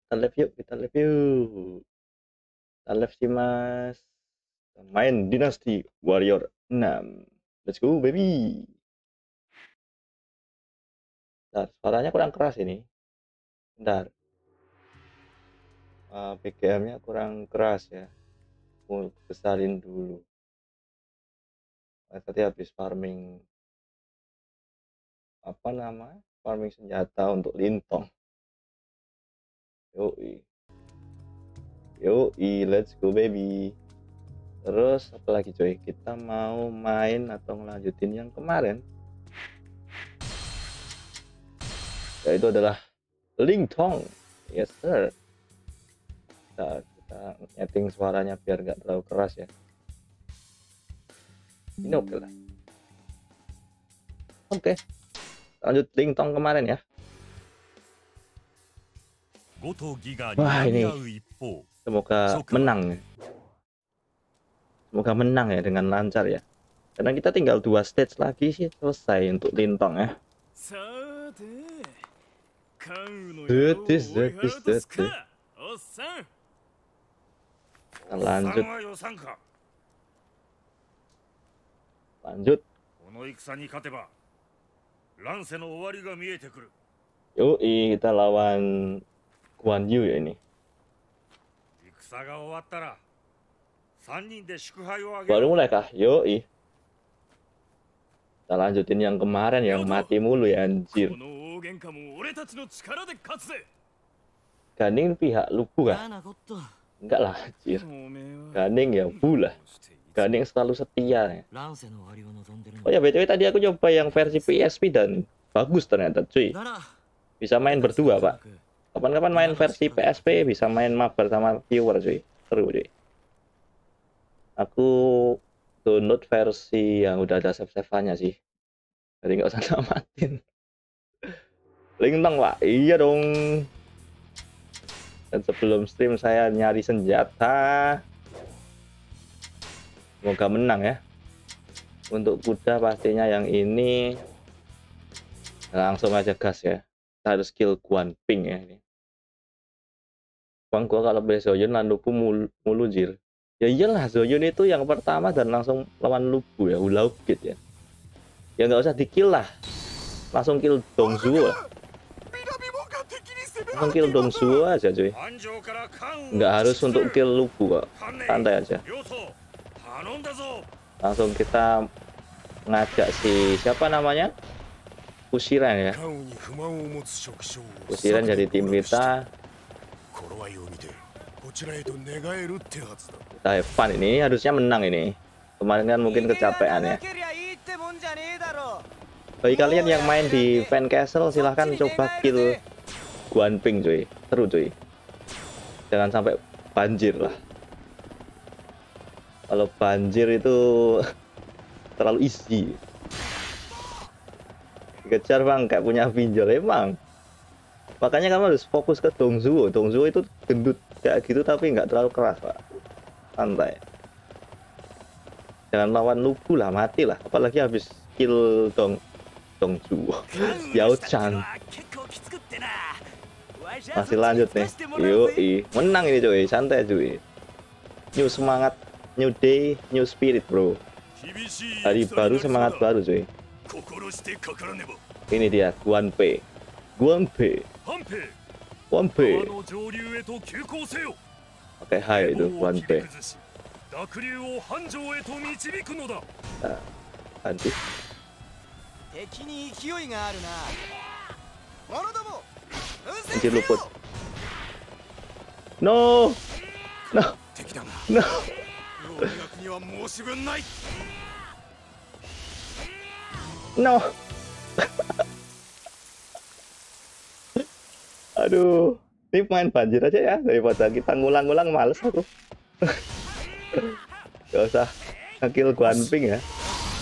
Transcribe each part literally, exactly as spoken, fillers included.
Kita live yuk, kita live yuk. Kita live sih mas. Main Dynasty Warrior enam. Let's go baby. Bentar, suaranya kurang keras ini. Bentar. Uh, B G M-nya kurang keras ya. Mau besarin dulu. Nah, tadi habis farming apa nama? Farming senjata untuk lintong. Yoi. Yoi, let's go baby. Terus apalagi coy? Kita mau main atau ngelanjutin yang kemarin? Yaitu adalah Lintong. Yes sir. Kita, kita nyeting suaranya biar nggak terlalu keras ya. Ini oke lah. Oke. Lanjut Lintong kemarin ya. Wah ini semoga menang ya. Semoga menang ya dengan lancar ya. Karena kita tinggal dua stage lagi sih selesai untuk Lintong ya. Zetis, zetis, zetis. Kita lanjut. Lanjut. Yoi, kita lawan Guan Yu ya ini. Baru mulai kah? Yoi. Kita lanjutin yang kemarin yang mati mulu ya anjir. Ganing pihak Lubu kah? Enggak lah anjir. Ganing ya Bu lah. Ganing selalu setia ya. Oh ya B T W tadi aku coba yang versi P S P dan bagus ternyata cuy. Bisa main berdua pak. Kapan-kapan main versi P S P bisa main mabar sama viewer cuy. Seru cuy. Aku download versi yang udah ada save-save-nya sih. Jadi nggak usah namatin. Lintong pak. Iya dong. Dan sebelum stream saya nyari senjata. Semoga menang ya. Untuk kuda pastinya yang ini. Langsung aja gas ya. Kita harus skill Guan Ping ya ini. Bang gua kalau beli Zoyun lan Lubu mul mulunjir. Ya iyalah Zoyun itu yang pertama dan langsung lawan Lubu ya, Hula Upkit ya. Ya nggak usah di kill lah. Langsung kill Dongzuo. Langsung kill Dongzuo aja cuy. Nggak harus untuk kill Lubu kok. Santai aja. Langsung kita ngajak si siapa namanya? Kushiren ya. Kushiren jadi tim kita. Kita have fun ini, harusnya menang ini. Kemarin kan mungkin kecapean ya. Bagi kalian yang main di Fan Castle silahkan coba kill Guan Ping cuy. Seru cuy. Jangan sampai banjir lah. Kalau banjir itu terlalu easy. Dikejar bang, kayak punya pinjol emang. Makanya kamu harus fokus ke Dongzuo. Dongzuo itu gendut kayak gitu tapi nggak terlalu keras pak. Santai. Jangan lawan Lubu lah, mati lah. Apalagi habis kill Dong Dongzuo. Yao Chan. Masih lanjut nih. Yoi, menang ini cuy, santai cuy. New semangat, new day, new spirit bro. Hari baru, semangat baru cuy. Ini dia Guan Pei. Guan Pei. Guan Pei. Oke, hai itu Guan Pei. Nah, ganti. Anjir luput. No. No. No. No. Aduh, ini main banjir aja ya daripada kita ngulang-ngulang, males aku. Gak usah ngekill Guan Ping ya.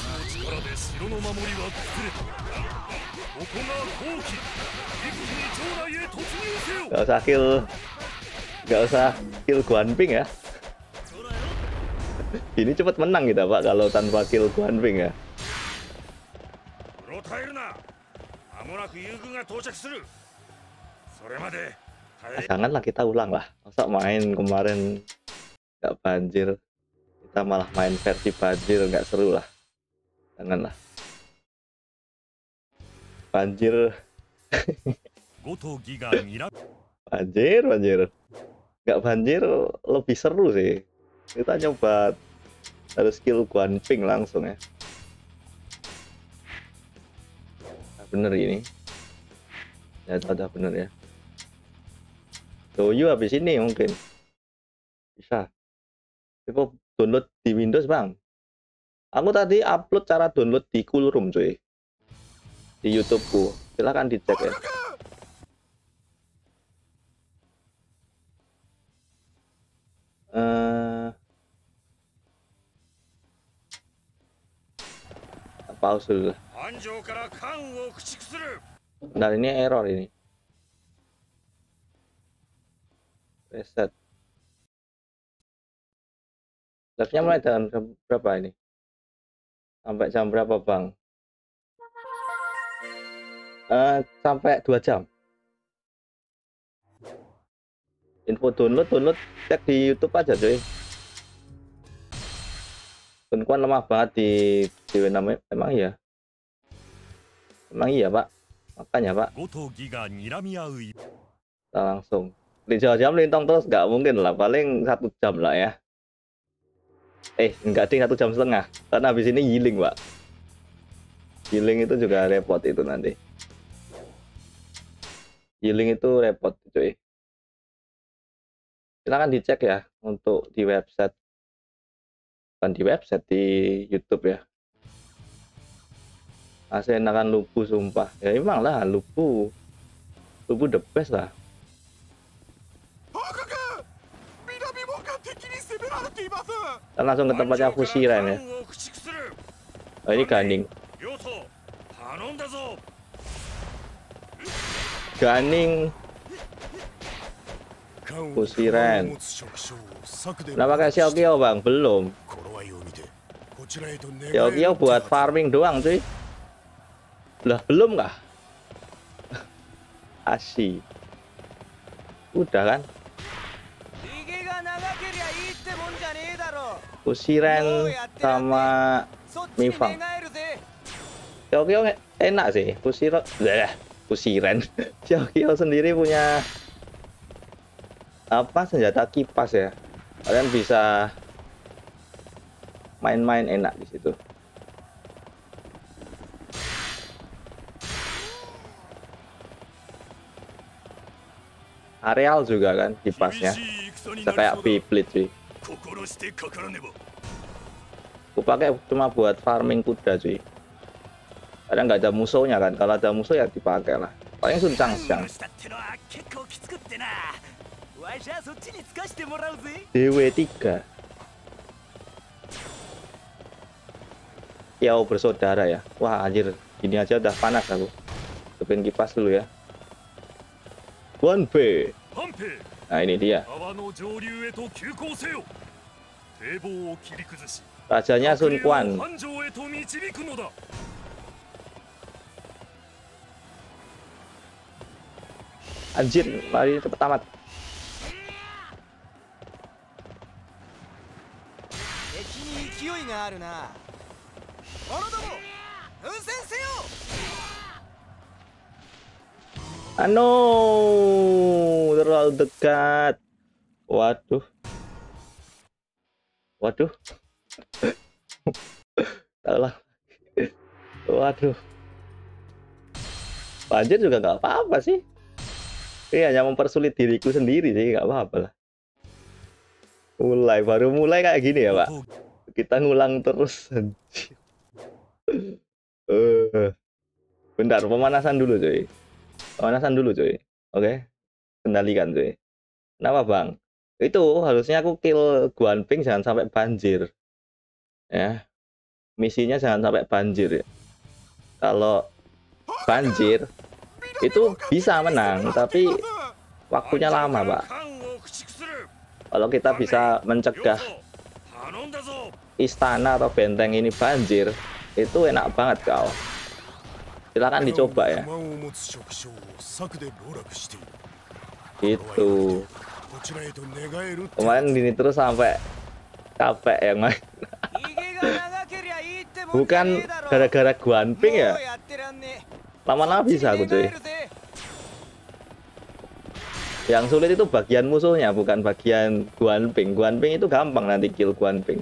Gak usah kill, gak usah kill Guan Ping ya. Ini cepet menang kita pak kalau tanpa kill Guan Ping ya. Nah, janganlah kita ulang lah. Masa main kemarin nggak banjir, kita malah main versi banjir, nggak seru lah. Janganlah. Banjir. Banjir, banjir. Nggak banjir lebih seru sih. Kita nyoba ada skill Guanping langsung ya. Nah, bener ini. Ya udah bener ya. Doyu habis ini mungkin bisa. Coba download di Windows bang. Aku tadi upload cara download di Coolroom cuy. Di YouTubeku. Silahkan dicek ya. Uh, pause dulu. Nah ini error ini. Reset. Live-nya mulai jam berapa ini? Sampai jam berapa bang? Uh, sampai dua jam. Info download download cek di YouTube aja cuy. Kunkuan lemah banget di di namanya emang iya. Emang iya pak. Makanya pak. Kita langsung di jam lintong terus nggak mungkin lah, paling satu jam lah ya. Eh enggak ding, satu jam setengah karena habis ini healing pak. Healing itu juga repot itu nanti. Healing itu repot cuy. Silahkan dicek ya untuk di website, bukan di website, di YouTube ya. Masih enakan Lubu sumpah. Ya emang lah Lubu, Lubu the best lah. Kita langsung ke tempatnya Fusiren ya. Oh ini Ganing. Ganing. Fusiren. Nah pakai Xiaoqiao bang? Belum. Xiaoqiao buat farming doang cuy. Lah belum kah? Asih. Udah kan? Fusiren sama Mifang. Xiaoqiao enak sih. Fusiren. Lah, Fusiren. Xiaoqiao sendiri punya apa senjata kipas ya, kalian bisa main-main enak di situ. Areal juga kan kipasnya, bisa kayak Beyblade sih. Aku pakai cuma buat farming kuda cuy. Kadang nggak ada musuhnya kan, kalau ada musuh ya dipakai lah. Paling Sun Changxiang. D W tiga Xiao bersaudara ya. Wah anjir, gini aja udah panas aku. Tepin kipas dulu ya. One P. Nah ini dia. Rajanya Sun Quan. Anjir, mari cepet tamat. Ano, terlalu dekat. Waduh. Waduh. Salah. Waduh. Banjir juga nggak apa-apa sih. Ini hanya mempersulit diriku sendiri sih, nggak apa-apa lah. Mulai, baru mulai kayak gini ya Pak. Kita ngulang terus. uh, bentar, pemanasan dulu cuy. Pemanasan dulu cuy. Oke, kendalikan cuy. Kenapa bang? Itu harusnya aku kill Guanping jangan sampai banjir. Ya, misinya jangan sampai banjir ya. Kalau banjir itu bisa menang, tapi waktunya lama pak. Kalau kita bisa mencegah istana atau benteng ini banjir, itu enak banget kau. Silakan dicoba ya. Itu kemarin gini terus sampai capek yang main. Bukan gara-gara Guanping ya, lama-lama bisa aku cuy. Yang sulit itu bagian musuhnya, bukan bagian Guanping. Guanping itu gampang nanti kill Guanping.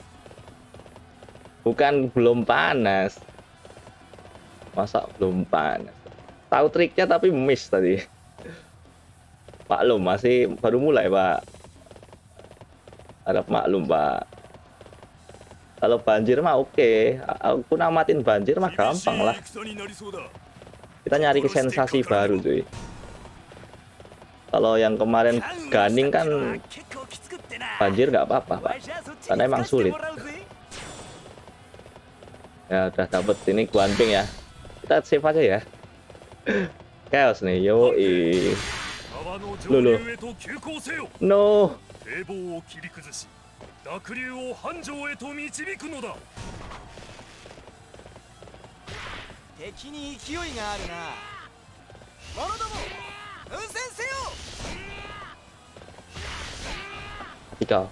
Bukan belum panas. Masa belum panas? Tahu triknya tapi miss tadi. Maklum, masih baru mulai, Pak. Harap maklum, Pak. Kalau banjir mah oke. Aku namatin banjir mah gampang lah. Kita nyari ke sensasi baru, cuy. Kalau yang kemarin Ganing kan banjir nggak apa-apa, Pak. Karena emang sulit. Ya udah dapet ini Guanping ya. Kita save aja ya. Chaos nih, yoi. Loh, loh. No. Tiga.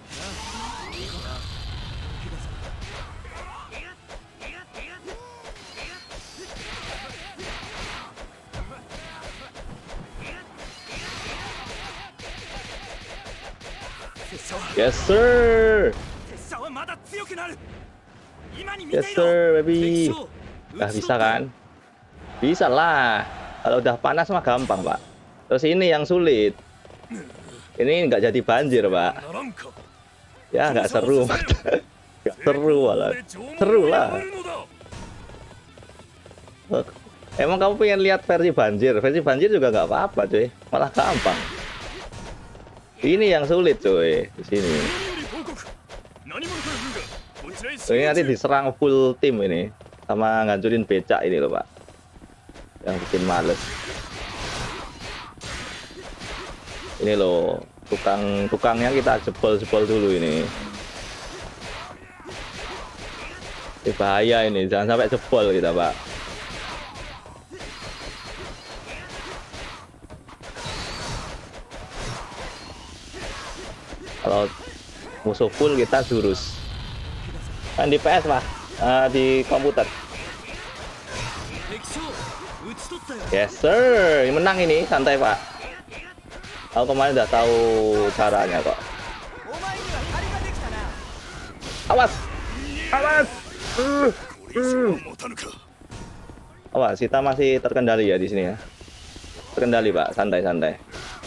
Yes sir. Yes sir baby. Udah bisa kan? Bisa lah. Kalau udah panas mah gampang, Pak. Terus ini yang sulit. Ini nggak jadi banjir, Pak. Ya nggak seru. Nggak seru malah. Seru lah. Emang kamu pengen lihat versi banjir? Versi banjir juga nggak apa-apa, cuy. Malah gampang. Ini yang sulit, cuy. Di sini. Ini nanti diserang full tim ini, sama ngancurin becak ini loh, Pak. Yang bikin males. Ini loh, tukang tukangnya kita jebol-jebol dulu ini. Ini bahaya ini, jangan sampai jebol kita, Pak. Kalau musuh full kita jurus. Kan di P S, Pak, uh, di komputer. Yes sir, menang ini, santai, Pak. Aku kemarin udah tahu caranya kok. Awas, awas. Uh, uh. Awas, kita masih terkendali ya di sini ya. Terkendali, Pak, santai-santai.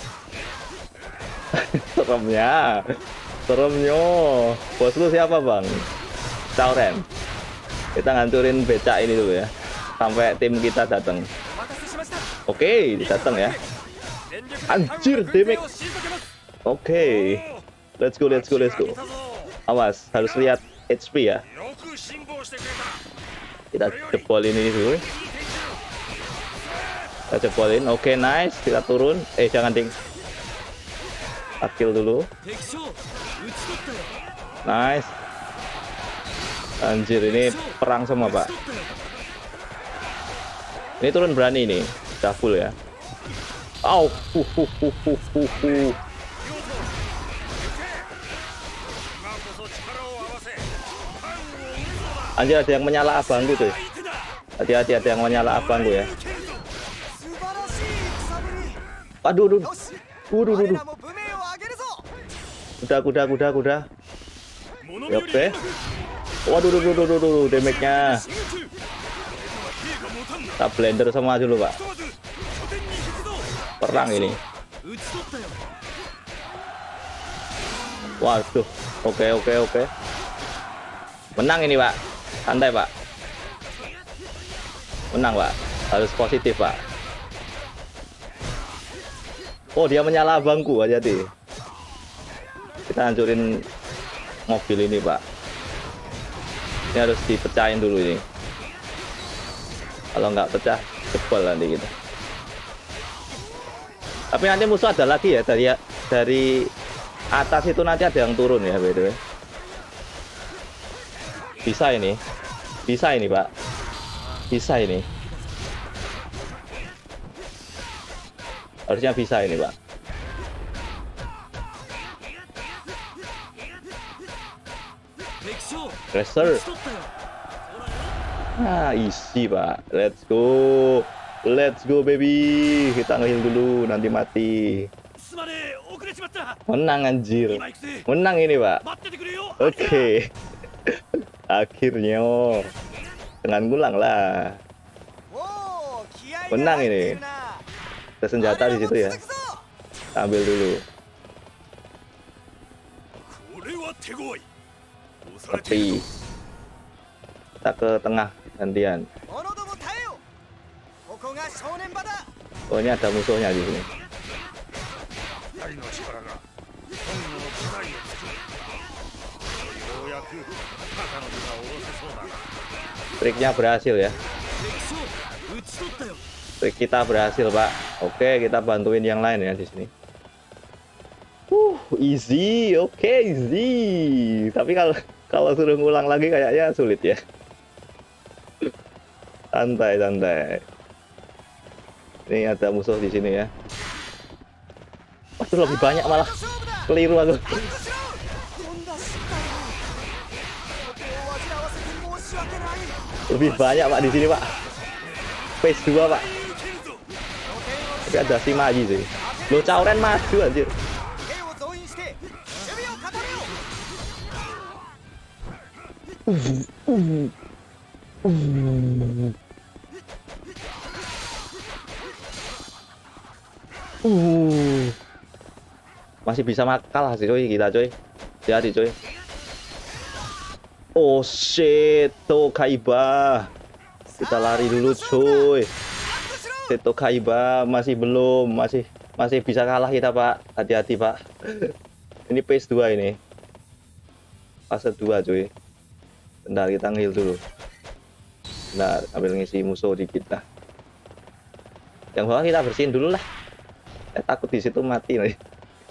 Seremnya, seremnya. Bos lu siapa, Bang? Sauren. Kita ngancurin becak ini dulu ya, sampai tim kita datang. Oke, datang ya. Anjir, damage. Oke, let's go, let's go, let's go. Awas, harus lihat H P ya. Kita jebolin ini dulu. Kita jebolin. Oke, nice. Kita turun. Eh, jangan ding. Kill dulu. Nice. Anjir, ini perang semua, Pak. Ini turun berani nih, udah full ya. Au, hu, hu, hu, hu, hu, hu. Anjir, ada yang menyala abangku tuh. Hati-hati, ada yang menyala abangku ya. Aduh, aduh, aduh, aduh, aduh. Kuda, kuda, kuda, kuda. Oke. Waduh, duh, duh, duh, duh, duh, damage-nya. Kita blender semua dulu, Pak. Perang ini. Waduh. Oke, oke, oke. Menang ini, Pak. Santai, Pak. Menang, Pak. Harus positif, Pak. Oh, dia menyala abangku, hati-hati. Kita hancurin mobil ini, Pak. Ini harus dipecahin dulu ini. Kalau nggak pecah, jebol nanti kita. Tapi nanti musuh ada lagi ya, dari dari atas itu nanti ada yang turun ya, by the way. Bisa ini, bisa ini, Pak. Bisa ini. Harusnya bisa ini, Pak. Racer. Nah, easy, Pak. Let's go. Let's go, baby. Kita nge-heal dulu, nanti mati. Menang, anjir. Menang ini, Pak. Oke. Okay. Akhirnya. Dengan ngulang lah. Menang ini. Ada senjata di situ ya. Ambil dulu. Tepi. Kita ke tengah gantian. Oh, ini ada musuhnya di sini. Triknya berhasil ya. Trik kita berhasil, Pak. Oke, kita bantuin yang lain ya di sini. Uh, easy, oke, okay, easy. Tapi kalau kalau suruh ngulang lagi kayaknya sulit ya. Santai, santai. Ini ada musuh di sini ya. Waduh, lebih banyak malah. Keliru aku. Lebih banyak, Pak, di sini, Pak. Phase dua, Pak. Tapi ada si Maji sih. Lo Cauren maju anjir. Uh, uh, uh. Uh. Masih bisa kalah sih, coy, kita, coy. Jadi, coy. Oh shit, tuh Kaiba. Kita lari dulu, coy. Seto Kaiba masih belum, masih masih bisa kalah kita, Pak. Hati-hati, Pak. Ini phase dua ini. Fase dua, coy. Bentar, kita nge-heal dulu. Bentar, ambil ngisi musuh dikit lah. Yang bawah kita bersihin dulu lah. Eh, takut di situ mati nih.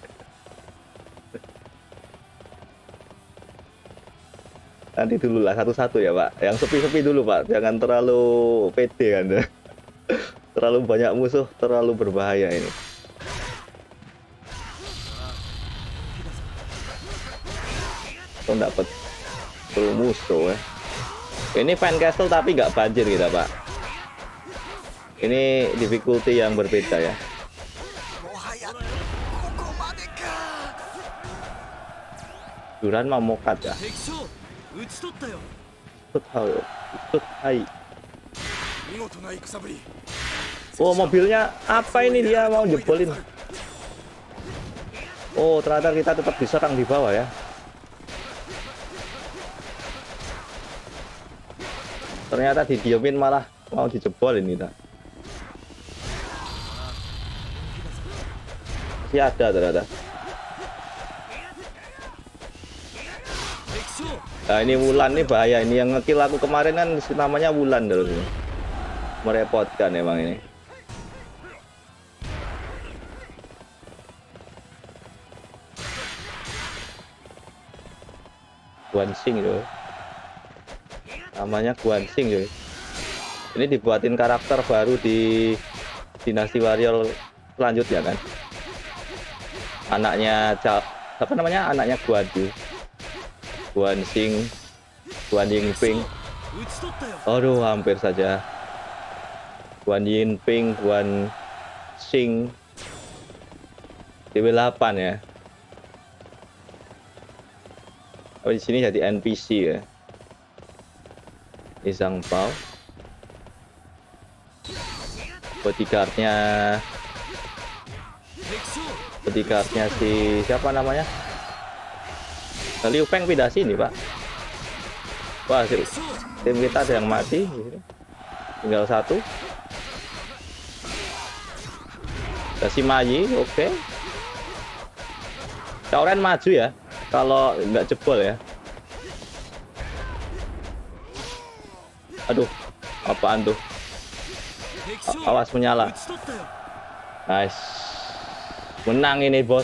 Nanti dulu lah satu-satu ya, Pak. Yang sepi-sepi dulu, Pak. Jangan terlalu pede kan. Terlalu banyak musuh, terlalu berbahaya ini. Kita dapat full musuh ya. Ini Fan Castle tapi nggak banjir kita, Pak. Ini difficulty yang berbeda ya. Duran mau mokat ya. Oh, mobilnya apa ini, dia mau jebolin. Oh, ternyata kita tetap diserang di bawah ya. Ternyata didiemin malah mau dijebolin kita. Masih ada ternyata. Nah, ini Wulan nih bahaya. Ini yang ngekill aku kemarin kan namanya Wulan terus. Merepotkan emang ini. Guansing loh. Namanya Guansing loh. Ini dibuatin karakter baru di Dinasti Warrior selanjutnya kan. Anaknya apa namanya? Anaknya Guanyu. Guansing, Guan Yingping. Aduh, hampir saja. Guan Yingping, Guan Xing. D W delapan ya. Oh, di sini jadi N P C ya. Ini Zhang Bao. Bodyguardnya Bodyguardnya si siapa namanya? Liu Feng pindah sini, Pak. Wah, tim kita ada yang mati. Tinggal satu. Ada si Mayi, oke. Okay. Cauren maju ya. Kalau nggak jebol ya. Aduh, apaan tuh? Awas menyala. Nice. Menang ini, bos.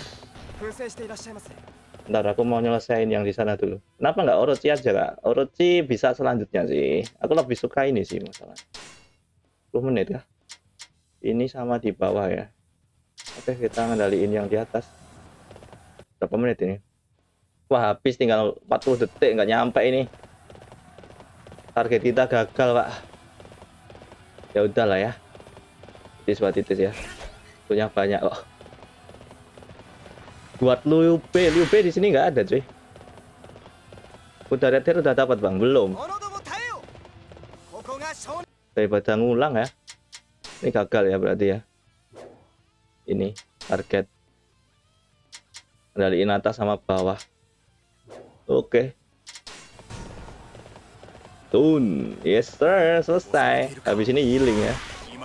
Ntar aku mau nyelesain yang di sana dulu. Kenapa nggak Orochi aja, Kak? Orochi bisa selanjutnya sih. Aku lebih suka ini sih masalah. sepuluh menit ya. Ini sama di bawah ya. Oke, kita ngendaliin yang di atas. Berapa menit ini? Wah, habis tinggal empat puluh detik, nggak nyampe ini. Target kita gagal, Pak. Ya udahlah ya. Titis buat titis ya. Punya banyak kok. Buat Liu Bei, Liu Bei di sini nggak ada, cuy. Udah red hair udah dapat, Bang? Belum. Daripada ngulang ya. Ini gagal ya berarti ya. Ini target. Kendaliin atas sama bawah. Oke. Tun. Yes sir, selesai. Habis ini healing ya.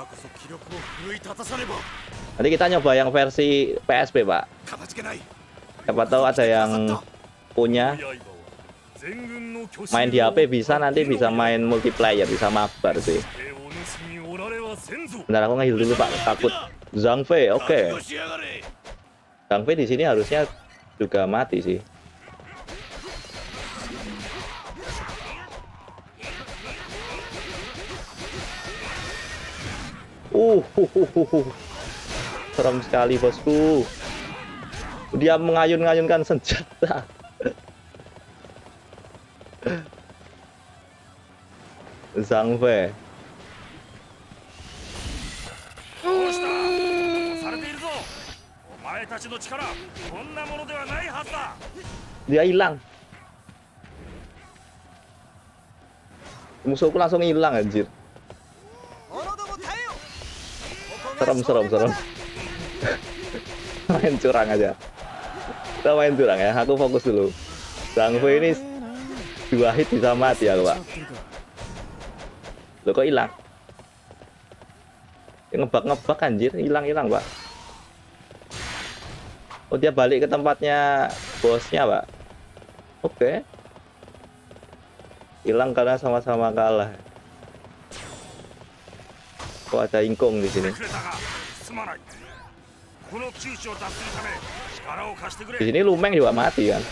Nanti kita nyoba yang versi P S P, Pak. Siapa tahu ada yang punya main di H P bisa, nanti bisa main multiplayer, bisa mabar sih. Bentar, aku nge-heal dulu, Pak. Takut Zhang Fei. Oke. Okay. Zhang Fei di sini harusnya juga mati sih. Uh, uh, uh, uh, uh. Serem sekali, bosku. Dia mengayun-ngayunkan senjata. Zhang Fei. Dia hilang. Musuhku langsung hilang, anjir. Serem, serem, serem. Main curang aja. Kita main curang ya. Aku fokus dulu. Zhang Fei ini dua hit bisa mati ya, Pak. Loh, kok hilang? Ngebak-ngebak anjir, hilang-hilang, Pak. Oh, dia balik ke tempatnya bosnya, Pak. Oke. Hilang karena sama-sama kalah. Kok ada ingkung di sini? Di sini Lumeng juga mati kan?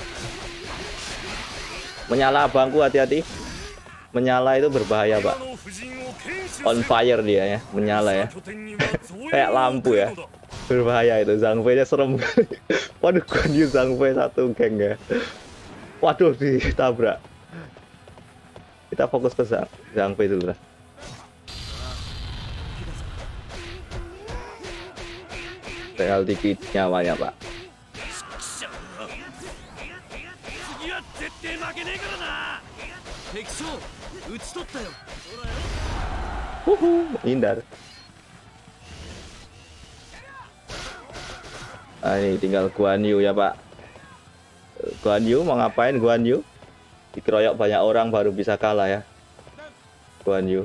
Menyala abangku, hati-hati. Menyala itu berbahaya, Pak. On fire dia ya, menyala ya. Kayak lampu ya. Berbahaya itu. Zhang Fei-nya serem. Waduh, Guan Yu Zhang Fei satu geng ya. Waduh, ditabrak. Kita fokus ke Zhang, Zhang Fei dulu lah. Tinggal dikit nyawanya, Pak. Uhuh, hindar. Nah, ini tinggal Guan Yu ya, Pak. Guan Yu mau ngapain? Guan Yu dikeroyok banyak orang baru bisa kalah ya. Guan Yu.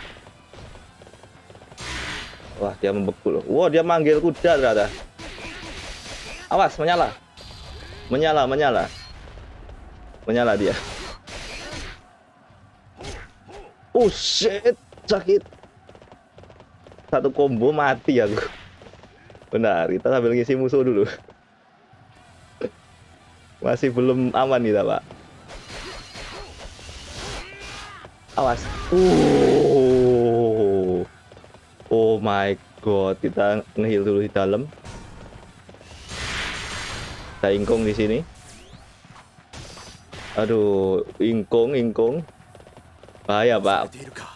Wah, dia membekul. Wah, dia manggil kuda ternyata. Awas, menyala. Menyala, menyala. Menyala dia. Oh shit, sakit. Satu combo mati aku. Benar, kita sambil ngisi musuh dulu. Masih belum aman kita, Pak. Awas. Uh. Oh my god, kita nge-heal dulu di dalam. Ada ingkung di sini. Aduh, ingkung, ingkung. Bahaya, Pak.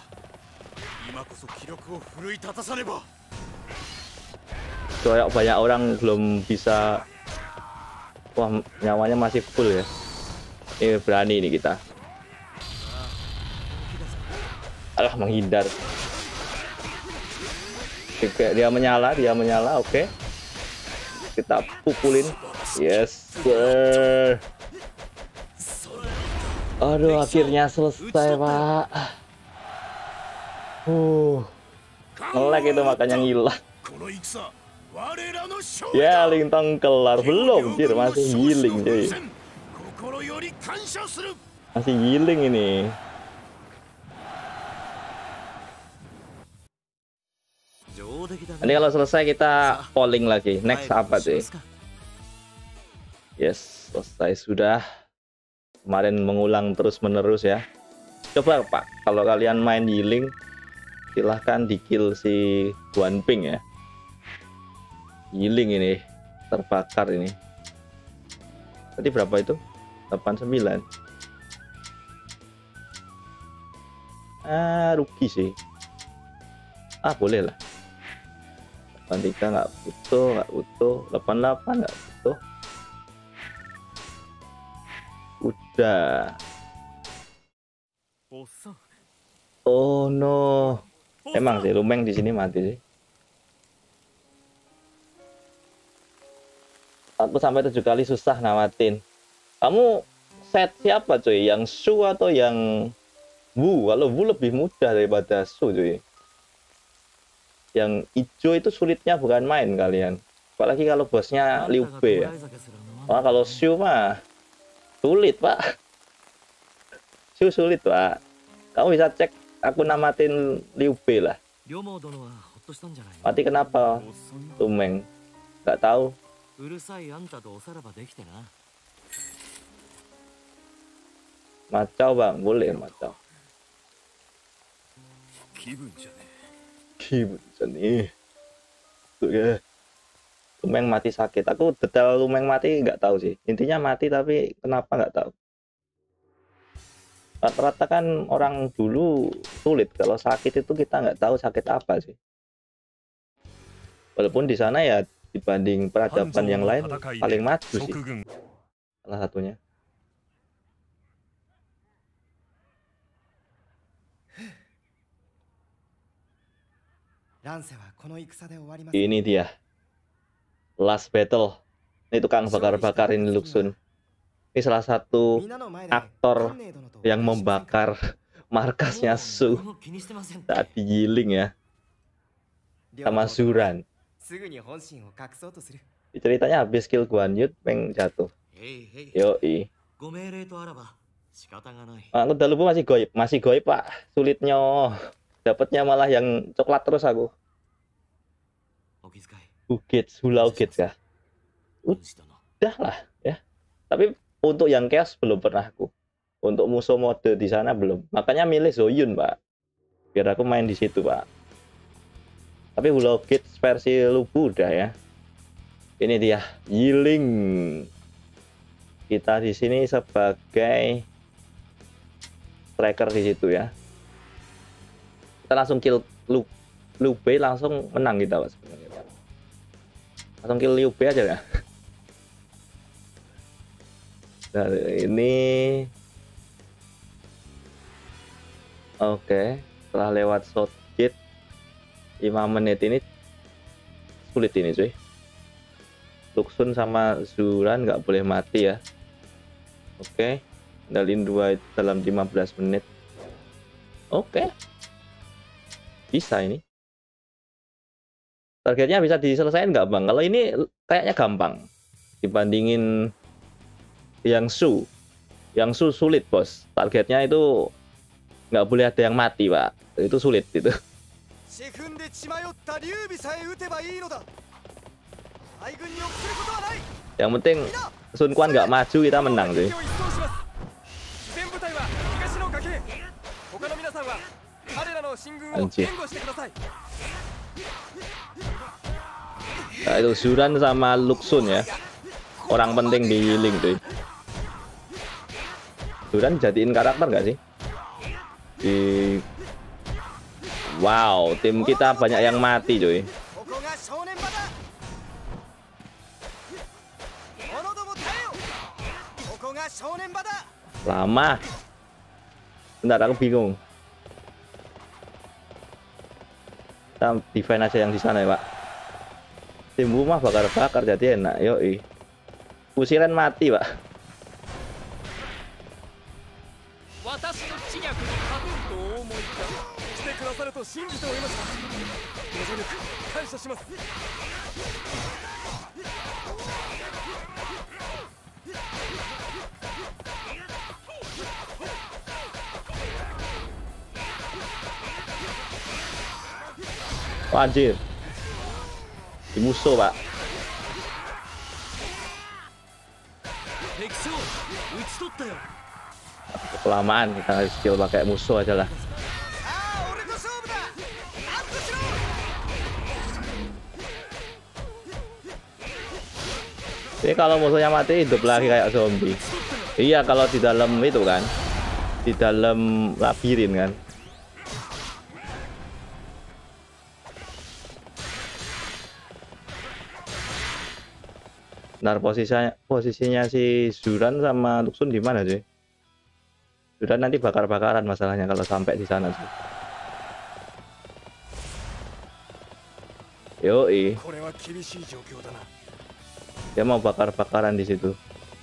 Kayak banyak orang belum bisa. Wah, nyawanya masih full ya. Ini berani nih kita. Alah, menghindar. Oke, dia menyala, dia menyala, oke. Kita pukulin. Yes, sir. Aduh, akhirnya selesai, Pak. Uh, nge-lag itu makanya ngilang. Ya, lintang kelar. Belum, Cir. Masih healing, cuy. Masih healing ini. Nanti kalau selesai kita polling lagi. Next apa sih? Yes, selesai sudah. Kemarin mengulang terus menerus ya. Coba, Pak, kalau kalian main healing, silahkan di kill si Guan Ping ya. healing ini, terbakar ini. Tadi berapa itu? delapan puluh sembilan. Ah, rugi sih. Ah, boleh lah. delapan puluh tiga nggak butuh, nggak butuh. delapan puluh delapan nggak butuh. Udah. Oh no. Emang sih Lumeng di sini mati sih. Satu sampai tujuh kali susah namatin. Kamu set siapa cuy? Yang Shu atau yang Wu? Kalau Wu lebih mudah daripada Shu cuy. Yang hijau itu sulitnya bukan main kalian. Apalagi kalau bosnya Liu Bei ya. Wah, kalau Shu mah sulit pak. Shu sulit pak. Kamu bisa cek aku namatin Liu Bei lah. Mati kenapa Lumeng? Gak tahu. Macau bang, boleh macau. Kibun nih. Tuh ya. Lumeng mati sakit. Aku detail Lumeng mati nggak tahu sih. Intinya mati tapi kenapa nggak tahu. Rata-rata kan orang dulu sulit. Kalau sakit itu kita nggak tahu sakit apa sih. Walaupun di sana ya dibanding peradaban yang lain paling maju sih. Salah satunya. Ini dia. Last battle. Ini tukang bakar-bakarin Luxun. Ini salah satu aktor yang membakar markasnya Shu saat digiling ya. Sama Zuran. Ceritanya habis kill Guan Yu peng jatuh. Yoi. Ah, udah lupa masih goib, masih goib pak. Sulitnya, dapatnya malah yang coklat terus aku. Ugit, hula ugit kah? Udah lah ya. Tapi untuk yang chaos belum pernah aku. Untuk musuh mode di sana belum. Makanya milih Zoyun pak. Biar aku main di situ pak. Tapi hula ugit versi Lubu udah ya. Ini dia Yiling. Kita di sini sebagai striker di situ ya. Kita langsung kill Lu Liu Bei, langsung menang kita pak sebenarnya. Langsung kill Liu Bei aja ya. Nah, ini oke, setelah lewat shot gate lima menit ini sulit ini cuy. Luxun sama Zuran nggak boleh mati ya. Oke, kendalin dua dalam lima belas menit. Oke, bisa ini. Targetnya bisa diselesaikan nggak bang? Kalau ini kayaknya gampang dibandingin yang Shu. Yang Shu sulit bos. Targetnya itu nggak boleh ada yang mati pak. Itu sulit itu. Yang penting Sun Quan nggak maju, kita menang sih. Anjir. Nah, itu Zuran sama Luxun ya. Orang penting di healing tuh. Zuran jadiin karakter nggak sih? Di wow, tim kita banyak yang mati cuy. Lama. Bentar, aku bingung. Kita defend aja yang di sana ya pak. Tim rumah bakar-bakar jadi enak. Yoi. Usiran mati pak. Oh, anjir. Di musuh pak. Kelamaan kita ngasih skill pakai musuh aja lah. Ini kalau musuhnya mati hidup lagi kayak zombie. Iya, kalau di dalam itu kan, di dalam labirin kan. Nah, posisinya posisinya si Zuran sama Luxun di mana sih? Zuran nanti bakar-bakaran masalahnya kalau sampai di sana sih. Yoi. Dia mau bakar-bakaran di situ.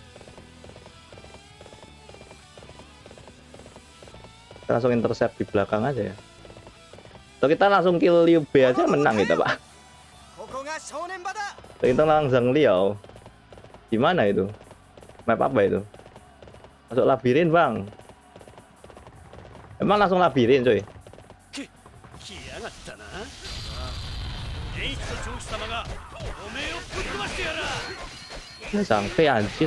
Kita langsung intercept di belakang aja ya. Atau kita langsung kill Liu Bei aja menang kita, Pak. Kita langsung Liu. Di mana itu? Map apa itu? Masuk labirin, Bang. Emang langsung labirin, coy. Ya sampai anjir.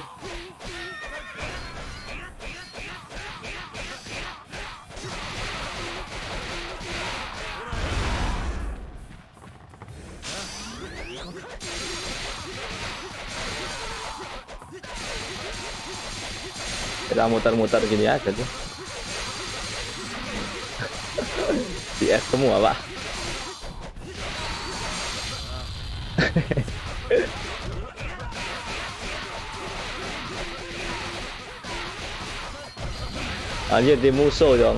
Kita muter-muter gini aja tuh. Di es semua, Pak. Anjir, di musuh dong.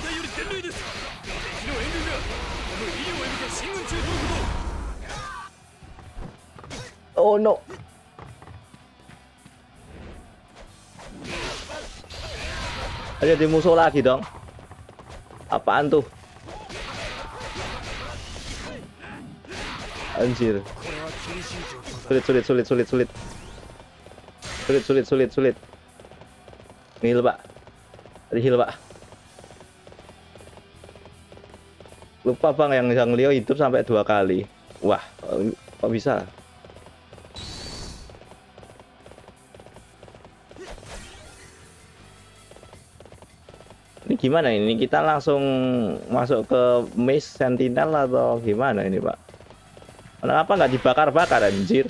Oh no. Aja di musuh lagi dong. Apaan tuh? Anjir. Sulit, sulit, sulit, sulit, sulit. Sulit, sulit, sulit, sulit. Heal, Pak. Ada heal, Pak. Lupa, Bang, yang Zhang Liao hidup sampai dua kali. Wah, kok bisa? Ini gimana ini? Kita langsung masuk ke Maze Sentinel atau gimana ini, Pak? Kenapa nggak dibakar-bakar, anjir?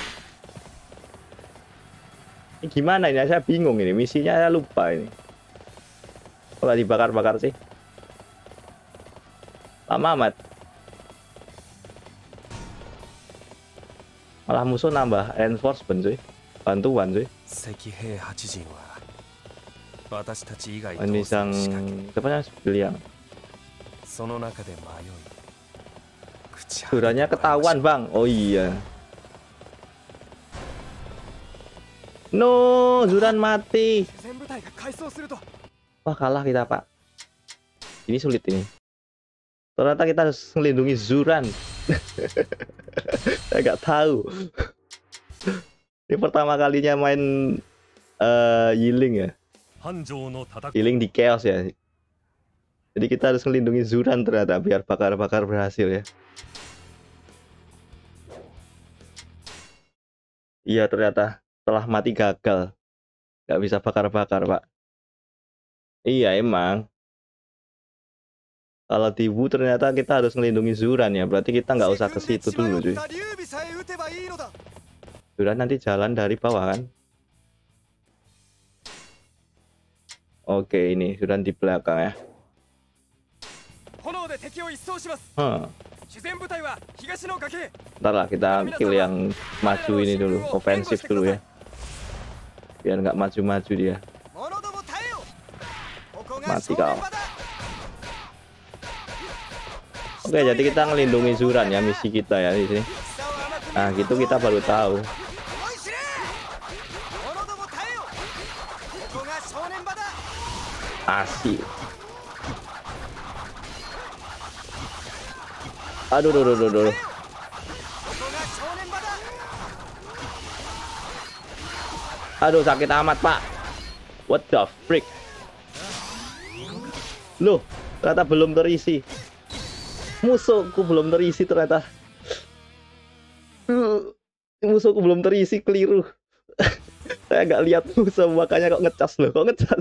Ini gimana ini? Saya bingung ini. Misinya saya lupa ini. Kalau dibakar-bakar sih? Lama amat. Malah musuh nambah reinforcement, cuy. Bantuan, cuy. Ini sang siapa yang Duranya ketahuan, Bang. Oh iya. No, Zuran mati. Wah, kalah kita, Pak. Ini sulit ini. Ternyata kita harus melindungi Zuran. Saya nggak tahu. Ini pertama kalinya main uh, Yiling ya. Healing di chaos ya. Jadi kita harus melindungi Zuran ternyata biar bakar-bakar berhasil ya. Iya, ternyata setelah mati gagal. Nggak bisa bakar-bakar, Pak. Iya, emang. Kalau di Wu ternyata kita harus melindungi Zuran ya. Berarti kita nggak usah ke situ dulu, cuy. Zuran nanti jalan dari bawah kan. Oke, ini Zuran di belakang ya. Huh. Ntar lah kita kill yang maju ini dulu, ofensif dulu ya. Biar nggak maju-maju dia. Mati kau. Oke, jadi kita ngelindungi Zuran ya, misi kita ya di sini. Nah, gitu kita baru tahu. Asik. Aduh, aduh, aduh, aduh. Aduh, sakit amat, Pak. What the frick? Loh, ternyata belum terisi. Musuhku belum terisi ternyata. Uh, musuhku belum terisi, keliru. Saya nggak lihat musuh, makanya kok ngecas loh, kok ngecas.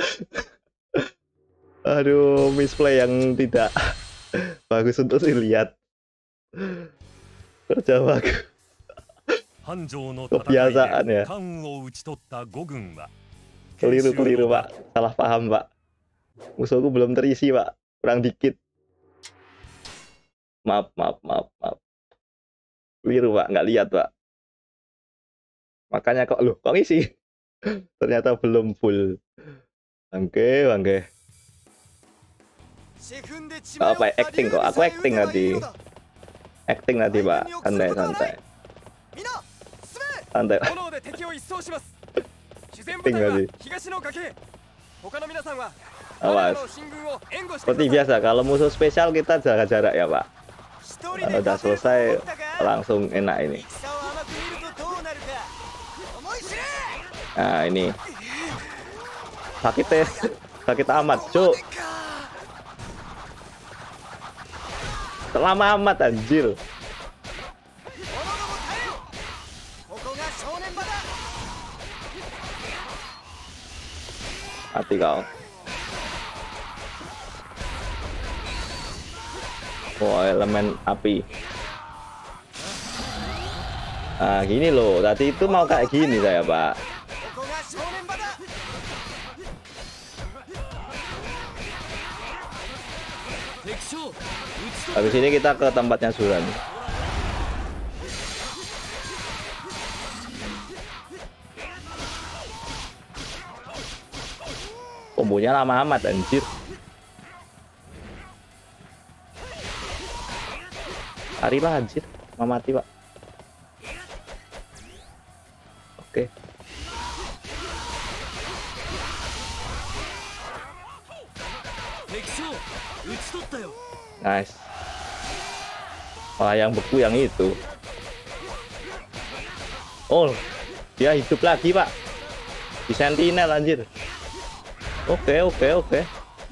Aduh, misplay yang tidak bagus untuk dilihat. Kerja bagus. Kebiasaan ya. Keliru-keliru pak, salah paham pak. Musuhku belum terisi pak, kurang dikit. Maaf, maaf, maaf, maaf. Keliru pak, nggak lihat pak. Makanya kok loh, kok ngisi? Ternyata belum full. Bangke, bangke. Apa acting kok? Aku acting nanti. Acting nanti pak, santai santai. Santai. Acting nanti. Awas. Seperti biasa, kalau musuh spesial kita jaga jarak ya pak. Kalau udah selesai langsung enak ini. Nah ini sakitnya sakit amat cuk, lama amat anjir. Mati kau. Oh elemen api. Nah gini loh, tadi itu mau kayak gini saya pak. Habis ini kita ke tempatnya Suran. Kombonya lama amat anjir. Larilah anjir, mau mati pak. Oke. Nice. Malah yang beku yang itu. Oh, dia hidup lagi pak. Di sentinel anjir. Oke oke oke.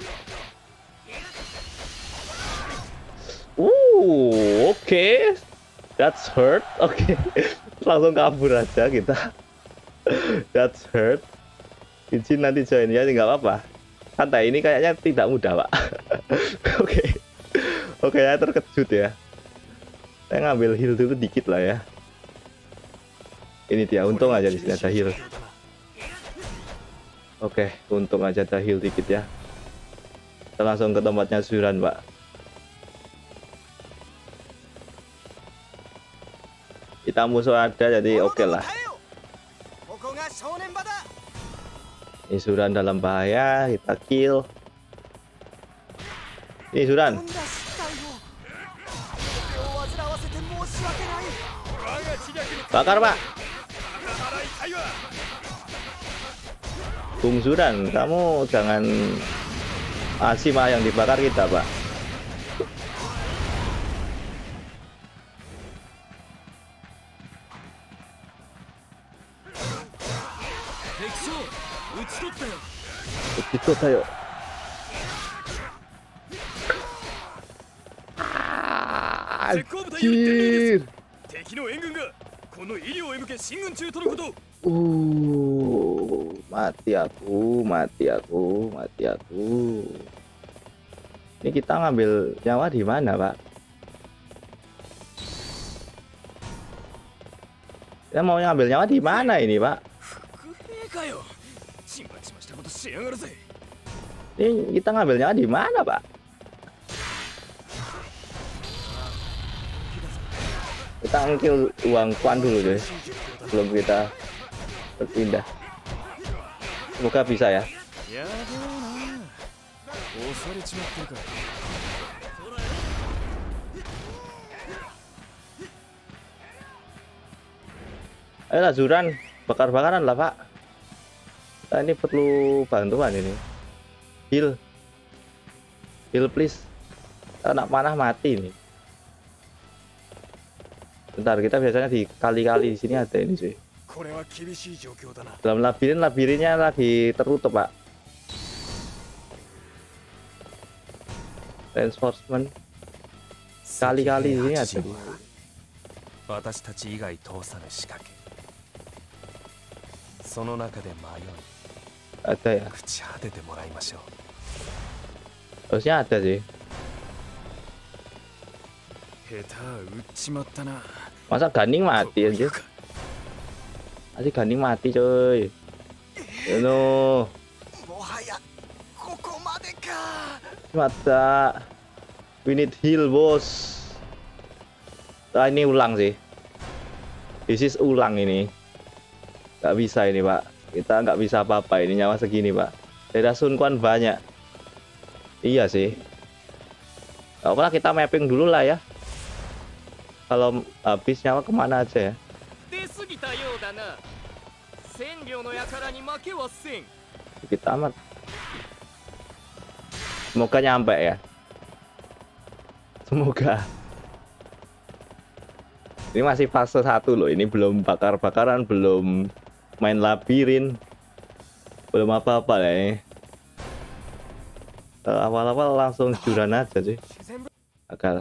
Uh, oke. Okay. That's hurt. Oke. Okay. Langsung kabur aja kita. That's hurt. Izin nanti join ya, nggak apa-apa. Santai, ini kayaknya tidak mudah pak. Oke. Oke ya, terkejut ya. Saya ngambil heal dulu dikit lah ya. Ini dia, untung aja di sini ada heal. Oke, untung aja ada heal dikit ya. Kita langsung ke tempatnya Suran pak. Kita musuh ada jadi oke okay lah. Ini Suran dalam bahaya, kita kill. Ini Suran. Bakar pak. Bung Suran, kamu jangan asih mah yang dibakar kita pak. Itu tayo. Anjir. Uh, mati aku, mati aku, mati aku. Ini kita ngambil nyawa di mana, Pak? Kita mau ngambil nyawa di mana ini, Pak? Ini kita ngambil nyawa di mana, Pak? Kita ngkill uang kuan dulu deh sebelum kita berpindah. Semoga bisa ya. Ayolah Suran, bakar-bakaran lah pak. Kita ini perlu bantuan ini. Heal, heal please. Anak panah mati nih. Bentar, kita biasanya di kali-kali di sini ada ini sih. Dalam labirin, labirinnya lagi tertutup pak. Reinforcement kali-kali di sini ada. Ada ya. Harusnya ada sih. Masa Ganing mati aja. Masih Ganing mati coy. No. Mata. We need heal bos. Ah, ini ulang sih. This is ulang ini. Gak bisa ini pak. Kita nggak bisa apa-apa ini nyawa segini pak. Daerah Sun Quan banyak. Iya sih. Gak apa-apa kita mapping dulu lah ya. Kalau habis nyawa kemana aja ya. Kita amat. Semoga nyampe ya. Semoga. Ini masih fase satu loh. Ini belum bakar-bakaran, belum main labirin, belum apa-apa ya ini. Awal-awal langsung juran aja sih. Agak.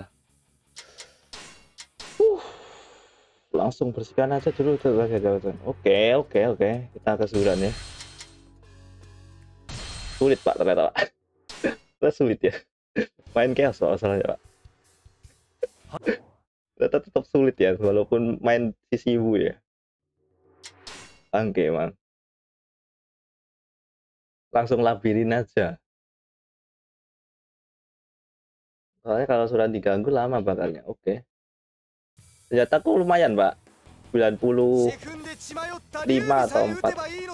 Uh. Langsung bersihkan aja dulu. Oke, oke, oke. Kita kesuran ya. Sulit pak ternyata pak. Ternyata sulit ya. Main chaos soalnya pak. Ternyata tetap sulit ya, walaupun main Sisiwu ya. Oke man. Langsung labirin aja. Soalnya kalau sudah diganggu lama bakalnya. Oke. Ternyata aku lumayan pak. sembilan puluh lima atau empat.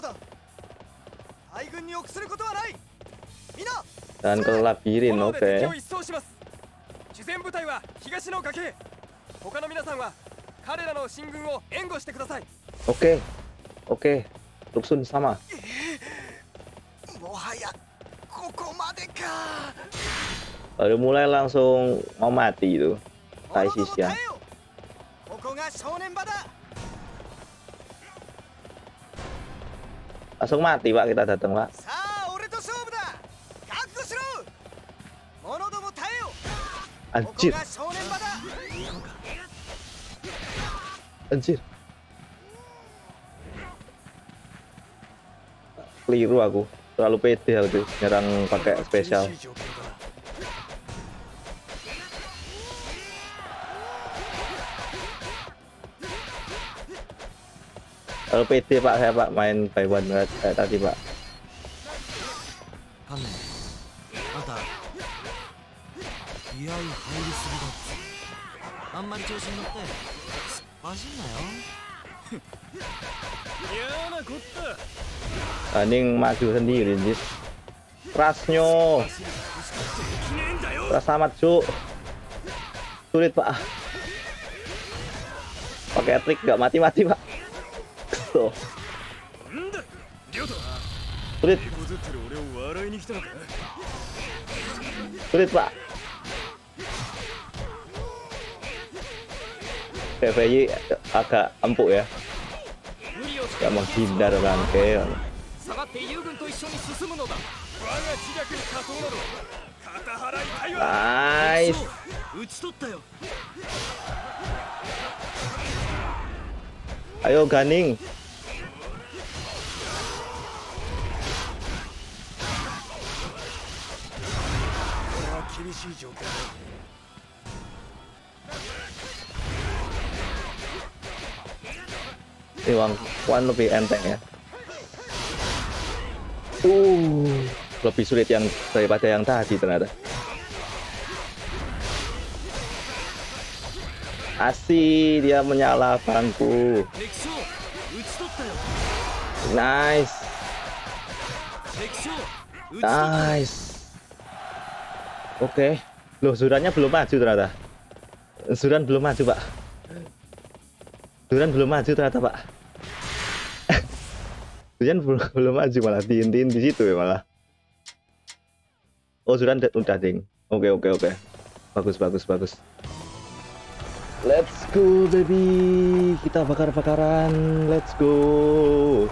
Dan ke labirin, oke. Okay. Oke, oke, Luxun sama. Baru mulai langsung mau mati itu, Taishisha. Langsung mati pak kita datang pak. Anjir. Anjir. Keliru aku. Terlalu pede aku nyerang pakai spesial. Terlalu pede pak saya pak main by one kayak tadi pak. Ganing maju sendiri anjir. Rasnyo. Ras amat cuk. Sulit pak. Pakai trik gak mati-mati pak. Tuh. Sulit. Sulit pak. P V Y agak empuk ya. Gak menghindar bangke. Nice. Ayo Ganing. Ini Wang Quan lebih enteng ya. Uh, lebih sulit yang daripada yang tadi ternyata. Asih dia menyalahkanku. Nice. Nice. Oke. Okay. Loh, Zurannya belum maju ternyata. Zuran belum maju, Pak. Zuran belum maju ternyata, Pak. Zuran belum, belum maju malah diintiin di situ ya malah. Oh, Zuran udah ding. Oke, okay, oke, okay, oke. Okay. Bagus, bagus, bagus. Let's go, baby. Kita bakar-bakaran. Let's go.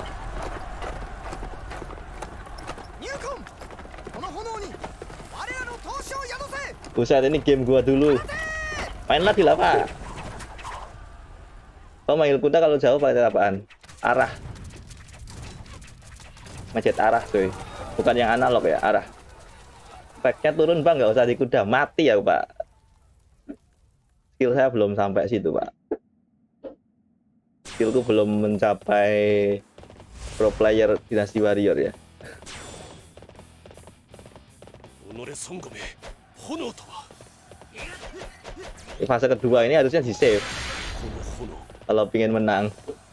Buset, ini game gua dulu. Main lagi lah, Pak. Kau manggil kuda kalau jauh pakai apaan? Arah. Macet arah, cuy. Bukan yang analog ya, arah. Efeknya turun, Bang. Nggak usah di kuda. Mati ya, Pak. Skill saya belum sampai situ, Pak. skillku belum mencapai pro player Dynasty Warrior ya. Di fase kedua ini harusnya di save kalau pengen menang.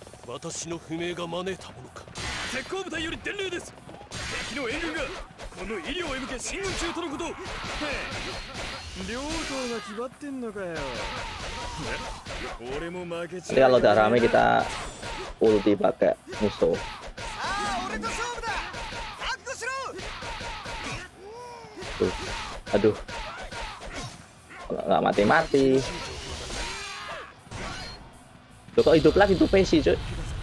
Jadi kalau udah rame kita ulti pakai musuh. Tuh. Aduh, nggak mati-mati. Loh, kok hidup lagi tuh Pesi cuy.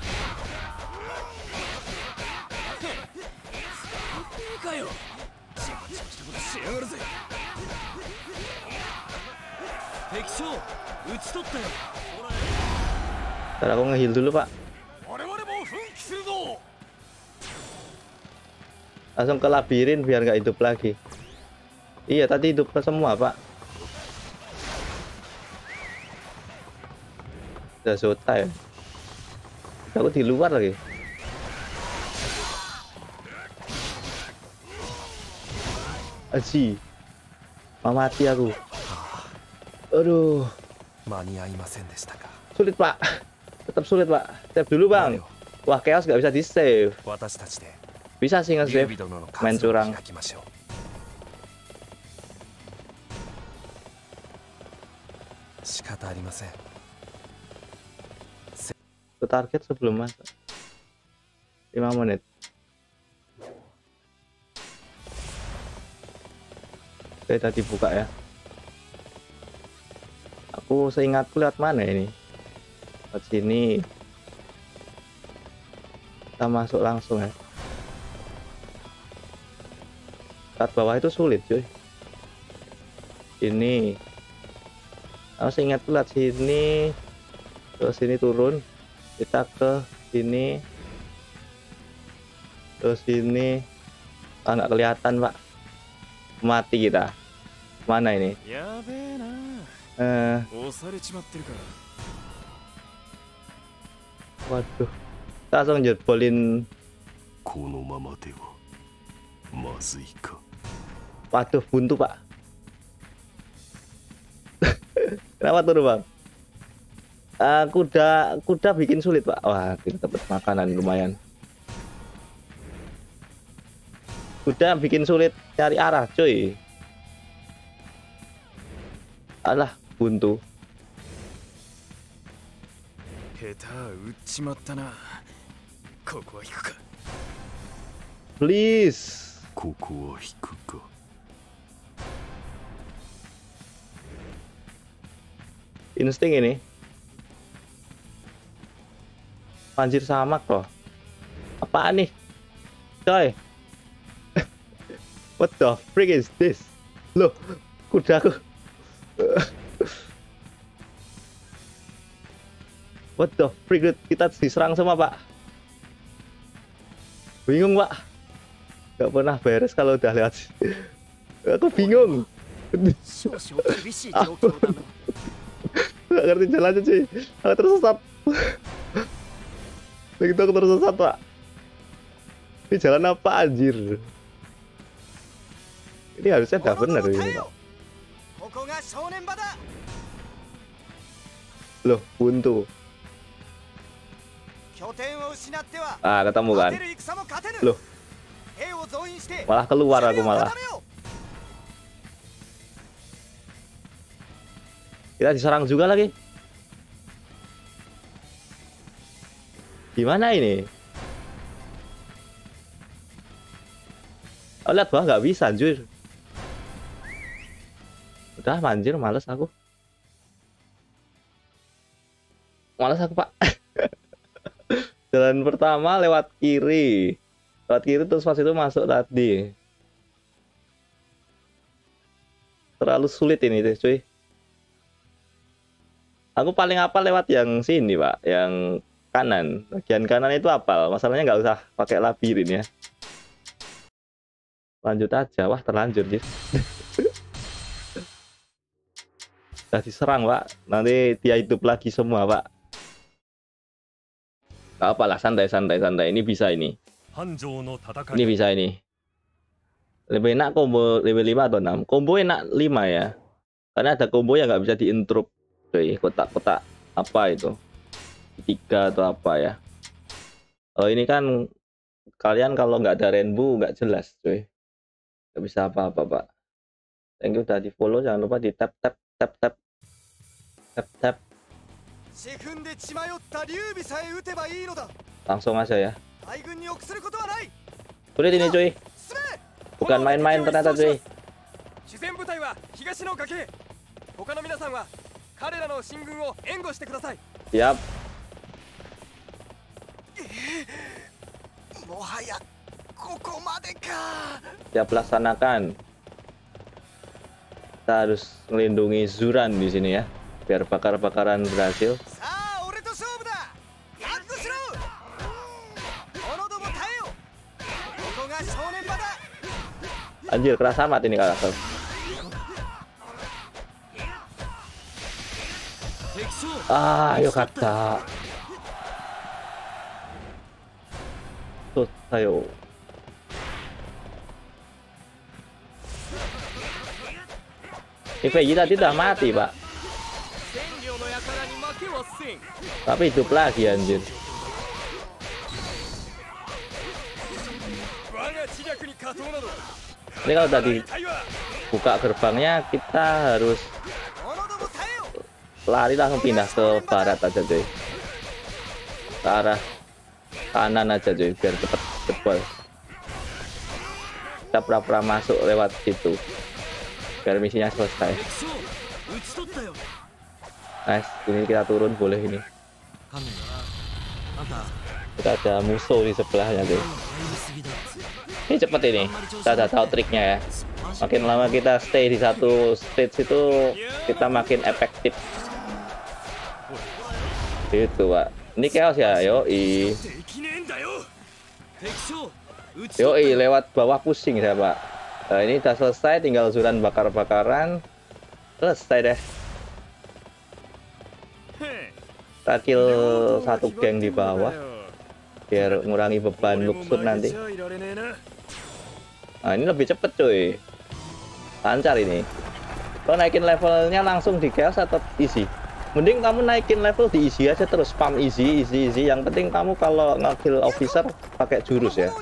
Ntar aku nge-heal dulu pak. Langsung ke labirin biar nggak hidup lagi. Iya tadi hidup semua pak. Udah Zota ya. Aku di luar lagi. Aji, mau mati aku. Aduh, sulit pak, tetap sulit pak. Save dulu bang. Wah chaos nggak bisa di save. Bisa sih nge-save, main curang. Ke target sebelum masuk lima menit. Oke, tadi buka ya. Aku seingatku lihat mana ini? Lewat sini. Kita masuk langsung ya. Kat bawah itu sulit cuy. Ini. Aku seingatku lihat sini. Terus sini turun. Kita ke sini. Terus sini. Ah, nggak kelihatan pak. Mati kita. Mana ini? Eh. Waduh. Kita langsung jetbolin. Waduh, buntu pak. Kenapa turun bang? Uh, kuda kuda bikin sulit pak. Wah, kita dapat makanan lumayan. Kuda bikin sulit cari arah cuy. Alah, buntu. Please. Insting ini. Anjir samak loh. Apaan nih? Coy. What the freak is this? Loh, kudaku. What the freak? Kita diserang semua pak. Bingung pak. Gak pernah beres kalau udah lewat. Aku bingung. Gak ngerti jalannya cuy. Aku tersesat. Begitu aku tersesat pak. Ini jalan apa anjir? Ini harusnya udah bener ini pak. Loh, buntu. Ah, ketemu kan? Loh. Malah keluar aku malah. Kita diserang juga lagi. Gimana ini? Oh, lihat bawah nggak bisa anjir. Udah manjir, males aku. Males aku pak. Jalan pertama lewat kiri. Lewat kiri terus pas itu masuk tadi. Terlalu sulit ini deh cuy. Aku paling apal lewat yang sini pak. Yang kanan. Bagian kanan itu apal. Masalahnya nggak usah pakai labirin ya. Lanjut aja. Wah terlanjur sih. Udah diserang pak. Nanti dia hidup lagi semua pak. Gak apalah, santai santai santai. Ini bisa ini. Ini bisa ini. Lebih enak combo level lima atau enam. Combo enak lima ya. Karena ada combo yang nggak bisa diintrup. Cuy, kotak-kotak apa itu? Tiga atau apa ya? Oh ini kan kalian kalau nggak ada rainbow nggak jelas, cuy. Nggak bisa apa-apa, Pak. Thank you udah di follow, jangan lupa di tap tap tap tap tap tap. Langsung aja ya. Sulit ini cuy. Bukan main-main ternyata cuy. Siap. Siap laksanakan. Kita harus melindungi Zuran di sini ya, biar bakar-bakaran berhasil. Anjir, keras amat ini karakter. Ah, ayo kata. Tuh, ayo. P J tadi udah mati, Pak. Tapi hidup lagi anjir. Ini kalau tadi buka gerbangnya, kita harus lari langsung pindah ke barat aja cuy. Ke arah kanan aja cuy, biar cepet jebol. Kita pura-pura masuk lewat situ, biar misinya selesai. Nice, ini kita turun boleh ini. Kita ada musuh di sebelahnya tuh. Ini cepet ini, kita udah tahu triknya ya. Makin lama kita stay di satu stage itu, kita makin efektif. Itu Pak. Ini chaos ya, yoi. Yoi, lewat bawah pusing saya Pak. Nah, ini udah selesai, tinggal Zuran bakar-bakaran. Selesai deh. Kita kill satu geng di bawah, biar ngurangi beban Luxur nanti. Nah ini lebih cepet cuy, lancar ini. Kalau naikin levelnya langsung di chaos atau easy? Mending kamu naikin level di easy aja terus, spam easy, easy, easy. Yang penting kamu kalau nge-kill officer pakai jurus ya.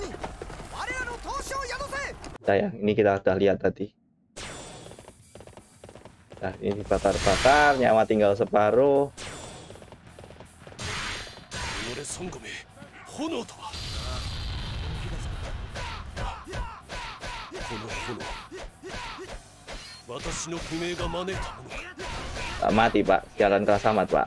Nah ya, ini kita udah lihat tadi. Nah ini bakar-bakar, nyawa tinggal separuh. Tak mati Pak, jalan keras amat Pak.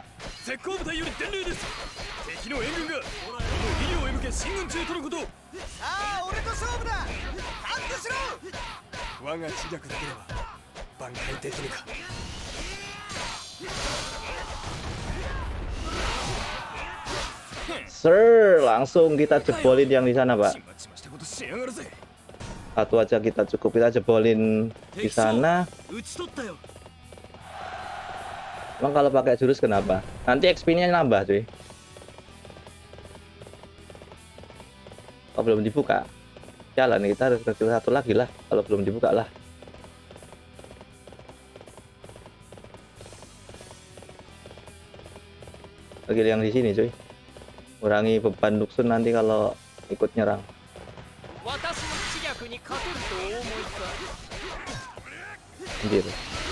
Sir, langsung kita jebolin yang di sana Pak. Satu aja kita cukup, kita jebolin di sana. Emang kalau pakai jurus kenapa? Nanti X P-nya nambah cuy. Kalau belum dibuka, jalan kita harus ke satu lagi lah. Kalau belum dibuka lah. Lagi yang di sini cuy. Kurangi beban Luxur nanti kalau ikut nyerang. Anjir.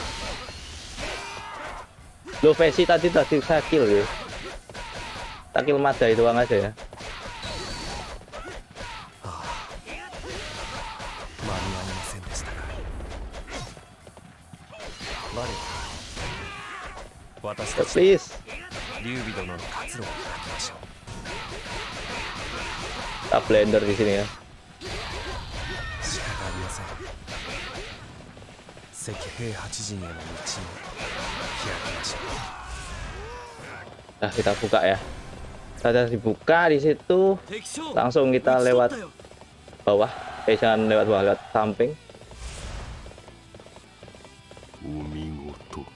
Lo Vesi tadi tadi saya kill ya. Tak kill Madai doang aja ya. Please. Kita blender di sini ya. Nah, kita buka ya. Kita dibuka di situ, langsung kita lewat bawah. Eh, jangan lewat bawah, lewat samping.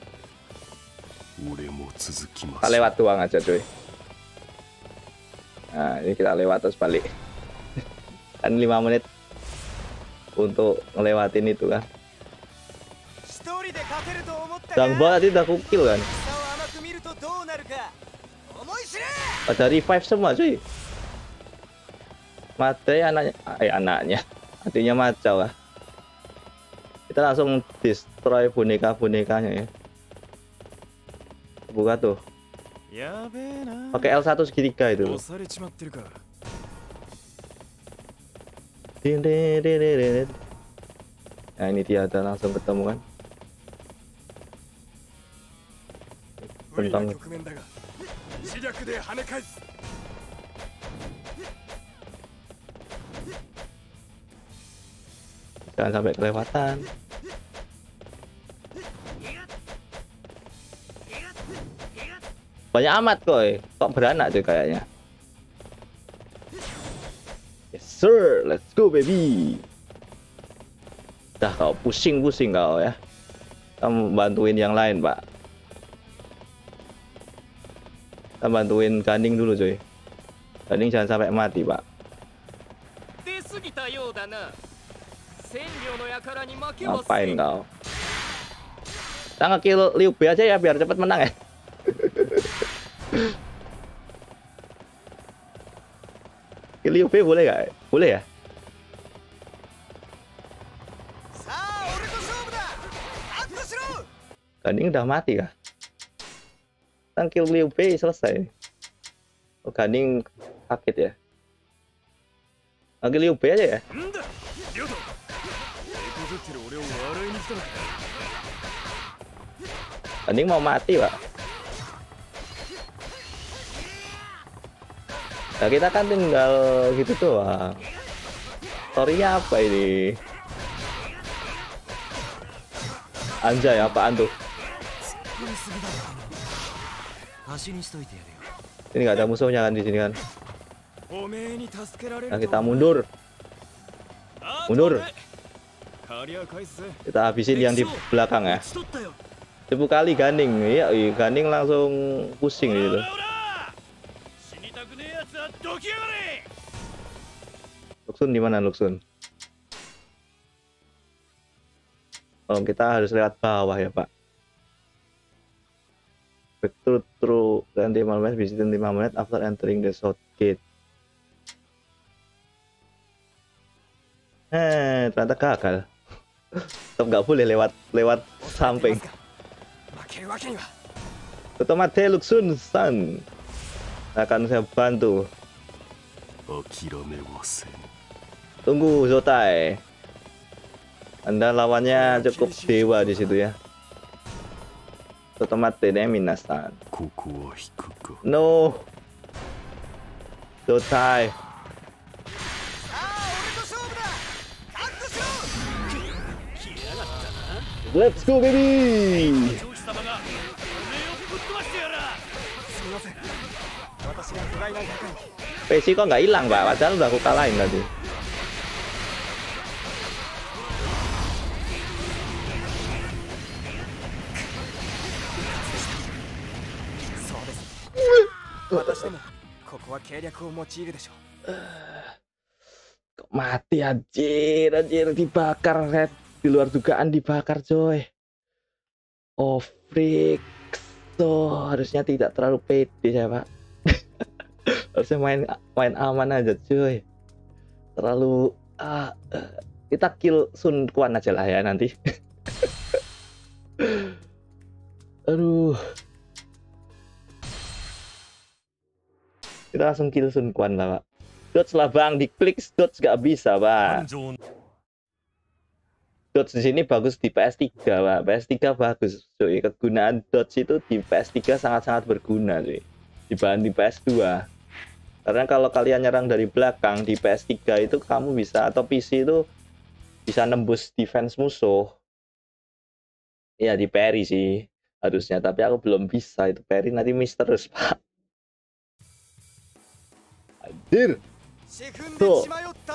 Kita lewat doang aja cuy. Nah, ini kita lewat terus balik. Kan lima menit untuk ngelewatin itu kan. Dang banget itu aku kill kan. Ada revive semua cuy. Mate anaknya, eh anaknya, artinya macau lah. Kita langsung destroy boneka-bonekanya ya. Buka tuh. Pakai L satu segitiga itu. Nah ini dia, ada langsung ketemu kan. Tentang jangan sampai kelewatan. Banyak amat koy, kok beranak tuh kayaknya. Yes sir, let's go baby. Dah kau pusing-pusing kau ya. Kamu bantuin yang lain pak. Kita bantuin Ganing dulu coy. Ganing jangan sampai mati pak. Ngapain kau? Kita nge-kill Liu Bei aja ya biar cepet menang ya. Kill Liu Bei boleh gak? Boleh ya? Ganing udah mati kah? Kita kill Liu Bei selesai. Oh Ganing sakit ya? Kill Liu Bei aja ya? Ganing mau mati pak. Nah kita kan tinggal gitu doang. Story-nya apa ini? Anjay apaan tuh? Ini nggak ada musuhnya kan di sini kan? Nah kita mundur. Mundur. Kita habisin yang di belakang ya. Sepuluh kali Ganing. Iya, Ganing langsung pusing gitu. Luxun di mana Luxun? Oh, kita harus lewat bawah ya, Pak. Vector through dan lima menit, visitin lima menit after entering the south gate. Eh, ternyata gagal. Tetap nggak boleh lewat lewat samping. Tetap mati Luxun san. Akan saya bantu. Tunggu Zotai. Anda lawannya cukup dewa di situ ya. Otomatis deh minasan. No. Zotai. Let's go baby. P C kok nggak hilang pak, padahal udah aku kalahin tadi. Kok mati anjir, anjir dibakar red, di luar dugaan dibakar coy. Oh freak, so harusnya tidak terlalu pede ya pak. Harusnya main main aman aja cuy. Terlalu uh, uh, kita kill Sun Quan aja lah ya nanti. Aduh. Kita langsung kill Sun Quan lah pak. Dodge lah bang, diklik dodge gak bisa pak. Dodge di sini bagus di P S tiga pak. P S tiga bagus cuy. Kegunaan dodge itu di P S tiga sangat-sangat berguna cuy. Dibanding di P S dua. Karena kalau kalian nyerang dari belakang di P S tiga itu kamu bisa, atau P C itu bisa nembus defense musuh. Ya di parry sih harusnya, tapi aku belum bisa itu parry, nanti miss terus pak. Hadir. Tuh.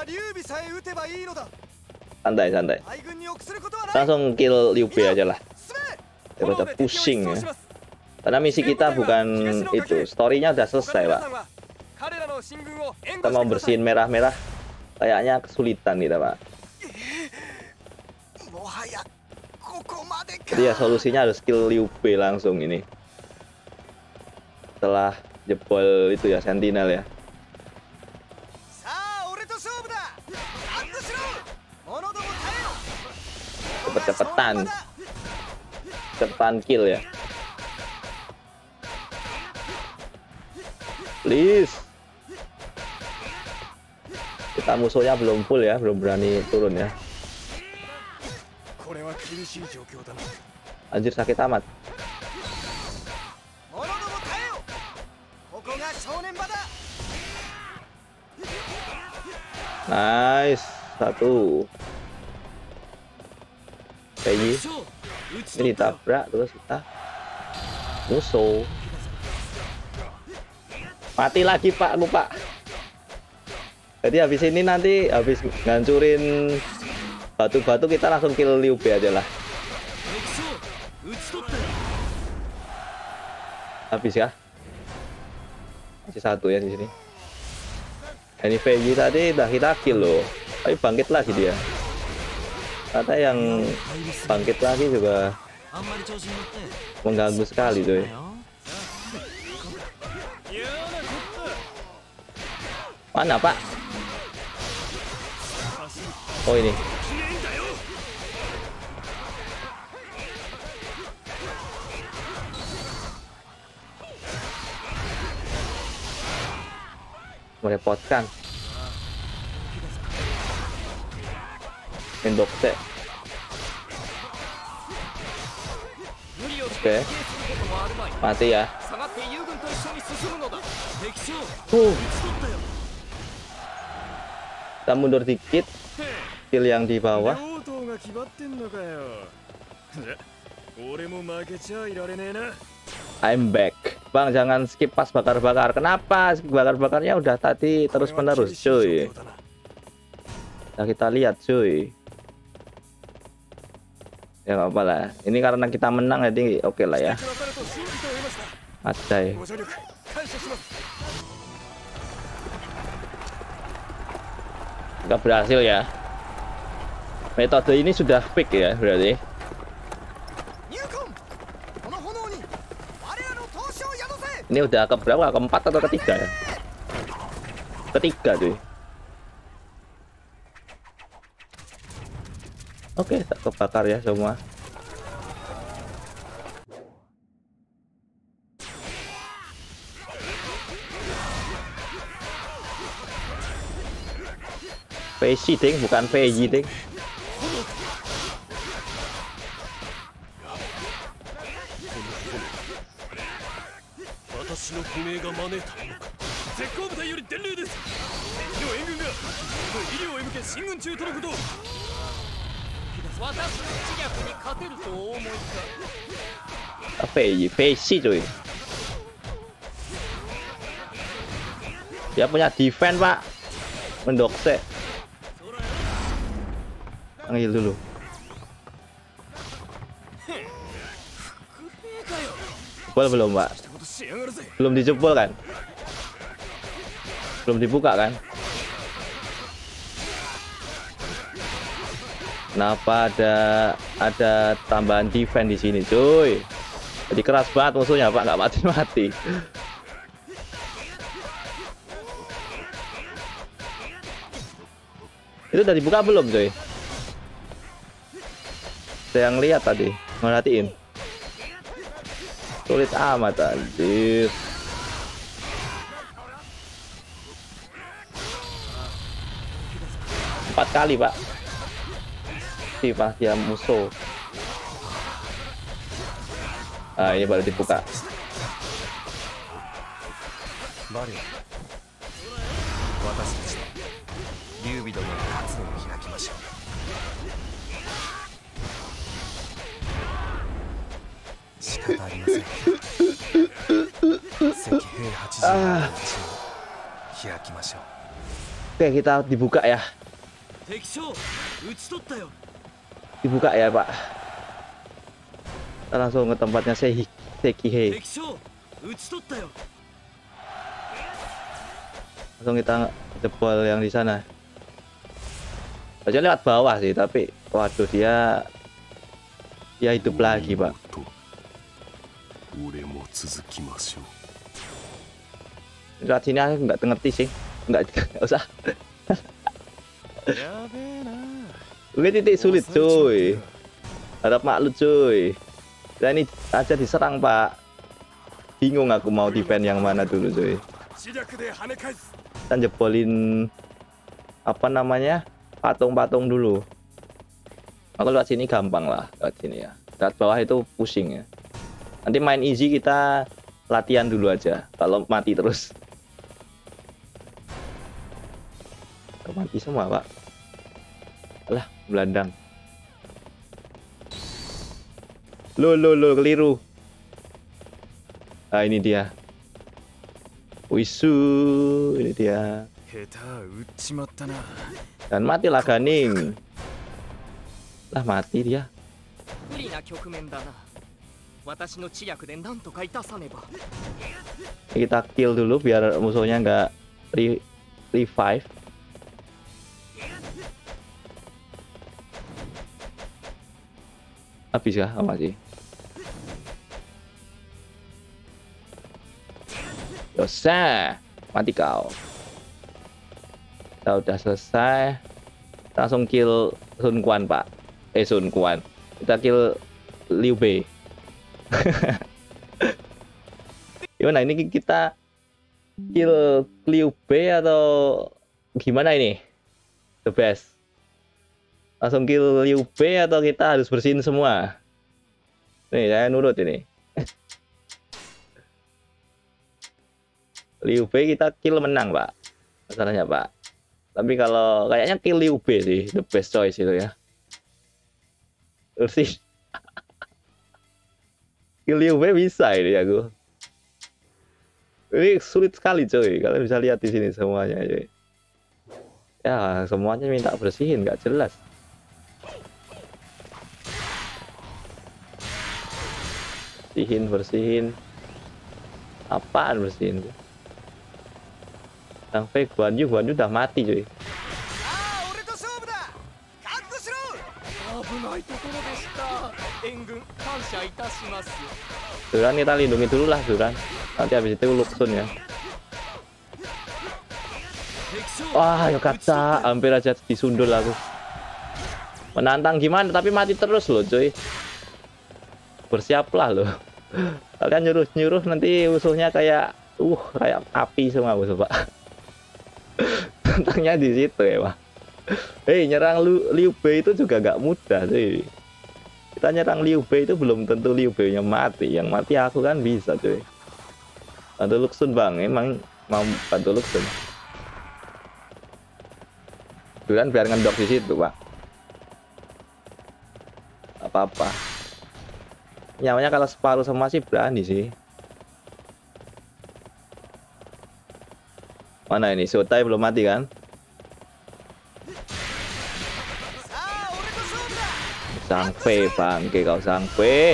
Santai santai. Langsung kill Liu Bei aja lah. Daripada pusing ya. Karena misi kita bukan itu, story-nya udah selesai pak. Kita mau bersihin merah-merah, kayaknya kesulitan kita, Pak. Jadi ya solusinya harus skill Liu Bei langsung ini. Setelah jebol itu ya Sentinel ya. Cepet-cepetan. Cepetan kill ya. Please. Kita musuhnya belum full ya, belum berani turun ya. Anjir sakit amat. Nice, satu. Kayak ini tabrak terus kita musuh. Mati lagi Pak, aku Pak. Jadi habis ini nanti habis ngancurin batu-batu kita langsung kill Liu Bei aja lah. Habis ya. Masih satu ya di sini. Ini V Y tadi udah kita kill loh. Tapi bangkit lagi dia. Kata yang bangkit lagi juga mengganggu sekali tuh. Mana Pak? Oh ini. Merepotkan. Endokse. Oke. Mati ya. Uh. Kita mundur dikit. Kill yang di bawah. I'm back. Bang, jangan skip pas bakar-bakar. Kenapa? Bakar-bakarnya udah tadi terus-menerus, cuy. Nah, kita lihat, cuy. Ya nggak apa lah. Ini karena kita menang jadi oke okay lah ya. Acai. Nggak berhasil ya. Metode ini sudah fix ya berarti. Ini udah ke berapa? Keempat atau ketiga ya? Ketiga cuy. Oke, tak kebakar ya semua. V C ding, bukan V Y ding. V Y, V C cuy. Dia punya defense Pak. Mendokse. Panggil dulu. Jebol belum Pak? Belum dijebol kan? Belum dibuka kan? Kenapa ada ada tambahan defense di sini, cuy? Jadi keras banget musuhnya, Pak, nggak mati-mati. Itu udah dibuka belum, cuy? Saya yang lihat tadi, merhatiin. Sulit amat, anjir. Empat kali, Pak. Si pas dia musuh. Ah, ini baru dibuka. Ah. Oke, kita dibuka ya. Dibuka ya, Pak. Kita langsung ke tempatnya Sekihei. Langsung kita jebol yang di sana. Aja lewat bawah sih, tapi waduh dia dia hidup lagi, Pak. Lewat sini aku nggak ngerti sih, nggak, nggak usah. Oke, titik sulit cuy. Harap maklum cuy. Nah, ini aja diserang, Pak. Bingung aku mau defend yang mana dulu cuy. Kita jebolin apa namanya, patung-patung dulu. Aku lewat sini gampang lah, lewat sini ya. Lewat bawah itu pusing ya. Nanti main easy kita latihan dulu aja. Kalau mati terus, mati semua, Pak. Alah, belandang. Lo lo lo keliru. Ah, ini dia. Wisu, ini dia. Dan matilah Ganing. Lah mati dia. Kita kill dulu biar musuhnya nggak re revive. Habis ya, apa sih? Selesai, mati kau. Kita udah selesai. Langsung kill Sun Quan, Pak. Eh, Sun Quan. Kita kill Liu Bei. Gimana ini, kita kill Liu Bei atau gimana ini? The best. Langsung kill Liu Bei atau kita harus bersihin semua? Nih, saya nurut ini. Liu Bei kita kill menang, Pak. Masalahnya, Pak. Tapi kalau kayaknya kill Liu Bei sih the best choice itu ya. Bersih. Kill Liu Bei bisa ini aku. Ini sulit sekali coy. Kalian bisa lihat di sini semuanya coy. Ya, semuanya minta bersihin, nggak jelas. Bersihin, bersihin. Apaan bersihin? Yang fake Guan Yu, Guan Yu udah mati cuy. Duran kita lindungi dulu lah Duran. Nanti habis itu Luxun ya. Wah, ya kata hampir aja disundul aku. Menantang gimana tapi mati terus loh cuy. Bersiaplah loh. Kalian nyuruh-nyuruh nanti musuhnya kayak uh kayak api semua musuh, Pak. Tentangnya di situ ya, Pak. Hei, nyerang Liu, Liu Bei itu juga gak mudah cuy. Kita nyerang Liu Bei itu belum tentu Liu Bei-nya mati. Yang mati aku kan bisa cuy. Bantu Luxun, Bang. Emang mau bantu Luxun. Duran biar ngendok di situ, Pak. Apa-apa. Nyawanya kalau separuh sama sih berani sih. Mana ini? Shotai belum mati kan? Sang Fei, bangke kau Sang Fei.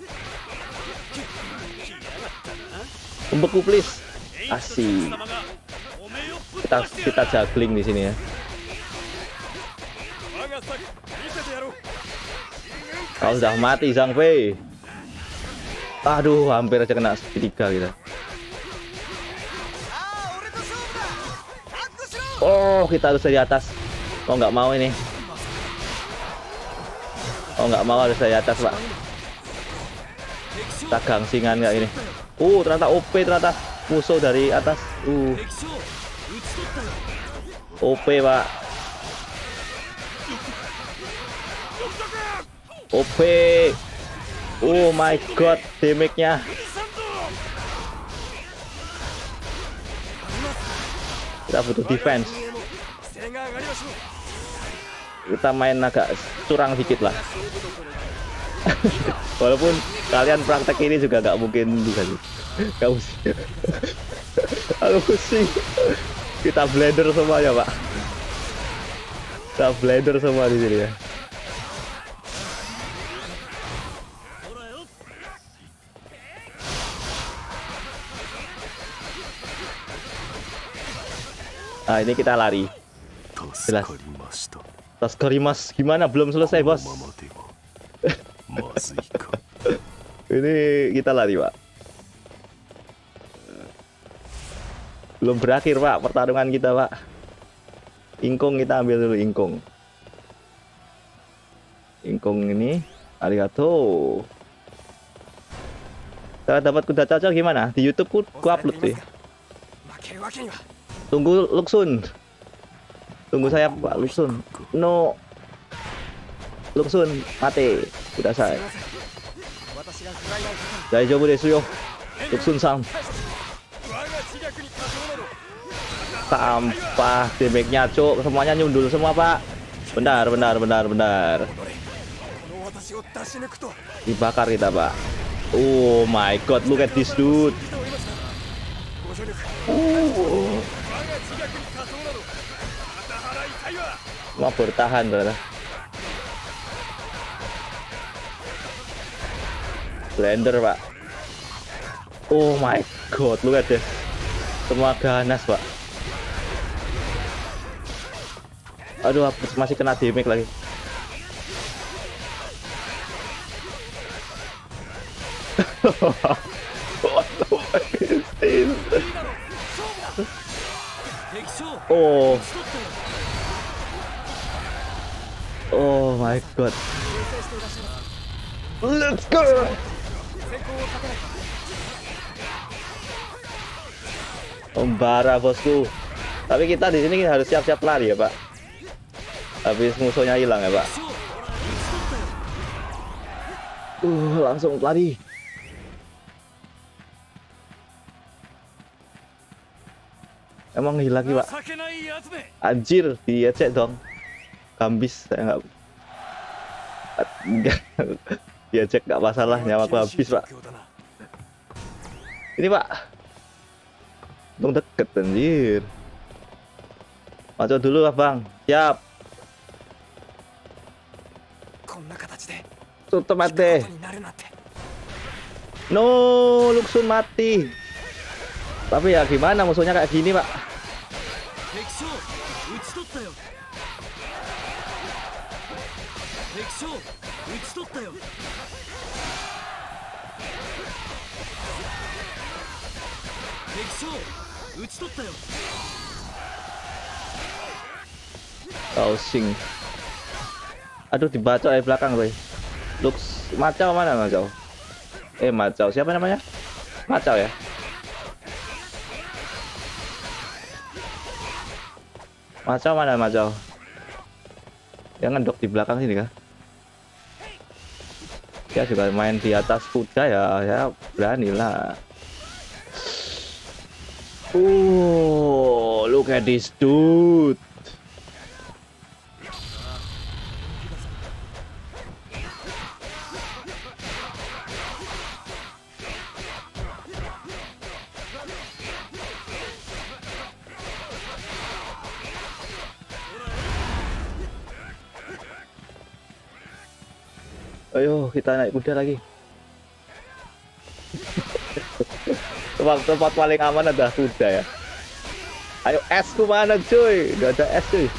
Membeku please. Asik. Kita kita juggling di sini ya. Kau sudah mati Sang Fei. Aduh, hampir aja kena segitiga kita. Oh, kita harus dari atas. Oh, nggak mau ini. Oh, nggak mau harus dari atas, Pak. Kita gangsingan nggak ini? Uh, ternyata O P ternyata musuh dari atas. Uh, O P, Pak. O P. Oh my god, damage-nya. Kita butuh defense. Kita main agak curang dikit lah. Walaupun kalian praktek ini juga gak mungkin bisa sih. Gak mesti. Aku pusing. Kita blender semuanya, Pak. Kita blender semua di sini ya. Nah, ini kita lari. Jelas. Taskarimas gimana? Belum selesai, bos. Ini kita lari, Pak. Belum berakhir, Pak, pertarungan kita, Pak. Ingkung kita ambil dulu, ingkung. Ingkung ini, arigato. Kalau dapat kuda cocok gimana? Di YouTube ku, ku upload sih. Tunggu Luxun. Tunggu saya, Pak Luxun. No. Luxun mati. Kuda saya. Daijoubu desu yo. Luxun-san. Sampah damage-nya, cuk. Semuanya nyundul semua, Pak. Benar, benar, benar, benar. Dibakar kita, Pak. Oh my god, look at this dude. Oh. Mau bertahan, brother. Blender, Pak. Oh my god, look at this. Semua ganas, Pak. Aduh, masih kena damage lagi. What the fuck is this? Oh. Oh my god. Let's go. Membara, bosku. Tapi kita di sini harus siap-siap lari ya, Pak. Habis musuhnya hilang ya, Pak. Uh, langsung lari. Emang hilang lagi, Pak. Anjir, diecek dong. Gambis saya nggak. Diecek nggak masalah, nyawa aku habis, Pak. Ini, Pak. Untung deket, anjir. Maju dulu, Bang. Siap. Tutup mati. No, Luxun mati. Tapi ya gimana, musuhnya kayak gini, Pak. Kausing. Aduh, dibaca dari belakang, Boy. Lux Macau mana, Macau? Eh, Macau. Siapa namanya? Macau ya? Macau mana, Macau? Yang ngedok di belakang sini kah? Dia juga main di atas kuda ya, ya beranilah. Oh, look at this dude. Ayo kita naik kuda lagi. tempat, tempat paling aman adalah kuda ya. Ayo, esku mana cuy? Gak ada es cuy.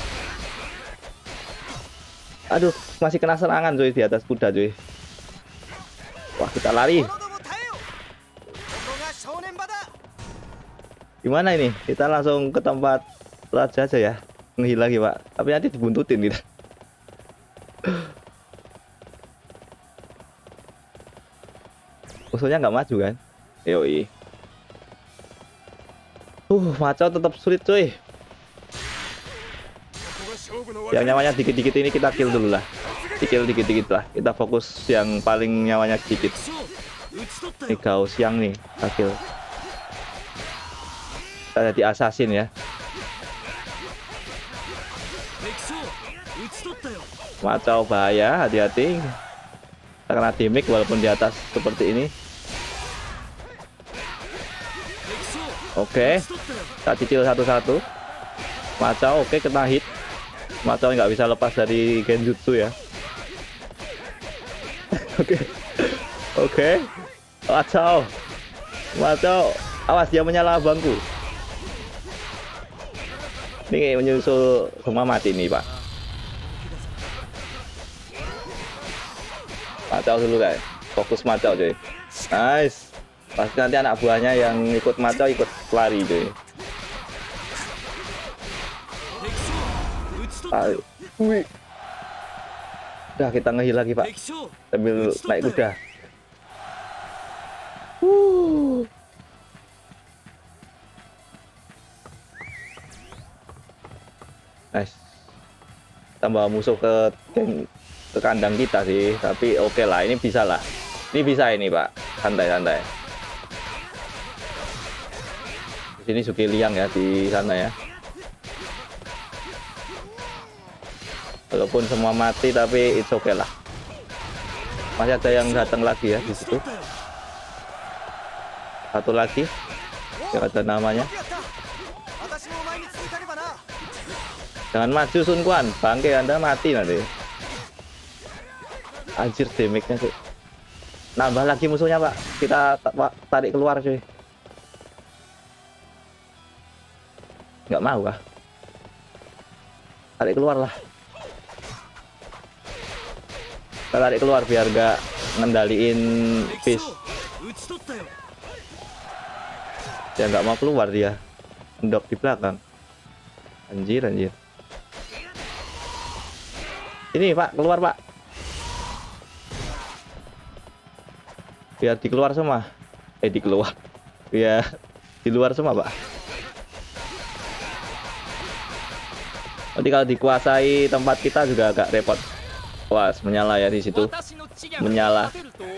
Aduh, masih kena serangan cuy di atas kuda cuy. Wah, kita lari. Gimana ini? Kita langsung ke tempat raja aja ya. Menghilang lagi, Pak. Tapi nanti dibuntutin kita. Musuhnya nggak maju kan? Yoi. Uh, Macau tetap sulit cuy. Yang nyawanya dikit-dikit ini kita kill dulu lah. Kill dikit-dikit lah. Kita fokus yang paling nyawanya sedikit. Ini Gauss yang nih, kita kill. Kita jadi assassin ya. Macau bahaya, hati-hati. Karena damage walaupun di atas seperti ini. Oke, kita cicil satu-satu. Macau, oke, kena hit. Macau nggak bisa lepas dari genjutsu ya. Oke, oke. Macau, Macau, awas dia menyala bangku. Ini menyusul semua mati nih Pak. Macau dulu guys, fokus macau cuy. Nice. Pasti nanti anak buahnya yang ikut macau ikut lari cuy. Ayo. Wih. Udah kita ngehil lagi Pak, sambil naik kuda. Uh. Nice. Tambah musuh ke ke kandang kita sih, tapi oke okay lah, ini bisa lah. Ini bisa ini Pak, santai-santai. Di sini Suki Liang ya di sana ya. Walaupun semua mati tapi it's okay lah. Masih ada yang datang lagi ya di situ. Satu lagi, yang ada namanya. Jangan maju Sun Quan, bangke Anda mati nanti. Anjir damage-nya cuy. Nambah lagi musuhnya Pak. Kita tarik keluar cuy. Nggak mau kah? Tarik keluar lah. Kita tarik keluar biar nggak ngendaliin fish. Dia nggak mau keluar dia. Endok di belakang. Anjir anjir. Ini Pak, keluar Pak. Biar dikeluar semua. Eh dikeluar. Biar di luar semua Pak. Nanti kalau dikuasai tempat kita juga agak repot. Wah, menyala ya di situ. Menyala.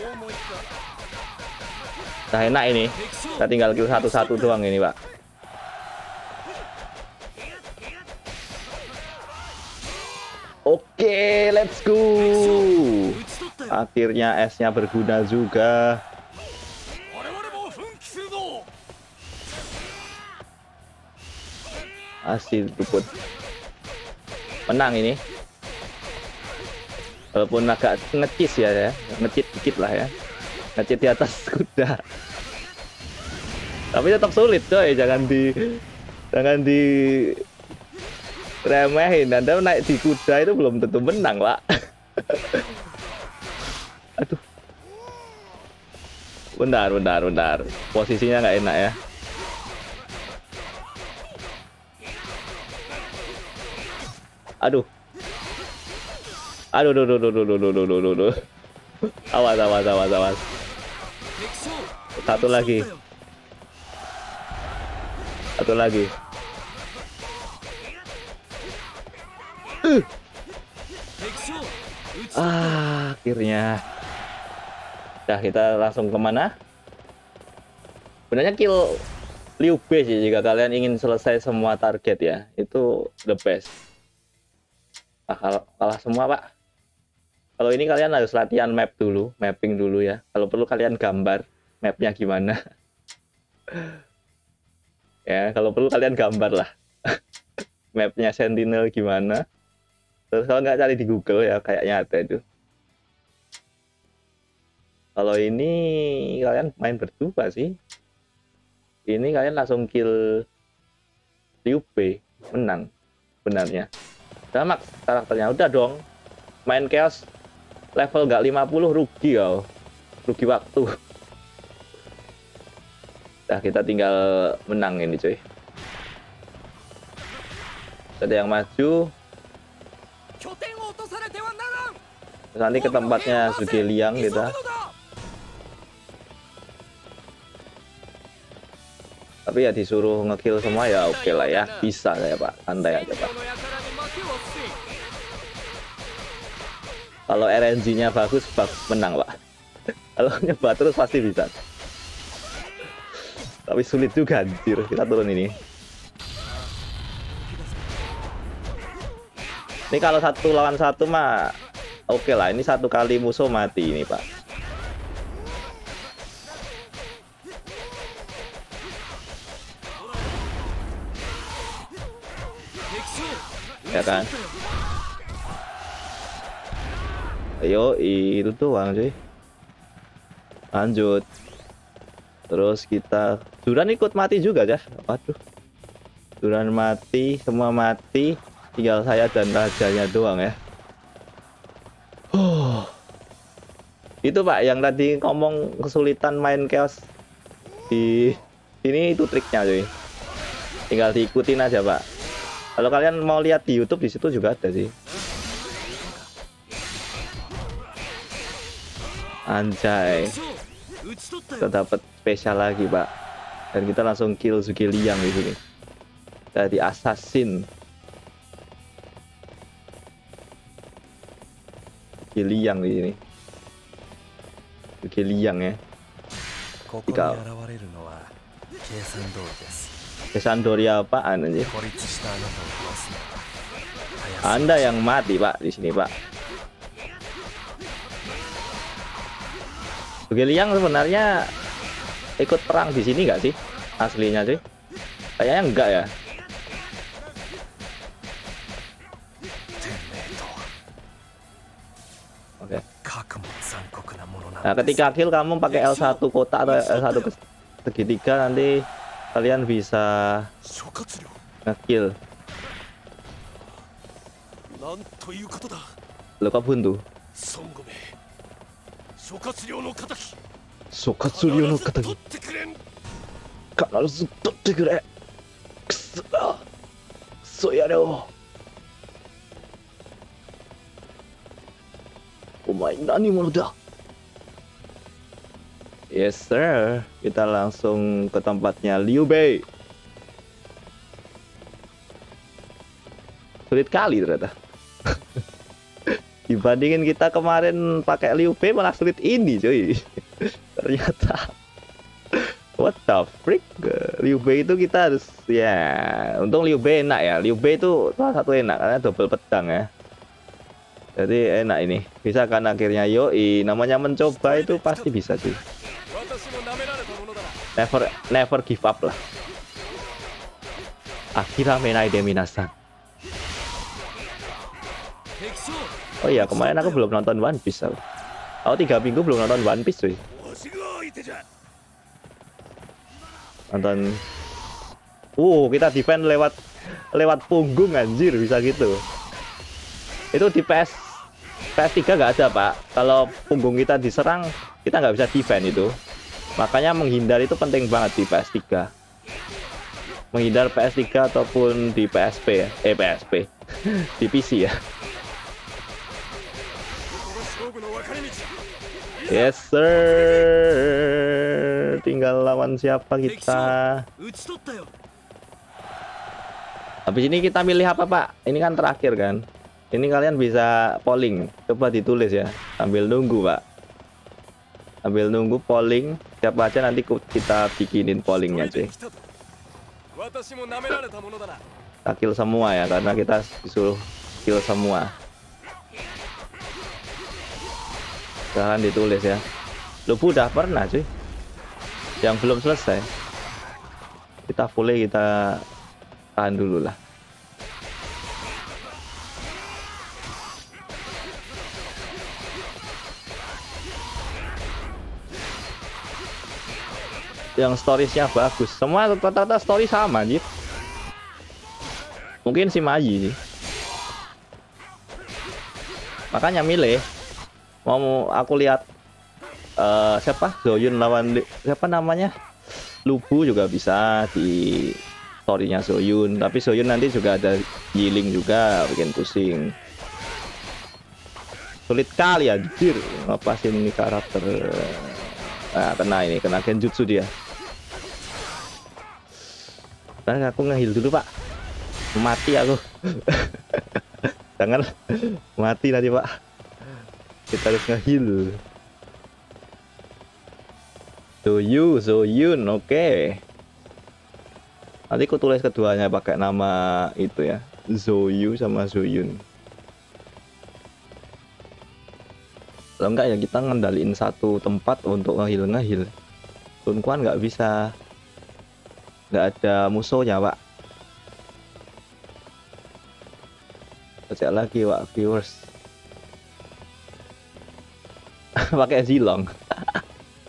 Nah enak ini. Kita tinggal kill satu-satu doang ini Pak. Oke, let's go. Akhirnya S-nya berguna juga. Hasil luput. Menang ini. Walaupun agak ngecis ya, ya. Ngecit dikit lah ya. Ngecit di atas kuda. Tapi tetap sulit coy, jangan di jangan di remehin. Anda naik di kuda itu belum tentu menang Pak. Aduh. Bentar, bentar, bentar. Posisinya nggak enak ya. Aduh. Aduh, aduh, aduh, aduh, aduh, aduh, aduh, aduh, aduh. Awas, awas, awas, awas. Satu lagi. Satu lagi. Uh. Ah, akhirnya. Nah, kita langsung kemana? Sebenarnya kill Liu Bei sih jika kalian ingin selesai semua target ya. Itu the best. Ah, kalah, kalah semua Pak. Kalau ini kalian harus latihan map dulu, mapping dulu ya. Kalau perlu kalian gambar mapnya gimana. Ya, kalau perlu kalian gambar lah. Mapnya Sentinel gimana. Terus kalau nggak cari di Google ya, kayaknya ada itu. Kalau ini kalian main berdua sih. Ini kalian langsung kill Liu Bei, menang benarnya. Udah mak karakternya udah dong. Main chaos level nggak lima puluh rugi kau. Rugi waktu. Nah, kita tinggal menang ini cuy. Ada yang maju. Terus nanti ke tempatnya Suki Liang kita. Tapi ya disuruh ngekill semua ya oke okay lah ya. Bisa saya Pak, santai aja Pak. Kalau R N G-nya bagus, bagus menang Pak. Kalau nyoba terus pasti bisa. Tapi sulit juga anjir. Kita turun ini. Ini kalau satu lawan satu mah oke okay lah. Ini satu kali musuh mati ini Pak. Ya kan? Ayo, itu doang cuy. Lanjut. Terus kita Duran ikut mati juga ya. Waduh. Duran mati, semua mati, tinggal saya dan rajanya doang ya. Huh. Itu Pak yang tadi ngomong kesulitan main chaos di ini, itu triknya cuy. Tinggal diikutin aja Pak. Kalau kalian mau lihat di YouTube, di situ juga ada sih. Anjay. Kita dapat spesial lagi Pak. Dan kita langsung kill Zhuge-Liang di sini. Jadi assassin. Zhuge-Liang di sini. Zhuge-Liang ya. Tiga. Kesandoria apaan aja? Anda yang mati Pak di sini Pak. Zhuge-Liang sebenarnya ikut perang di sini nggak sih aslinya sih? Kayaknya enggak ya. Oke. Nah, ketika kill kamu pakai L satu kotak atau L satu segitiga, nanti kalian bisa nge-kill. Lo kok buntu? Shokatsuryo no kataki. Kanazu totte kure. Kusu. Kusu yaro. Omae nani mono da? Yes sir, kita langsung ke tempatnya Liu Bei. Sulit kali ternyata. Dibandingin kita kemarin pakai Liu Bei malah sulit ini cuy. Ternyata what the freak, Liu Bei itu kita harus ya, untung Liu Bei enak ya. Liu Bei itu salah satu enak karena double pedang ya. Jadi enak ini. Bisa kan akhirnya yoi, namanya mencoba itu pasti bisa cuy. Never never give up lah. Akira menai de minasan. Oh iya, kemarin aku belum nonton One Piece. Aku, aku tiga minggu belum nonton One Piece cuy. Nonton. Uh, kita defend lewat lewat punggung anjir, bisa gitu. Itu di P S P S tiga nggak ada Pak. Kalau punggung kita diserang, kita nggak bisa defend itu. Makanya menghindar itu penting banget di P S tiga. Menghindar P S tiga ataupun di P S P ya. Eh P S P. Di P C ya. Yes sir. Tinggal lawan siapa kita. Habis ini kita milih apa Pak? Ini kan terakhir kan. Ini kalian bisa polling. Coba ditulis ya. Sambil nunggu Pak. Sambil nunggu polling. Siapa aja nanti kita bikinin pollingnya cuy. Kita kill semua ya. Karena kita disuruh kill semua. Jangan ditulis ya. Lubu udah pernah cuy. Yang belum selesai. Kita boleh kita tahan dulu lah. Yang storiesnya bagus. Semua rata-rata story sama anjir. Mungkin si Maji sih. Makanya milih. Mau aku lihat uh, siapa Zoyun lawan siapa namanya Lubu juga bisa di storynya Zoyun, tapi Zoyun nanti juga ada Yiling juga, bikin pusing. Sulit kali anjir ngapasin ini karakter. Nah, kena ini, kena genjutsu dia. Nah, aku nge-heal dulu Pak. Mati aku. Jangan mati nanti Pak. Kita harus nge-heal. Zoyu, Zoyun, oke. Okay. Nanti aku tulis keduanya pakai nama itu ya, Zoyu sama Zoyun. Kalau enggak ya kita ngendaliin satu tempat untuk nge-heal nge-heal. Sun Quan nggak bisa, nggak ada musuhnya Pak. Cek lagi Pak viewers. Pakai Zilong.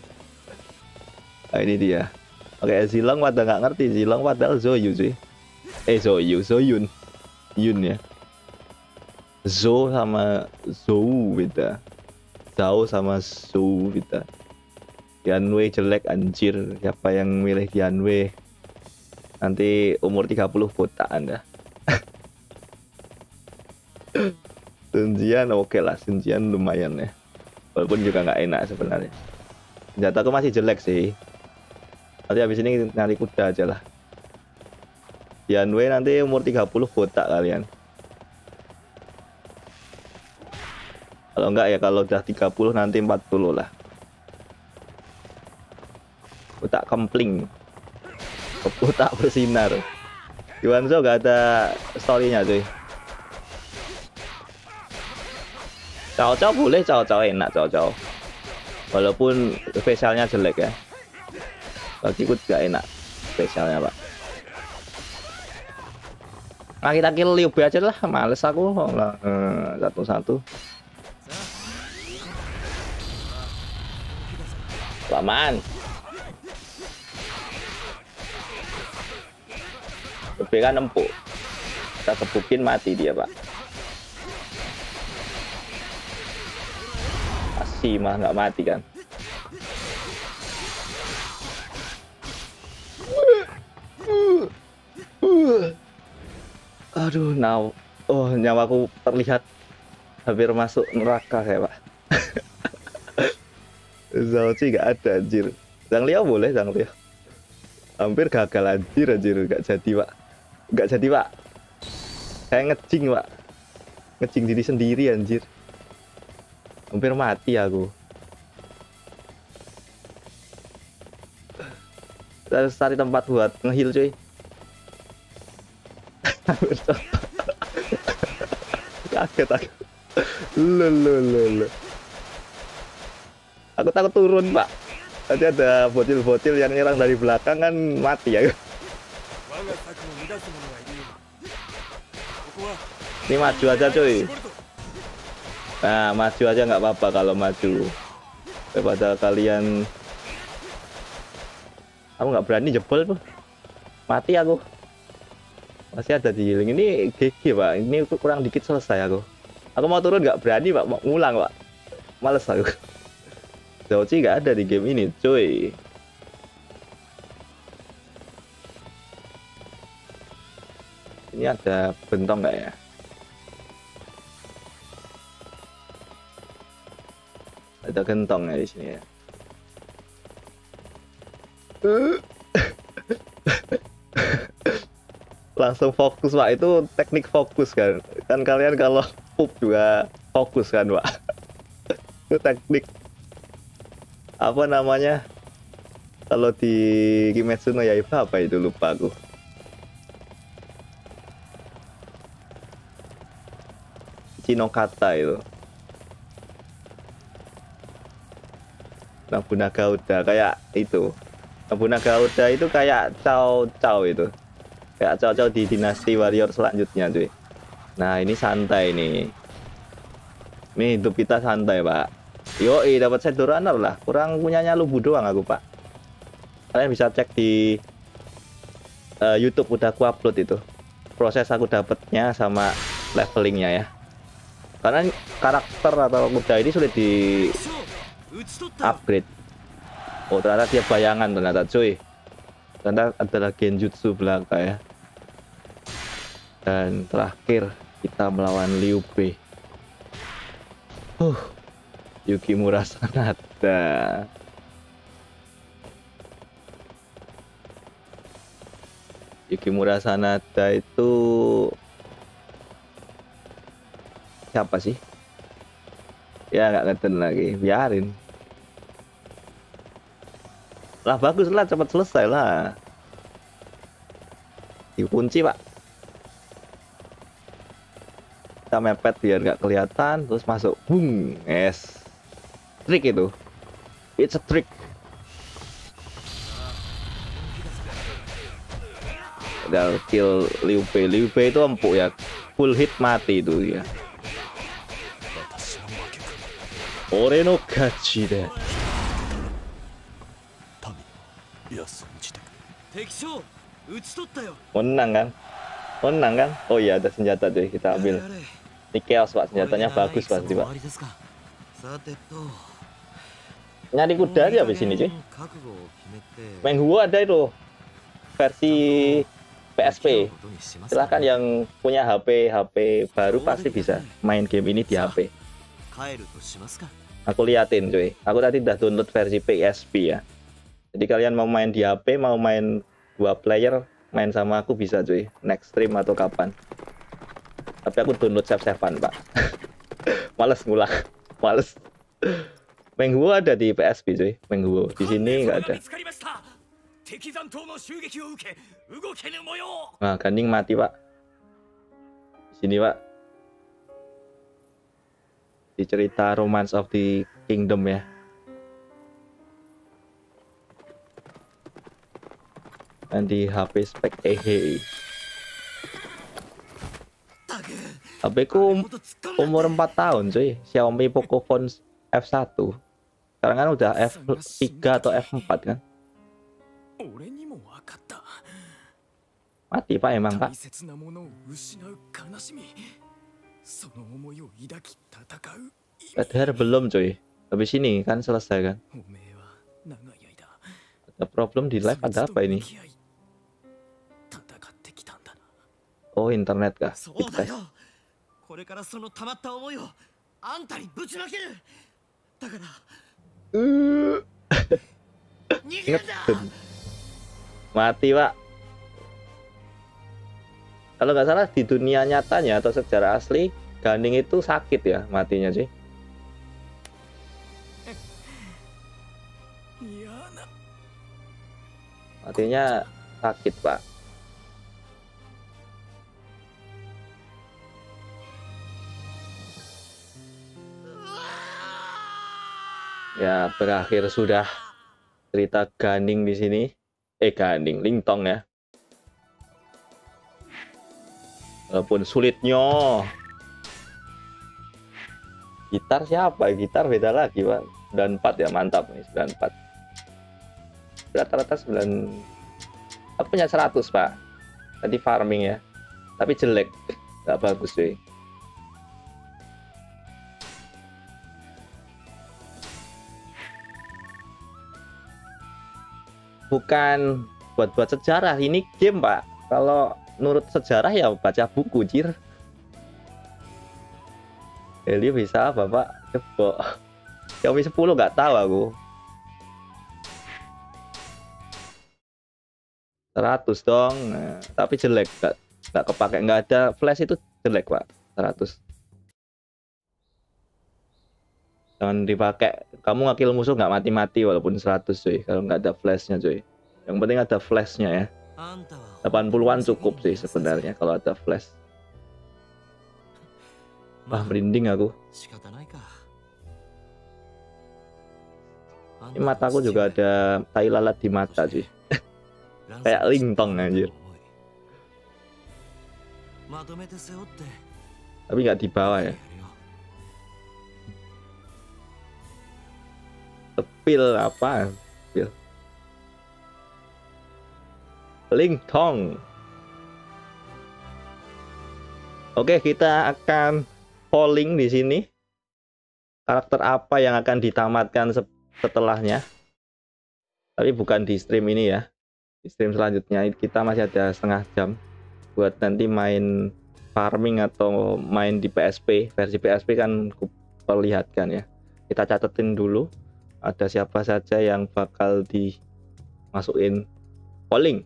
Nah, ini dia. Oke, Zilong pada nggak ngerti. Zilong padahal Zoyu sih. Eh Zoyu, Zoyun, Yun ya. Zo sama Zou beda. Zhao sama Zou beda. Yanwei jelek anjir. Siapa yang milih Yanwei? Nanti umur tiga puluh botak Anda. Senjian oke okay lah, Senjian lumayan ya. Walaupun juga nggak enak sebenarnya. Senjata aku masih jelek sih. Nanti habis ini nyari kuda aja lah. Yanwei nanti umur tiga puluh botak kalian. Kalau enggak ya kalau udah tiga puluh nanti empat puluh lah. Botak kempling. Botak bersinar. Yuanzo gak ada story-nya cuy. Cao-cao boleh, cao-cao enak, cao-cao. Walaupun spesialnya jelek ya. Bagiku juga enak spesialnya pak. Nah kita kill Liu Bei aja lah, males aku satu-satu. Lamaan. Liu Bei kan empuk. Kita kebukin mati dia pak. Masih mah nggak mati kan. Aduh, now, oh nyawaku terlihat hampir masuk neraka saya pak. Zauci nggak ada anjir. Zhang Liao boleh, Zhang Liao. Hampir gagal anjir, anjir nggak jadi pak. Nggak jadi pak. Saya ngecing pak. Ngecing diri sendiri anjir. Hampir mati aku. Kita harus cari tempat buat nge-heal cuy. Kaget aku. Lo lo lo lo. Aku takut turun pak. Tadi ada bocil-bocil yang nyerang dari belakang kan mati ya. Ini maju aja cuy. Nah maju aja nggak apa-apa kalau maju. Daripada kalian. Aku nggak berani jebol tuh. Mati aku. Masih ada di healing ini G G pak. Ini kurang dikit selesai aku. Aku mau turun nggak berani pak. Mau ngulang pak. Males aku. Zauci nggak ada di game ini cuy. Ini ada bentong nggak ya? Ada gentong ya di sini ya. Langsung fokus pak, itu teknik fokus kan. Kan kalian kalau pup juga fokus kan pak. Itu teknik apa namanya? Kalau di Kimetsu no Yaiba apa itu lupa aku. Chinokata itu. Nobunaga Uda kayak itu. Nobunaga Uda itu kayak Cao Cao itu. Kayak Cao Cao di dinasti warrior selanjutnya cuy. Nah ini santai nih. Ini hidup kita santai pak. Yoi dapat Shadow Runner lah. Kurang punyanya Lubu doang aku pak. Kalian bisa cek di uh, YouTube udah aku upload itu. Proses aku dapetnya sama levelingnya ya. Karena karakter atau kuda ini sudah di upgrade. Oh ternyata dia bayangan ternyata cuy. Ternyata adalah genjutsu belaka ya. Dan terakhir kita melawan Liu Bei. Huh. Yukimura Sanada. Yukimura Sanada itu siapa sih? Ya nggak ngeden lagi, biarin. Lah bagus lah, cepat selesai lah. Dikunci pak. Kita mepet biar nggak kelihatan, terus masuk, boom, es. Trick itu, it's a trick. Udah kill Liu Bei. Liu Bei itu empuk ya, full hit mati itu ya. Ore no gachi de. Menang kan? Menang kan? Oh iya, ada senjata cuy, kita ambil. Ini chaos pak, senjatanya bagus pasti pak. Nyari kuda aja habis ini cuy. Menghuo ada itu versi P S P. Silahkan yang punya H P H P baru pasti bisa main game ini di H P. Aku liatin cuy. Aku tadi udah download versi P S P ya. Jadi kalian mau main di H P, mau main dua player, main sama aku bisa cuy. Next stream atau kapan. Tapi aku download save-savean pak. Males ngulang. Males. Menghuo ada di P S P cuy. Menghuo di sini nggak ada. Nah, Ganding mati pak. Di sini pak. Di cerita Romance of the Kingdom ya. Dan di H P spek ehe. H P ku umur empat tahun cuy. Xiaomi Pocophone F satu. Sekarang kan udah F tiga atau F empat kan. Mati pak emang pak. Red Hair belum cuy. Habis ini kan selesai kan. Ada problem di live, ada apa ini? Oh internet kah? Guys. Uh. Mati pak. Kalau nggak salah di dunia nyatanya atau secara asli Ganding itu sakit ya matinya sih. Matinya sakit pak. Ya berakhir sudah cerita Ganding di sini. Eh Ganding, Lingtong ya. Walaupun sulitnya. Gitar siapa? Gitar beda lagi pak. sembilan puluh empat ya, mantap nih sembilan puluh empat. Rata-rata sembilan. Aku punya seratus pak. Tadi farming ya. Tapi jelek. Gak bagus cuy. Bukan buat-buat sejarah, ini game pak. Kalau menurut sejarah ya baca buku jir. Eli bisa apa pak? Coba Xiaomi sepuluh nggak tahu aku. seratus dong. Nah, tapi jelek, nggak nggak kepake, nggak ada flash itu jelek pak. Seratus jangan dipakai. Kamu ngekill musuh nggak mati-mati walaupun seratus cuy. Kalau nggak ada flashnya cuy. Yang penting ada flashnya ya. delapan puluhan cukup sih sebenarnya kalau ada flash. Wah merinding aku. Ini mataku juga ada tai lalat di mata sih. Kayak Lingtong anjir. Tapi nggak di bawah ya. Tepil apa? Tepil. Lingtong. Oke, kita akan polling di sini. Karakter apa yang akan ditamatkan setelahnya? Tapi bukan di stream ini ya. Di stream selanjutnya kita masih ada setengah jam buat nanti main farming atau main di P S P. Versi P S P kan perlihatkan ya. Kita catetin dulu ada siapa saja yang bakal dimasukin polling.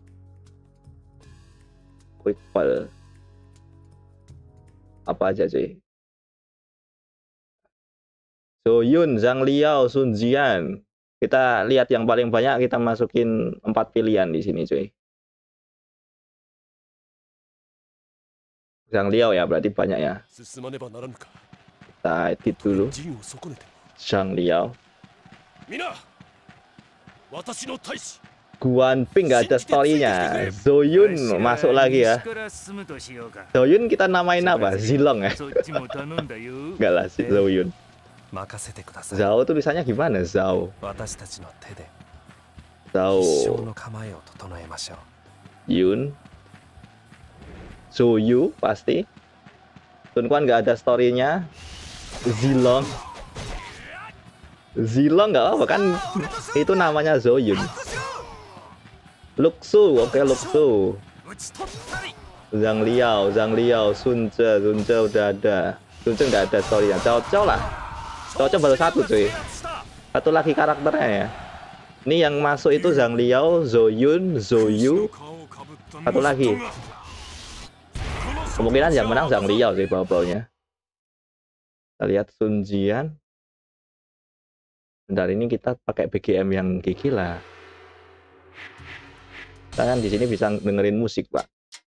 Quick poll. Apa aja cuy? Zoyun, Zhang Liao, Sun Jian. Kita lihat yang paling banyak, kita masukin empat pilihan di sini cuy. Zhang Liao ya, berarti banyak ya. Kita edit dulu. Zhang Liao. Guan Ping nggak ada story-nya. Zoyun masuk lagi ya. Zoyun kita namain apa? Zilong ya? Enggak lah, Zoyun. Zhao tuh tulisannya gimana? Zhao. Zhao. Yun. Zoyu pasti. Sun Quan nggak ada story-nya. Zilong. Zilong nggak apa kan itu namanya Zoyun. Luxu, oke okay, Luxu. Zhang Liao, Zhang Liao, Sun Ce, Sun Ce udah ada. Sun Ce nggak ada story-nya. Cao Cao lah. Cao Cao baru satu cuy. Satu lagi karakternya ya. Ini yang masuk itu Zhang Liao, Zoyun, Zoyu. Satu lagi. Kemungkinan yang menang Zhang Liao sih bau-baunya. Kita lihat Sun Jian. Bentar ini kita pakai B G M yang gigi lah. Kita kan di sini bisa dengerin musik, Pak.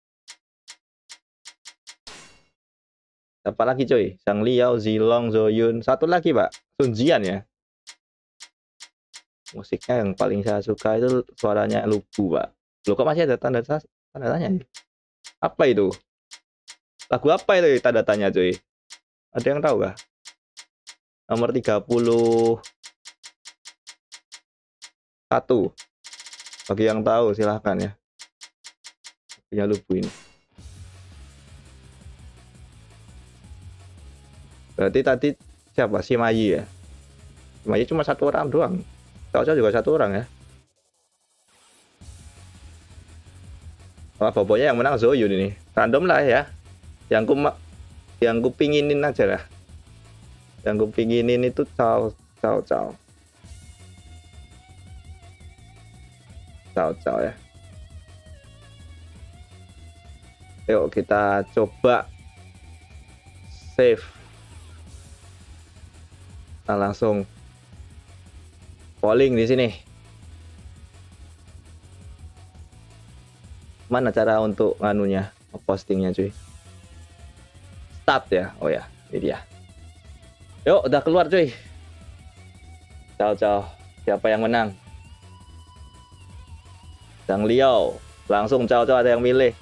Apa lagi coy? Zhang Liao, Zilong, Zoyun. Satu lagi, Pak. Sun Jian ya. Musiknya yang paling saya suka itu suaranya Lubu, Pak. Loh kok masih ada tanda tanda tanya? Apa itu? Lagu apa itu tanda tanya cuy? Ada yang tahu kah? Nomor tiga puluh satu. Bagi yang tahu silahkan ya. Punya Lubu ini. Berarti tadi siapa? Si Mayi ya? Si Mayi cuma satu orang doang. Cao Cao juga satu orang ya. Wah, pokoknya yang menang Zoyun ini. Random lah ya. Yang ku yang ku pinginin aja lah. Yang ku pinginin itu Cao Cao Cao. Cao Cao ya. Yuk kita coba save. Nah, langsung polling di sini. Mana cara untuk nganunya, postingnya cuy? Start ya. Oh ya, ini dia. Yuk, udah keluar cuy. Cao Cao. Siapa yang menang? Zhang Liao. Langsung Cao Cao ada yang milih.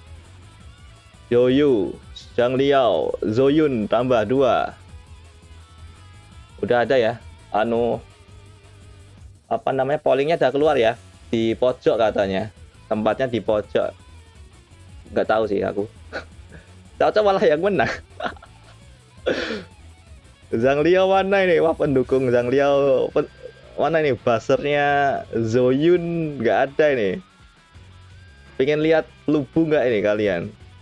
Zoyu, Zhang Liao, Zoyun tambah dua. Udah ada ya. Anu apa namanya? Pollingnya udah keluar ya. Di pojok katanya. Tempatnya di pojok. Nggak tahu sih aku. Cao Cao malah yang menang. Zhang Liao mana ini? Wah, pendukung Zhang Liao. Pen... Mana ini buzzer-nya Zoyun? Nggak ada ini. Pengen lihat Lubu nggak ini kalian?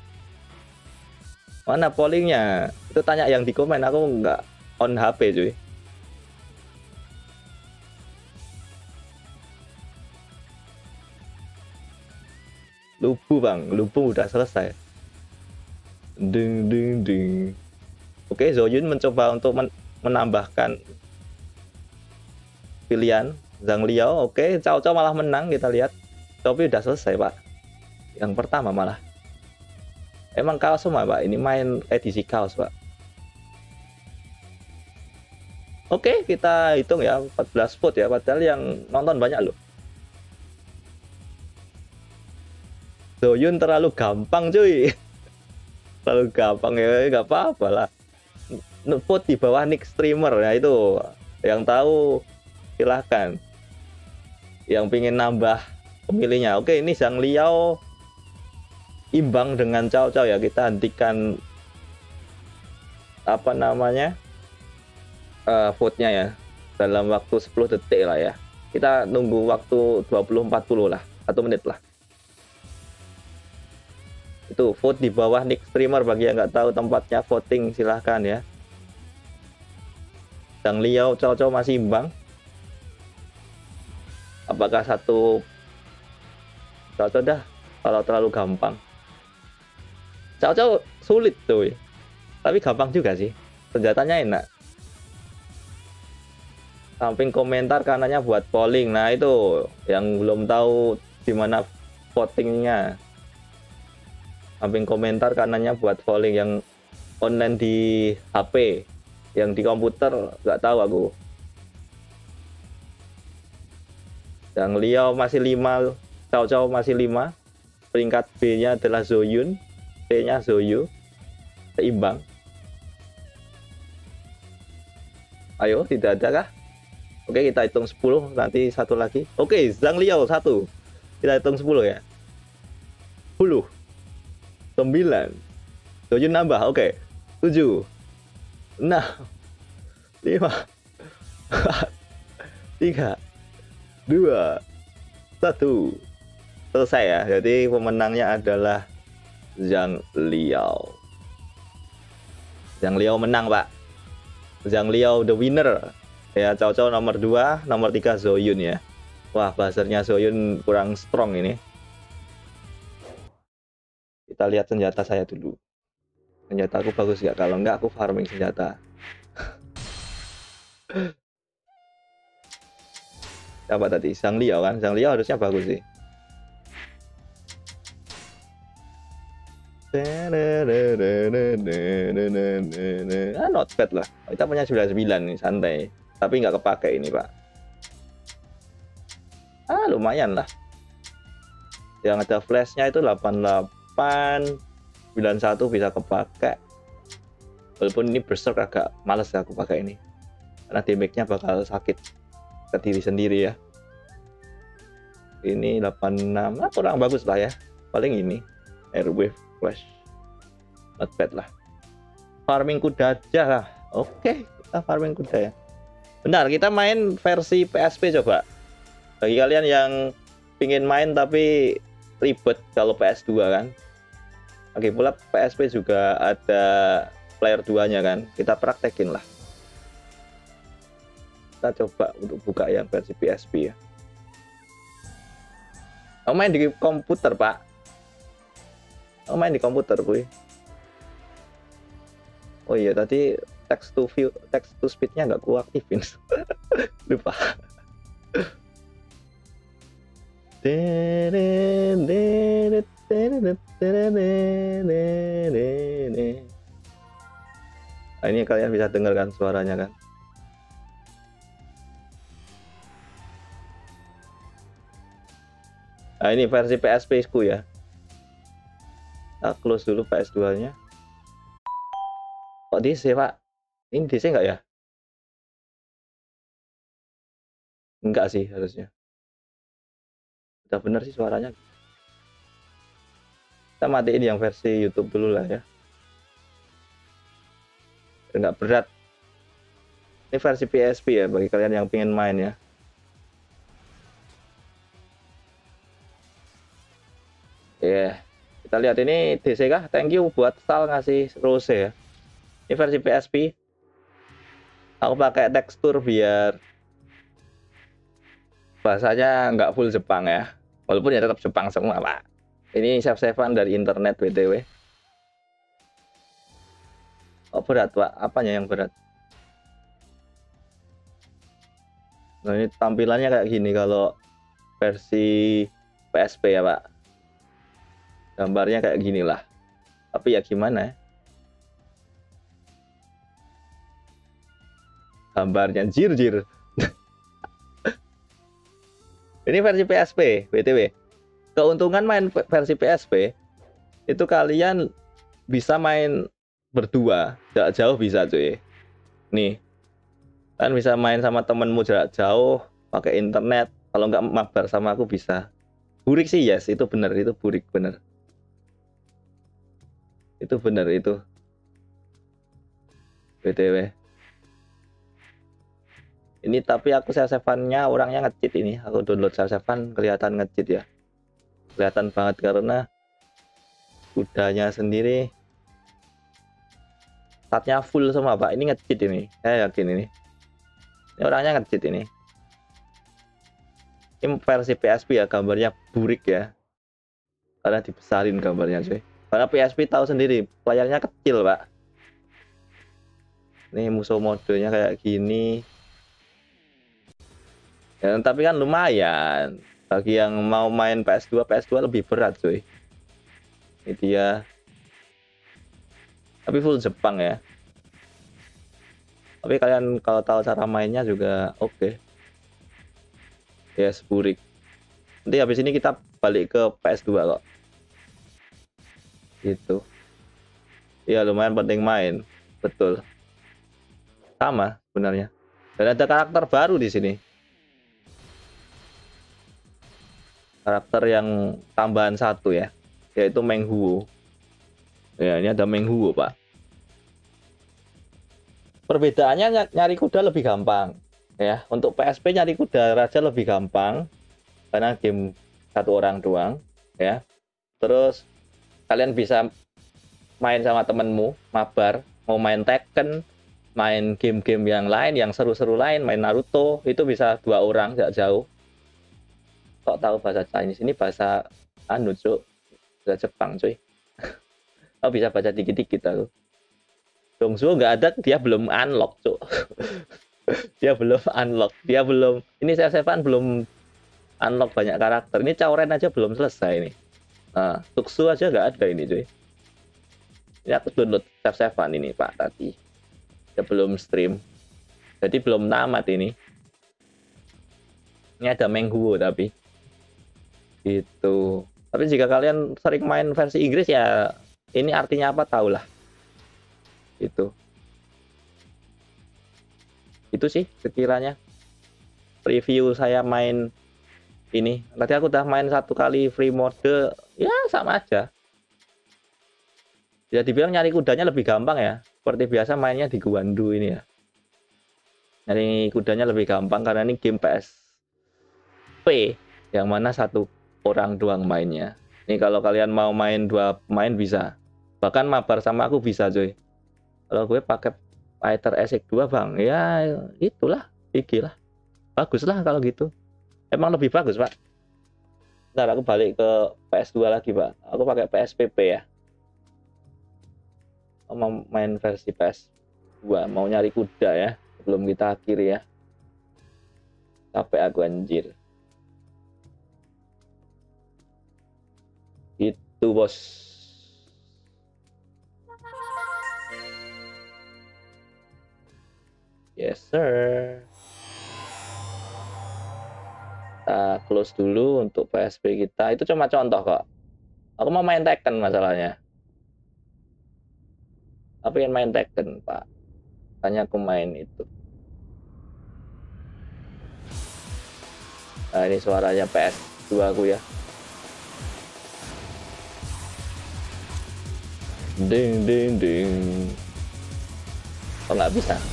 Mana pollingnya? Itu tanya yang di komen. Aku nggak on H P cuy. Lubu bang, Lubu udah selesai. Ding ding ding. Oke, Zoyun mencoba untuk men menambahkan pilihan. Zhang Liao, oke, Cao Cao malah menang, kita lihat. Tapi udah selesai pak. Yang pertama malah. Emang kaos semua pak, ini main edisi kaos pak. Oke, kita hitung ya, empat belas vote ya, padahal yang nonton banyak loh. Zoyun terlalu gampang cuy. Terlalu gampang ya, nggak apa-apa lah. Vote di bawah nick streamer ya itu. Yang tahu silahkan. Yang pingin nambah pemilihnya. Oke, ini Zhang Liao imbang dengan Cao Cao ya. Kita hentikan apa namanya uh, vote-nya ya dalam waktu sepuluh detik lah ya. Kita nunggu waktu dua puluh empat puluh lah, satu menit lah. Itu vote di bawah nick streamer bagi yang nggak tahu tempatnya voting silahkan ya. Zhang Liao, Cao Cao masih imbang. Apakah satu Cao Cao dah kalau terlalu gampang. Cao Cao sulit tuh, tapi gampang juga sih. Senjatanya enak. Samping komentar kanannya buat polling. Nah itu yang belum tahu di mana votingnya. Samping komentar kanannya buat polling yang online di H P, yang di komputer nggak tahu aku. Zhang Liao masih lima, Cao Cao masih lima. Peringkat B-nya adalah Zoyun, C-nya Zoyu. Seimbang. Ayo, tidak ada kah? Oke, kita hitung sepuluh, nanti satu lagi. Oke, Zhang Liao satu. Kita hitung sepuluh ya. sepuluh. sembilan. Soyun nambah, oke. tujuh, enam, lima, empat, tiga, dua, satu. Selesai ya. Jadi pemenangnya adalah Zhang Liao. Zhang Liao menang, Pak. Zhang Liao the winner. Ya, Cao Cao nomor dua, nomor tiga Zoyun ya. Wah, buzzernya Zoyun kurang strong ini. Kita lihat senjata saya dulu. Senjata aku bagus gak? Kalau enggak, aku farming senjata. Siapa tadi? Zhang Liao kan? Zhang Liao harusnya bagus sih. Ah, not bad lah. Kita punya sembilan puluh sembilan nih, santai. Tapi nggak kepake ini, Pak. Ah, lumayan lah. Yang ada flashnya itu delapan puluh delapan, sembilan puluh satu bisa kepake. Walaupun ini berserk agak males ya aku pakai ini. Karena damage-nya bakal sakit ke diri sendiri ya. Ini delapan puluh enam, nah, kurang bagus lah ya. Paling ini Airwave Flash. Not bad lah. Farming kuda aja lah. Oke, kita farming kuda ya. Benar, kita main versi P S P coba. Bagi kalian yang pingin main tapi ribet kalau P S dua kan. Oke, pula P S P juga ada player dua-nya kan. Kita praktekin lah. Kita coba untuk buka yang versi P S P ya. Oh, main di komputer, Pak. Oh, main di komputer, kuy. Oh iya, tadi text to view, text to speed-nya nggak ku aktifin. Lupa. Nah, ini kalian bisa dengarkan suaranya kan. Nah, ini versi P S P ku ya. Kita close dulu P S dua-nya. Kok D C, Pak? Ini D C nggak ya? Enggak sih harusnya. Udah bener sih suaranya. Kita matiin yang versi YouTube dulu lah ya. Nggak berat. Ini versi P S P ya bagi kalian yang pengen main ya. Ya, yeah. Kita lihat ini D C kah? Thank you buat Stal ngasih Rose ya. Ini versi P S P. Aku pakai tekstur biar bahasanya nggak full Jepang ya. Walaupun ya tetap Jepang semua, Pak. Ini save-savean dari internet B T W. Oh, berat, Pak. Apanya yang berat? Nah, ini tampilannya kayak gini kalau versi P S P ya, Pak. Gambarnya kayak gini lah. Tapi ya gimana ya? Gambarnya jir-jir. Ini versi P S P, B T W. Keuntungan main versi P S P itu kalian bisa main berdua, jarak jauh bisa cuy. Nih, kan bisa main sama temenmu jarak jauh, pakai internet. Kalau nggak mabar sama aku bisa. Burik sih, yes, itu bener, itu burik bener. Itu bener itu. B T W. Ini tapi aku save-saveannya orangnya nge-cheat ini. Aku download save-savean kelihatan nge-cheat ya. Kelihatan banget karena kudanya sendiri statnya full semua, Pak. Ini nge-cheat ini. Saya yakin ini. Ini orangnya nge-cheat ini. Ini versi P S P ya, gambarnya burik ya. Karena dibesarin gambarnya cuy. Karena P S P tahu sendiri, layarnya kecil, Pak. Ini musuh modenya kayak gini. Ya, tapi kan lumayan bagi yang mau main P S dua. P S dua lebih berat cuy. Ini dia, tapi full Jepang ya. Tapi kalian kalau tahu cara mainnya juga oke okay. Yes, burik. Nanti habis ini kita balik ke P S dua kok gitu ya. Lumayan penting main, betul, sama sebenarnya. Dan ada karakter baru di sini. Karakter yang tambahan satu ya, yaitu Meng Huo. Ya, ini ada Menghuo, Pak. Perbedaannya nyari kuda lebih gampang. Ya, untuk P S P nyari kuda raja lebih gampang karena game satu orang doang, ya. Terus kalian bisa main sama temenmu, mabar, mau main Tekken, main game-game yang lain, yang seru-seru lain, main Naruto, itu bisa dua orang, gak jauh. Kok tahu bahasa Chinese? Ini bahasa anu, Cuk. Bahasa Jepang, cuy. Oh, bisa baca dikit-dikit aku. Dongsuo nggak ada, dia belum unlock, Cuk. Dia belum unlock, dia belum. Ini saya Sevan belum unlock banyak karakter. Ini Chaoren aja belum selesai ini. Nah, Tuxu aja nggak ada ini, cuy. Ini aku download Chef Sevan ini, Pak, tadi. Dia belum stream. Jadi belum tamat ini. Ini ada Menghuo tapi. Gitu. Tapi jika kalian sering main versi Inggris ya, ini artinya apa tahulah. Itu. Itu sih sekiranya review saya main ini. Tadi aku udah main satu kali free mode, ya sama aja. Ya dibilang nyari kudanya lebih gampang ya. Seperti biasa mainnya di Guandu ini ya. Nyari kudanya lebih gampang karena ini game P S P yang mana satu orang doang mainnya. Ini kalau kalian mau main dua main bisa. Bahkan mabar sama aku bisa, coy. Kalau gue pakai Fighter S X dua, Bang, ya itulah, gigi lah. Bagus lah kalau gitu. Emang lebih bagus, Pak. Ntar aku balik ke P S dua lagi, Pak. Aku pakai P S P P ya. Mau main versi P S dua, mau nyari kuda ya. Belum kita akhiri ya. Capek aku anjir. Itu, bos. Yes, sir. Kita close dulu untuk P S P kita. Itu cuma contoh kok. Aku mau main Tekken masalahnya. Aku ingin main Tekken, Pak. Tanya aku main itu. Nah, ini suaranya P S dua aku ya. Ding, ding, ding. Oh, nggak bisa.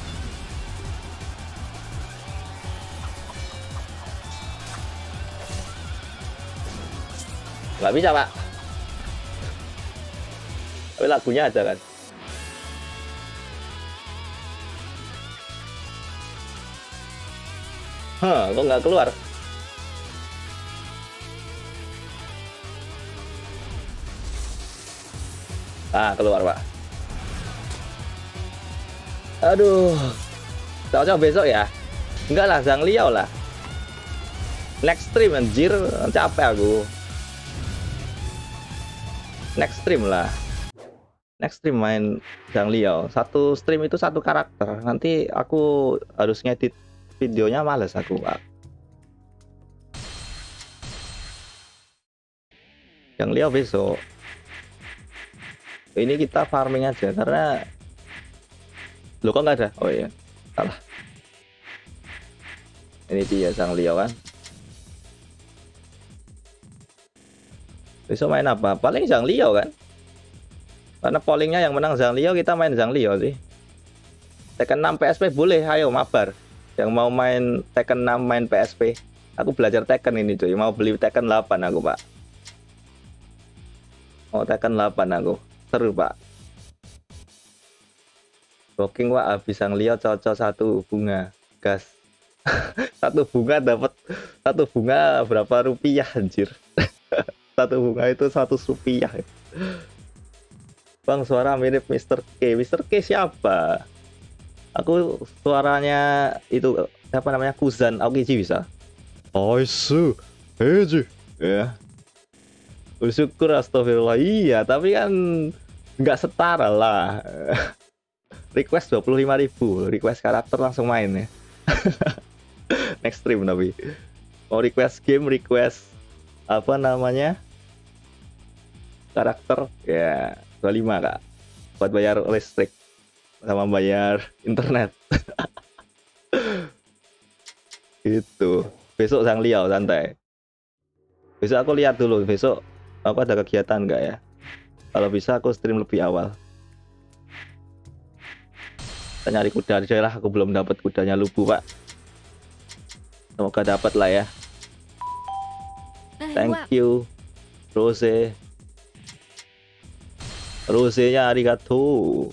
Nggak bisa, Pak. Tapi lagunya ada kan. Hah, kok nggak keluar? Ah, keluar, Pak. Aduh. Coba besok ya. Enggak lah, Zhang Liao lah. Next stream anjir, capek aku. Next stream lah. Next stream main Zhang Liao. Satu stream itu satu karakter. Nanti aku harus ngedit videonya, males aku, Pak. Zhang Liao besok. Ini kita farming aja karena lo kok nggak ada. Oh iya, salah. Ini dia Zhang Liao kan. Besok main apa? Paling Zhang Liao kan. Karena pollingnya yang menang Zhang Liao, kita main Zhang Liao sih. Tekken enam P S P boleh, ayo mabar. Yang mau main Tekken enam main P S P. Aku belajar Tekken ini cuy. Mau beli Tekken delapan aku, Pak. Mau Tekken delapan aku. Seru, Pak. Booking, Pak, habis Zhang Liao cocok satu bunga. Gas. Satu bunga dapat satu bunga berapa rupiah anjir. Satu bunga itu seratus rupiah. Bang, suara mirip mister K. mister K siapa? Aku suaranya itu siapa namanya? Kuzan Aokiji bisa. Oisu, Heju. Ya. Syukur, astagfirullah. Iya, tapi kan nggak setara lah. Request dua puluh lima ribu, request karakter langsung main ya. Next stream tapi. Mau request game, request apa namanya? Karakter ya dua puluh lima, Kak. Buat bayar listrik sama bayar internet. Gitu. Besok Zhang Liao santai. Besok aku lihat dulu besok aku ada kegiatan enggak ya. Kalau bisa aku stream lebih awal. Kita nyari kuda aja lah, aku belum dapat kudanya Lubu, Pak. Semoga dapat lah ya. Thank you, Rose. Rose-nya arigato.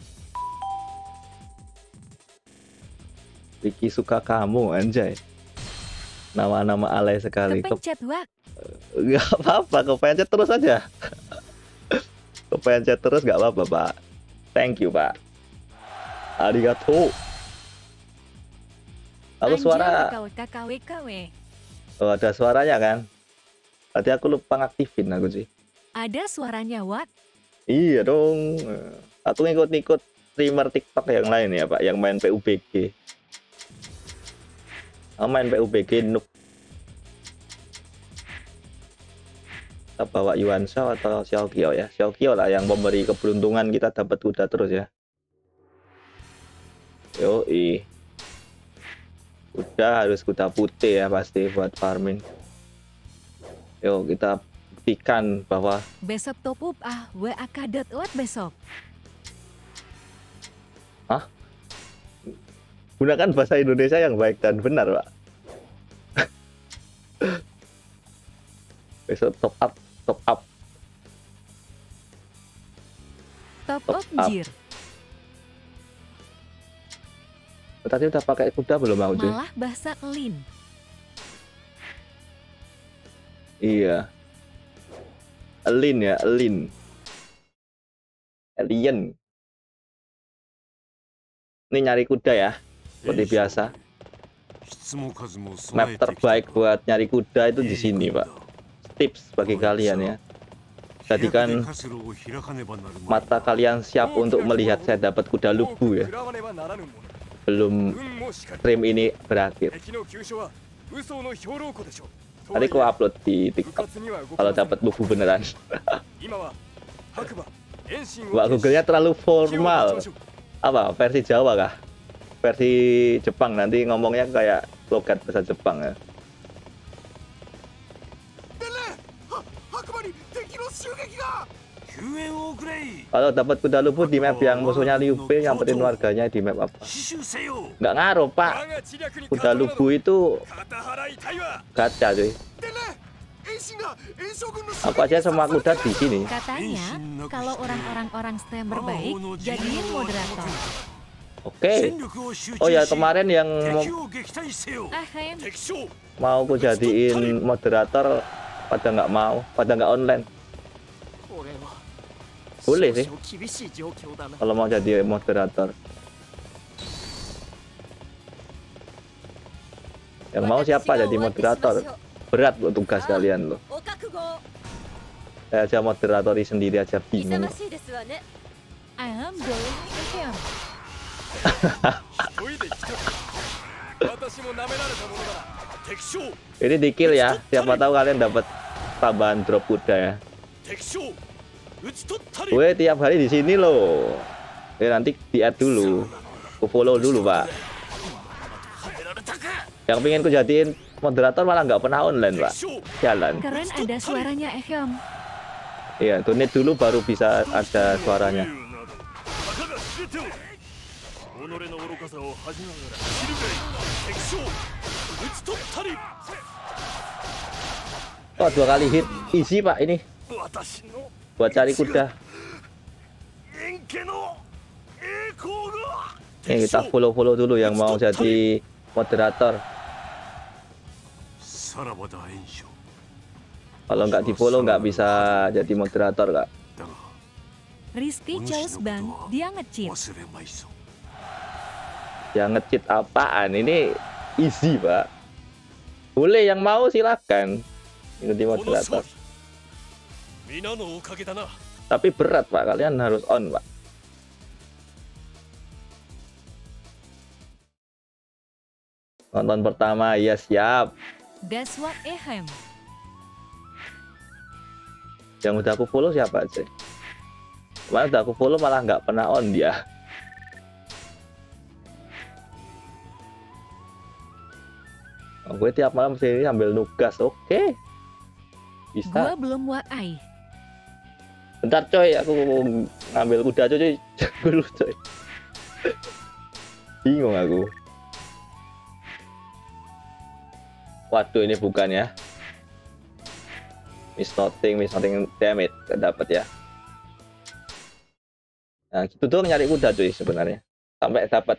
Ricky suka kamu, anjay. Nama-nama alay sekali. Kepencet, Wak. Gak apa-apa, kepencet terus aja. Kepencet terus gak apa-apa, Pak. Thank you, Pak. Arigato. Aku suara. Oh, ada suaranya kan? Tadi aku lupa ngaktifin aku sih. Ada suaranya, Wak. Iya dong. Aku ngikut-ngikut streamer TikTok yang lain ya, Pak, yang main P U B G. Aku main P U B G noob. Kita bawa Yuan Shao atau Xiaoqiao ya. Xiaoqiao lah yang memberi keberuntungan kita dapat kuda terus ya. Yoi. Kuda harus kuda putih ya pasti buat farming. Yuk kita buktikan bahwa besok top up ah W A K dot what besok. Hah? Gunakan bahasa Indonesia yang baik dan benar, Pak. Besok top up, top up. Top, top up, jir. Tadi udah pakai kuda belum mau sih? Malah bahasa Lin. Iya. Lin ya, Lin. Alien. Ini nyari kuda ya, seperti biasa. Map terbaik buat nyari kuda itu di sini, Pak. Tips bagi kalian ya. Jadikan mata kalian siap untuk melihat saya dapat kuda Lubu ya. Belum stream ini berakhir. Tadi aku upload di TikTok kalau dapat Lubu beneran. Wah, Google-nya terlalu formal. Apa versi Jawa kah? Versi Jepang nanti ngomongnya kayak logat bahasa Jepang ya. Kalau dapat kuda Lubu di map yang musuhnya Liu Bei, nyamperin warganya di map apa? Nggak ngaruh, Pak. Kuda Lubu itu gacha, cuy. Aku aja sama kuda di sini. Katanya kalau orang-orang orang streamer baik jadiin moderator. Oke. Oh ya, kemarin yang mau aku jadiin moderator pada nggak mau, pada nggak online. Boleh sih kalau mau jadi moderator. Yang mau siapa jadi moderator? Berat buat tugas kalian loh. Saya aja moderatori sendiri aja bingung. Ini di kill ya. Siapa tahu kalian dapat tambahan drop kuda ya. Gue tiap hari di sini loh. Eh, nanti di add dulu, ku follow dulu, Pak. Yang pengen ku jadiin moderator malah nggak pernah online, Pak. Jalan. Keren ada suaranya, Ehyom. Iya, donate dulu baru bisa ada suaranya. Oh, dua kali hit easy, Pak, ini. Buat cari kuda. Nih, kita follow-follow dulu yang mau jadi moderator. Kalau nggak di follow nggak bisa jadi moderator, Kak. Rizky Charles Bang, dia nge-cheat. Dia nge-cheat apaan? Ini easy, Pak. Boleh yang mau silakan ikuti moderator. Tapi berat, Pak. Kalian harus on, Pak. Nonton pertama, ya siap. That's what Ehem. Yang udah aku follow siapa aja? Kemarin udah aku follow malah nggak pernah on dia. Oh, gue tiap malam sini sambil nugas, oke? Okay. Bisa. Gua belum waai. Bentar coy, aku ngambil kuda coy. Dulu coy. Bingung aku. Waduh, ini bukan ya. Miss nothing, miss nothing, damn it, gak dapat ya. Nah, gitu tuh nyari kuda cuy sebenarnya. Sampai dapat.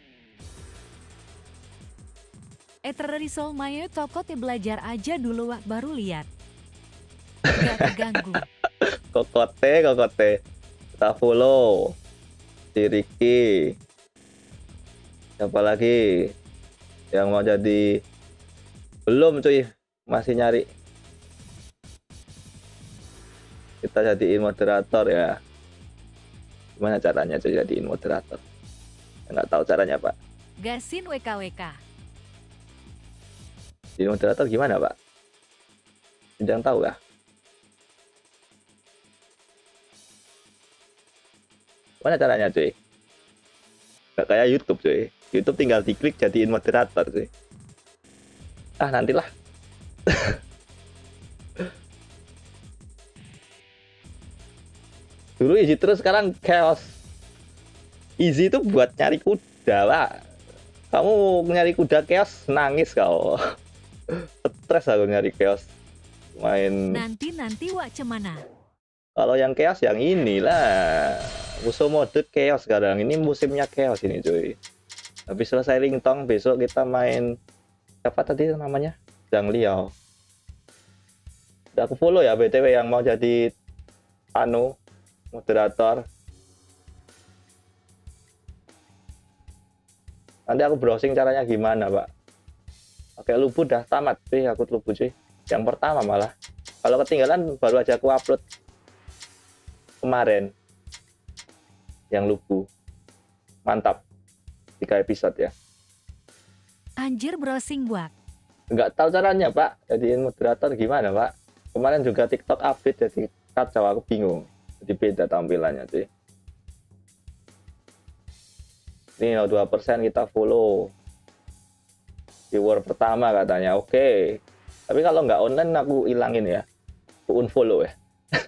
Eterisol Mayo Tokote belajar aja dulu Wak, baru lihat. Gak terganggu. Kokote, kokote. Kita follow. Si Ricky. Siapa lagi yang mau jadi? Belum cuy, masih nyari. Kita jadiin moderator ya. Gimana caranya cuy jadiin moderator? Nggak tahu caranya Pak. Gasin W K W K. Jadi moderator gimana Pak? Tidak tahu kah? Gimana caranya cuy? Nggak kayak YouTube cuy. YouTube tinggal diklik jadiin moderator cuy. Ah nantilah. Dulu easy terus, sekarang chaos. Easy itu buat nyari kuda Pak. Kamu nyari kuda chaos nangis kau. Stres aku nyari chaos. Main. Nanti nanti Wak cemana? Kalau yang chaos yang inilah. Musuh mode chaos sekarang. Ini musimnya chaos ini cuy. Habis selesai Ringtong besok kita main apa tadi namanya? Zhang Liao. Udah aku follow ya B T W yang mau jadi anu moderator. Nanti aku browsing caranya gimana Pak. Oke, lubu udah tamat sih, aku lubu cuy. Yang pertama malah. Kalau ketinggalan baru aja aku upload kemarin. Yang lubu. Mantap. Tiga episode ya. Anjir browsing buat. Nggak tahu caranya Pak. Jadiin moderator gimana Pak. Kemarin juga TikTok update jadi kacau, aku bingung. Jadi beda tampilannya sih. Ini nol koma dua persen kita follow. Viewer pertama katanya. Oke. Okay. Tapi kalau nggak online aku ilangin ya. Aku unfollow ya.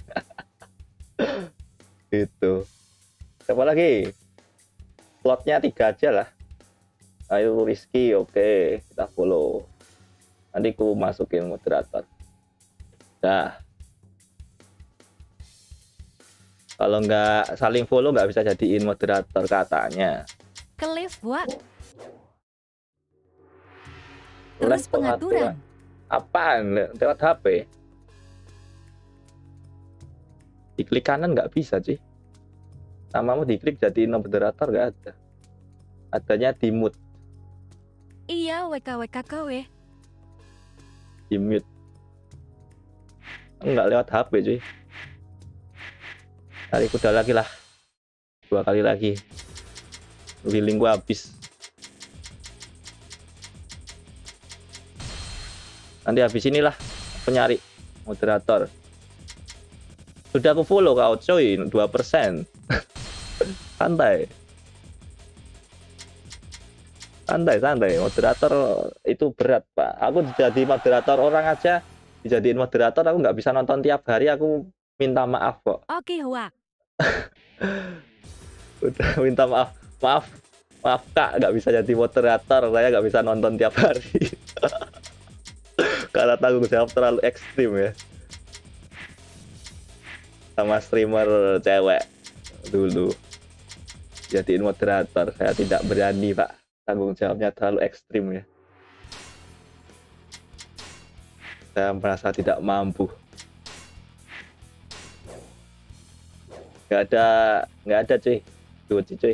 Gitu. Siapa lagi? Slotnya tiga aja lah. Ayo Rizky, oke. Okay. Kita follow. Nanti aku masukin moderator. Dah. Kalau nggak saling follow nggak bisa jadiin moderator katanya. Kelif Wak. Terus pengaturan. Apaan? Lewat H P. Diklik kanan nggak bisa sih. Namamu diklik jadiin moderator nggak ada. Adanya di mute. Iya W K W K K W. Di mute. Nggak lewat H P cuy. Cari kuda lagi lah. Dua kali lagi. Healing gua habis. Nanti habis inilah aku nyari moderator. Sudah aku follow kau coy, dua persen. Santai. Santai, santai. Moderator itu berat, Pak. Aku jadi moderator orang aja, dijadiin moderator aku nggak bisa nonton tiap hari, aku minta maaf kok. Oke, Wak. Udah minta maaf. Maaf. Maaf Kak, nggak bisa jadi moderator, saya nggak bisa nonton tiap hari. Karena tanggung jawab terlalu ekstrim ya. Sama streamer cewek dulu. Jadiin moderator, saya tidak berani Pak. Tanggung jawabnya terlalu ekstrim ya. Saya merasa tidak mampu. Nggak ada, nggak ada cuy. Cuci cuy.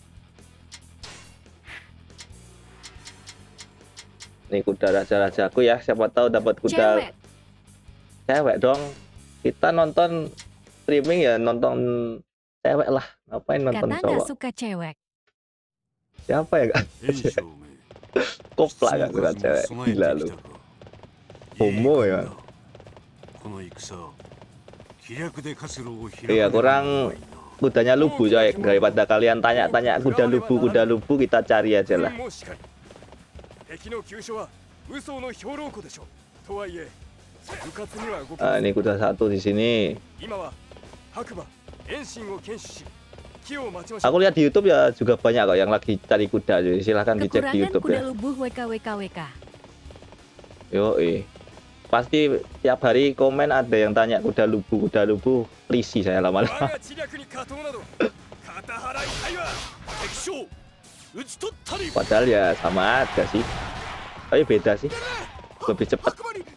Ini kuda raja-rajaku ya, siapa tahu dapat kuda cewek. Cewek dong. Kita nonton streaming ya, nonton cewek lah. Ngapain nonton Karena cowok? Karena suka cewek. Siapa ya gak cewek? Kopla gak suka cewek? Gila lu. Homo ya. Iya, kurang kudanya lubu coy. Daripada kalian tanya-tanya kuda lubu, kuda lubu, kita cari aja lah. Ah, ini kuda satu di sini. Aku lihat di YouTube ya juga banyak kok yang lagi cari kuda, jadi silahkan dicek di YouTube kuda ya. lubuh W K W K W K. Yo, eh. Pasti tiap hari komen ada yang tanya kuda lubuh, kuda lubuh, risi saya lama-lama. Padahal ya sama aja sih, tapi beda sih, lebih cepat.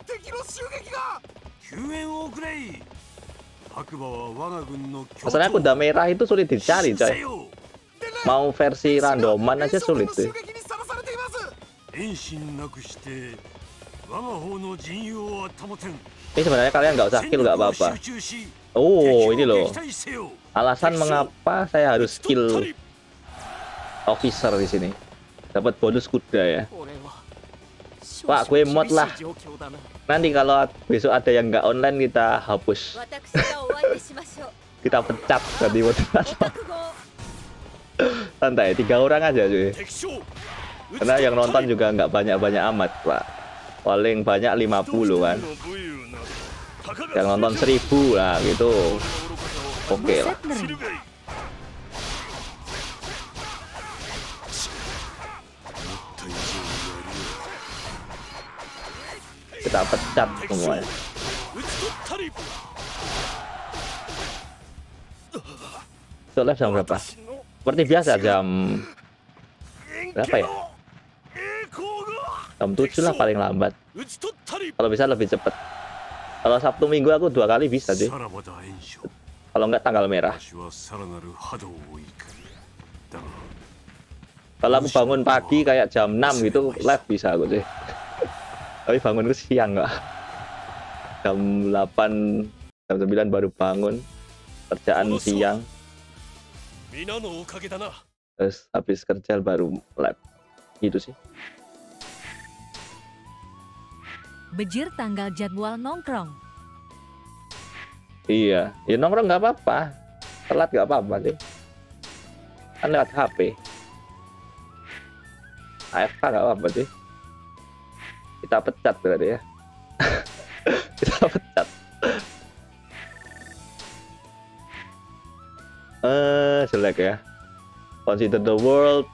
Masalahnya kuda merah itu sulit dicari, coy. Mau versi randoman aja sulit tuh. Ini sebenarnya kalian nggak usah skill, nggak apa-apa. Oh, ini loh alasan mengapa saya harus skill officer di sini. Dapat bonus kuda ya. Pak, gue mod lah. Nanti kalau besok ada yang nggak online kita hapus. Kita pecat nanti moderator. Santai, tiga orang aja cuy. Karena yang nonton juga nggak banyak-banyak amat, Pak. Paling banyak lima puluh kan. Yang nonton seribu lah gitu. Oke lah. Kita pecat semuanya. So, live jam berapa? Seperti biasa jam berapa ya? Jam tujuh lah paling lambat. Kalau bisa lebih cepat. Kalau Sabtu Minggu aku dua kali bisa deh. Kalau nggak tanggal merah. Kalau aku bangun pagi kayak jam enam gitu live bisa aku deh. Tapi bangun ke siang nggak. Jam delapan, jam sembilan baru bangun. Kerjaan siang. Terus habis kerja baru live. Gitu sih. Bejir tanggal jadwal nongkrong. Iya, ya nongkrong nggak apa-apa. Telat nggak apa-apa sih. Kan lewat H P. A F K nggak apa-apa sih. Kita pecat berarti ya. Kita pecat. Eh, jelek ya. Consider the world.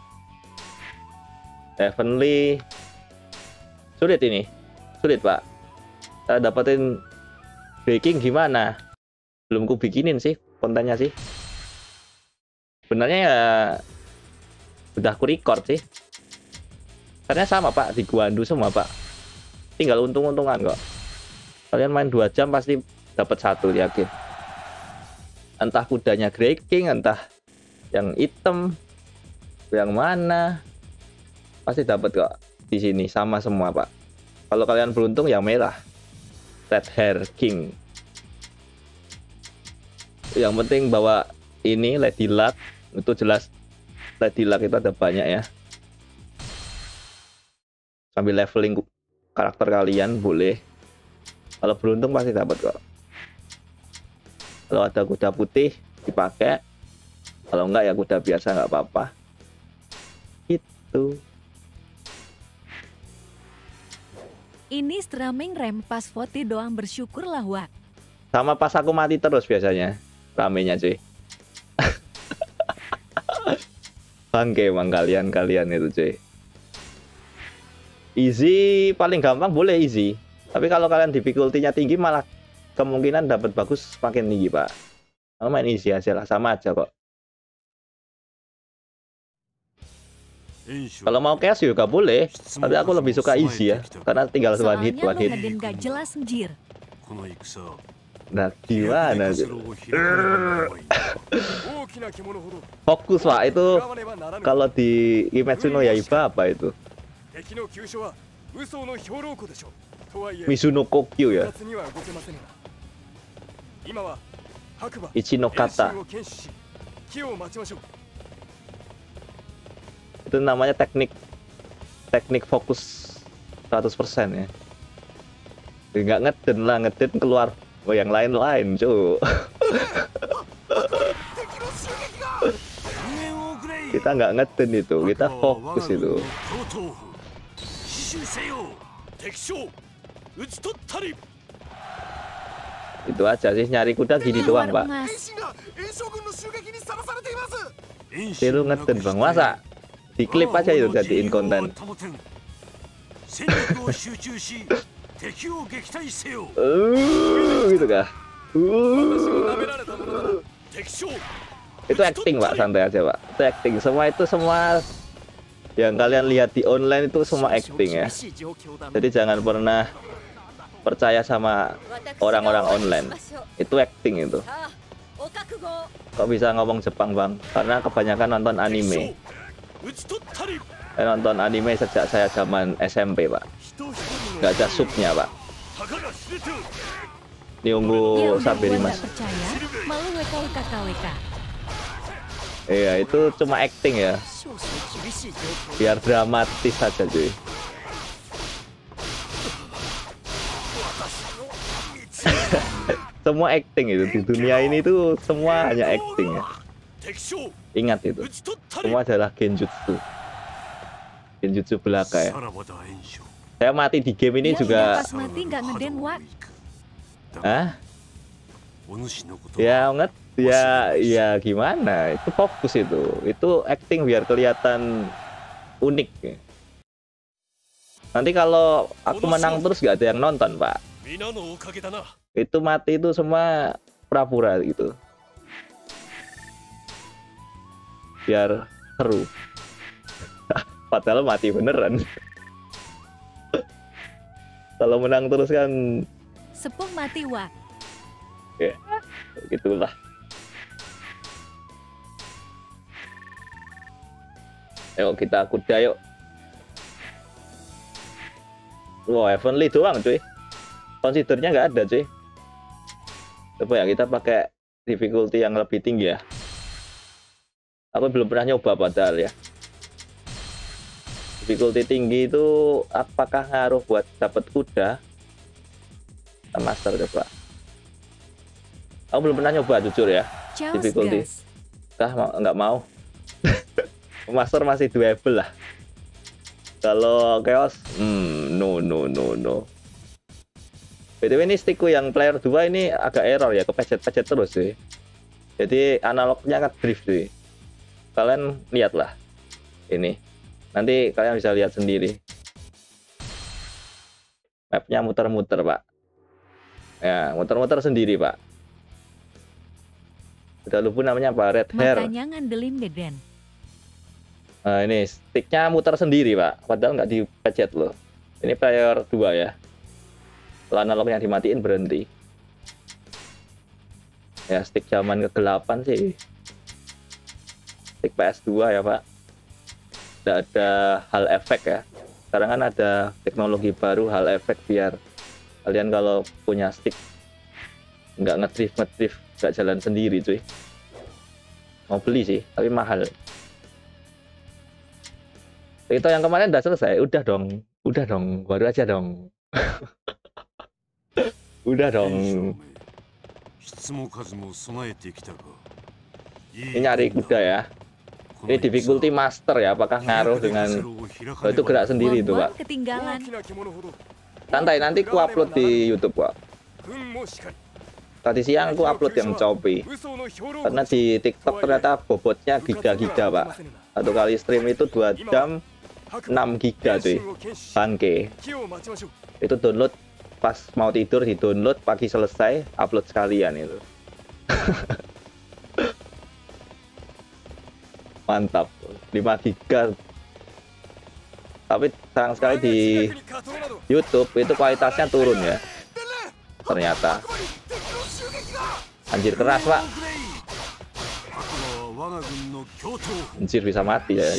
Heavenly. Sulit ini. Sulit, Pak. Saya dapetin baking gimana? Belum ku bikinin sih kontennya sih. Sebenarnya ya udah ku record sih. Karena sama, Pak, di Guandu semua, Pak. Tinggal untung-untungan kok. Kalian main dua jam pasti dapat satu, yakin. Entah kudanya breaking, entah yang hitam, yang mana, pasti dapat kok di sini sama semua, Pak. Kalau kalian beruntung yang merah, Red Hair King. Yang penting bawa ini Lady Luck, itu jelas Lady Luck itu ada banyak ya. Sambil leveling karakter kalian boleh. Kalau beruntung pasti dapat kok. Kalau ada kuda putih dipakai, kalau enggak ya kuda biasa nggak apa-apa. Itu. Ini streaming rempas vote doang bersyukurlah, Wak. Sama pas aku mati terus biasanya ramenya cuy. Bangke emang kalian-kalian itu cuy. Easy paling gampang boleh easy. Tapi kalau kalian difficulty-nya tinggi malah kemungkinan dapat bagus makin tinggi, Pak. Kalau main easy aja lah, sama aja kok. Kalau mau cash juga boleh, tapi aku lebih suka easy ya, karena tinggal one hit, one hit. Soalnya gak jelas anjir. Nah, gimana sih? Fokus, Pak, itu kalau di Kimetsu no Yaiba apa itu? Mizuno Kokyu ya? Ichinokata. Itu namanya teknik teknik fokus seratus persen ya. Nggak ngeden lah, ngeden keluar oh yang lain-lain cuy. Kita nggak ngeden itu, kita fokus itu. Itu aja sih, nyari kuda gini doang, Pak. Lu ngeden Bang, masa di klip aja itu jadiin konten. Uh, gitu kah? Uh. Itu acting, Pak, santai aja, Pak. Itu acting. Semua itu semua yang kalian lihat di online itu semua acting ya. Jadi jangan pernah percaya sama orang-orang online. Itu acting itu. Kok bisa ngomong Jepang, Bang? Karena kebanyakan nonton anime. Saya nonton anime sejak saya zaman S M P, Pak. Gak ada subnya, Pak. Niunggu Saberi Mas. Malu W K W K K W K. Iya, itu cuma acting ya. Biar dramatis saja, cuy. Semua acting itu di dunia ini tuh semua hanya acting ya. Ingat itu. Semua adalah genjutsu. Genjutsu belaka ya. Saya mati di game ini ya, juga. Ya, pas mati nggak ngeden, Wak. Hah? Ya nget, ya ya gimana? Itu fokus itu. Itu acting biar kelihatan unik. Nanti kalau aku menang terus gak ada yang nonton, Pak. Itu mati itu semua pura-pura gitu. Biar seru. Padahal mati beneran. Kalau menang terus kan sepuh mati, Wak. Ya, gitulah. Ayo kita kuda yuk. Wow, Heavenly doang cuy. Considernya nggak ada cuy. Coba ya kita pakai difficulty yang lebih tinggi ya. Aku belum pernah nyoba padahal ya. Difficulty tinggi itu apakah ngaruh buat dapat kuda? Kita master coba. Aku belum pernah nyoba jujur ya. Chaos difficulty. Gas. Kah nggak mau. Master masih doable lah. Kalau chaos, hmm, no no no no. B T W ini stickku yang player dua ini agak error ya, kepecet-pecet terus sih. Jadi analognya kan drift sih. Kalian lihatlah ini. Nanti kalian bisa lihat sendiri. Mapnya muter-muter, Pak. Ya, muter-muter sendiri, Pak. Udah lupa namanya apa, red hair. Makanya ngandelin Deden. Nah, ini sticknya muter sendiri, Pak. Padahal nggak dipecet loh. Ini player dua ya. Kalau analognya dimatiin berhenti. Ya, stick zaman kegelapan sih. Stick P S dua ya, Pak. Tidak ada hal efek ya. Sekarang kan ada teknologi baru hal efek biar kalian kalau punya stick nggak ngedrift ngedrift nggak jalan sendiri, cuy. Mau beli sih, tapi mahal. Itu yang kemarin udah selesai, udah dong, udah dong, baru aja dong. Udah dong. Ini nyari kuda ya. Ini difficulty master ya, apakah ngaruh dengan oh, itu gerak sendiri itu, Pak. Ketinggalan. Santai, nanti ku upload di YouTube, Pak. Tadi siang aku upload yang Choppy. Karena di TikTok ternyata bobotnya giga-giga, Pak. Satu kali stream itu dua jam enam giga, cuy. Bangke. Itu download pas mau tidur, di download pagi selesai, upload sekalian itu. Mantap, lima giga. Tapi sayang sekali di YouTube itu kualitasnya turun ya. Ternyata. Anjir keras, Pak. Anjir bisa mati ya.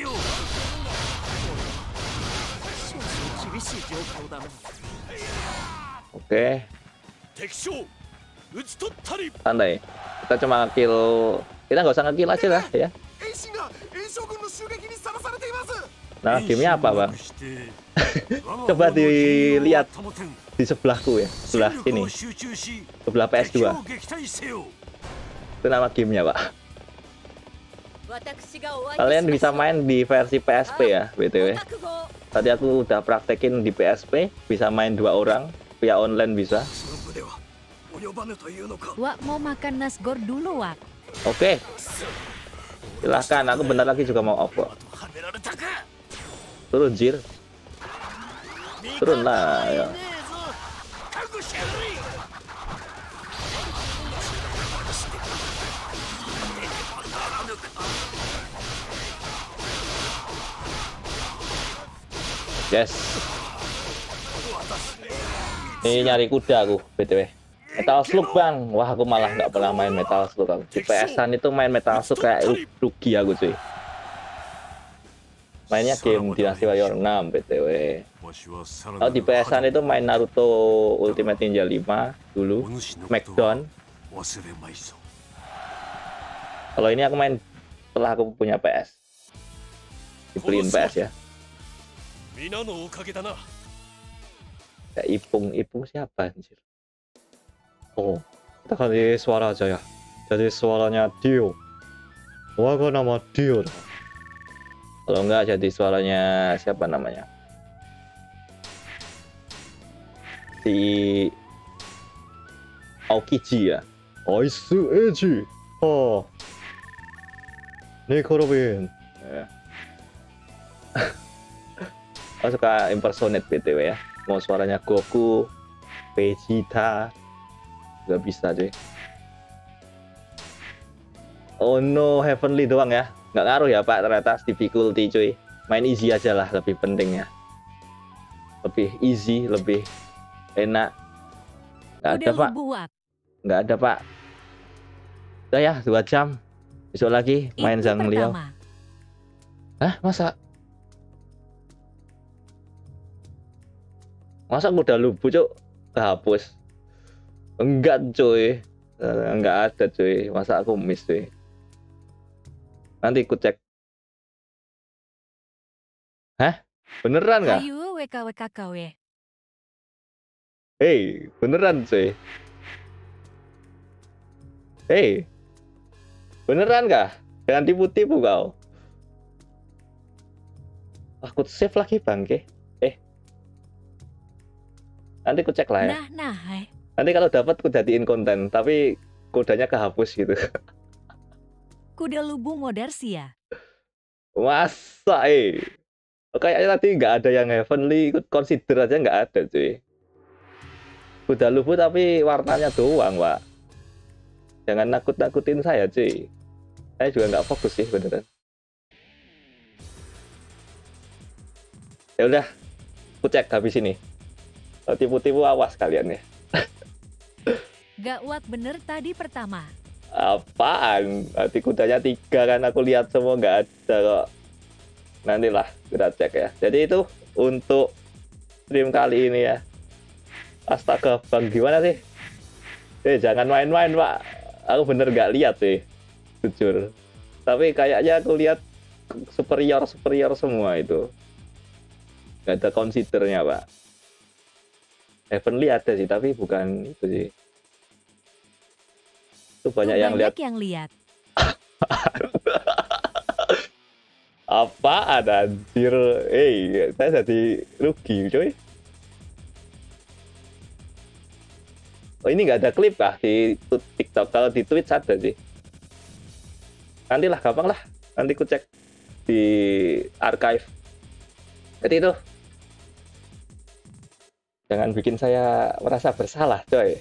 Oke. Santai. Kita cuma kill. Kita nggak usah nge-kill aja lah ya. Nah, gamenya apa, Bang? Coba dilihat di sebelahku ya, sebelah sini, sebelah P S dua. Itu nama gamenya, Pak. Kalian bisa main di versi P S P ya, B T W. Tadi aku udah praktekin di P S P, bisa main dua orang, via online bisa. Wak mau makan nasgor dulu, Wak. Oke. Silahkan, aku bentar lagi juga mau off kok. Turun, Jir. Turun lah, ya. Yes. Ini nyari kuda aku, B T W. Metal Slug, Bang. Wah, aku malah nggak pernah main Metal Slug. Aku. Di P S-an itu main Metal Slug kayak rugi aku, cuy. Mainnya game Dynasty Warrior enam, B T W. Kalau di P S-an itu main Naruto Ultimate Ninja lima dulu, Smackdown. Kalau ini aku main setelah aku punya P S. Dibeliin P S ya. Ya, Ipung, Ipung siapa anjir? Oh, kita ganti suara aja ya. Jadi suaranya Dio. Waga nama Dio. Kalau enggak jadi suaranya siapa namanya? Si Aokiji ya. Aisu Eiji. Oh. Nikorobin. Ya. Aku suka impersonate B T W ya. Mau suaranya Goku, Vegeta, nggak bisa cuy. Oh no, Heavenly doang ya. Nggak ngaruh ya Pak, ternyata difficulty cuy. Main easy aja lah, lebih penting ya. Lebih easy, lebih enak. Nggak ada Pak. Nggak ada Pak. Udah ya, dua jam. Besok lagi main Zhang Liao. Hah, masa? Masa kuda lubu cuk kehapus? Enggak cuy, enggak ada cuy. Masa aku miss cuy? Nanti aku cek. Hah? Beneran nggak? Ayo W K W K K W. Hei, beneran cuy. Hei, beneran nggak? Jangan tipu-tipu kau. Aku save lagi bangke. Eh. Nanti ku cek lah ya. Nah, nah, hai. Nanti kalau dapat ku jadiin konten, tapi kodenya kehapus gitu. Kuda lubu modar sih ya. Masa eh. Kayaknya tadi nggak ada yang heavenly, ikut consider aja nggak ada cuy. Kuda lubu tapi warnanya doang, Pak. Jangan nakut-nakutin saya cuy. Saya juga nggak fokus sih beneran. Ya udah, ku cek habis ini. Tipu-tipu awas kalian ya. Gak Wak bener tadi pertama. Apaan? Nanti kudanya tiga kan aku lihat semua nggak ada kok. Nantilah kita cek ya. Jadi itu untuk stream kali ini ya. Astaga Bang gimana sih? Eh jangan main-main Pak. Aku bener nggak lihat sih. Jujur. Tapi kayaknya aku lihat superior-superior semua itu. Nggak ada considernya Pak. Heavenly ada sih, tapi bukan itu sih. Itu banyak Tuh yang banyak lihat. yang lihat. Apa ada anjir? Eh, saya jadi rugi, coy. Oh, ini nggak ada klip kah di TikTok? Kalau di Twitch ada sih. Nantilah, gampang lah. Nanti ku cek di archive. Jadi itu. Jangan bikin saya merasa bersalah, coy.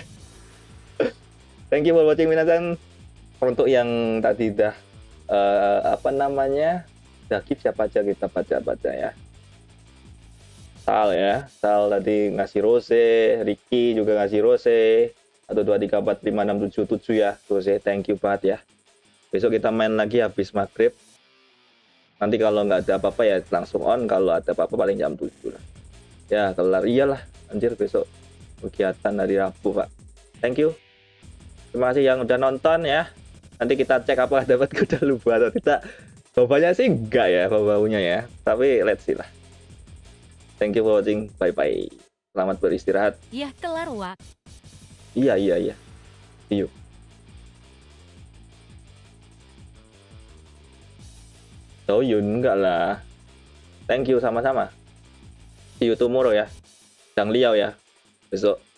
Thank you for watching, minasan. Untuk yang tadi dah uh, apa namanya, dah keep siapa aja kita baca-baca ya. Sal ya, Sal tadi ngasih rose, Ricky juga ngasih rose. Atau dua tiga empat lima enam tujuh tujuh ya, rose. Thank you banget ya. Besok kita main lagi habis maghrib. Nanti kalau nggak ada apa-apa ya langsung on. Kalau ada apa-apa paling jam tujuh lah. Ya kelar, iyalah anjir besok kegiatan hari Rabu Pak. Thank you. Terima kasih yang udah nonton ya. Nanti kita cek apa dapat kuda lubu atau tidak. Bawanya sih enggak ya bau-baunya ya. Tapi let's see lah. Thank you for watching. Bye bye. Selamat beristirahat. Ya kelar Wak. Iya iya iya. See you. So Yun enggak lah. Thank you sama-sama. See you tomorrow ya. Zhang Liao ya. Besok.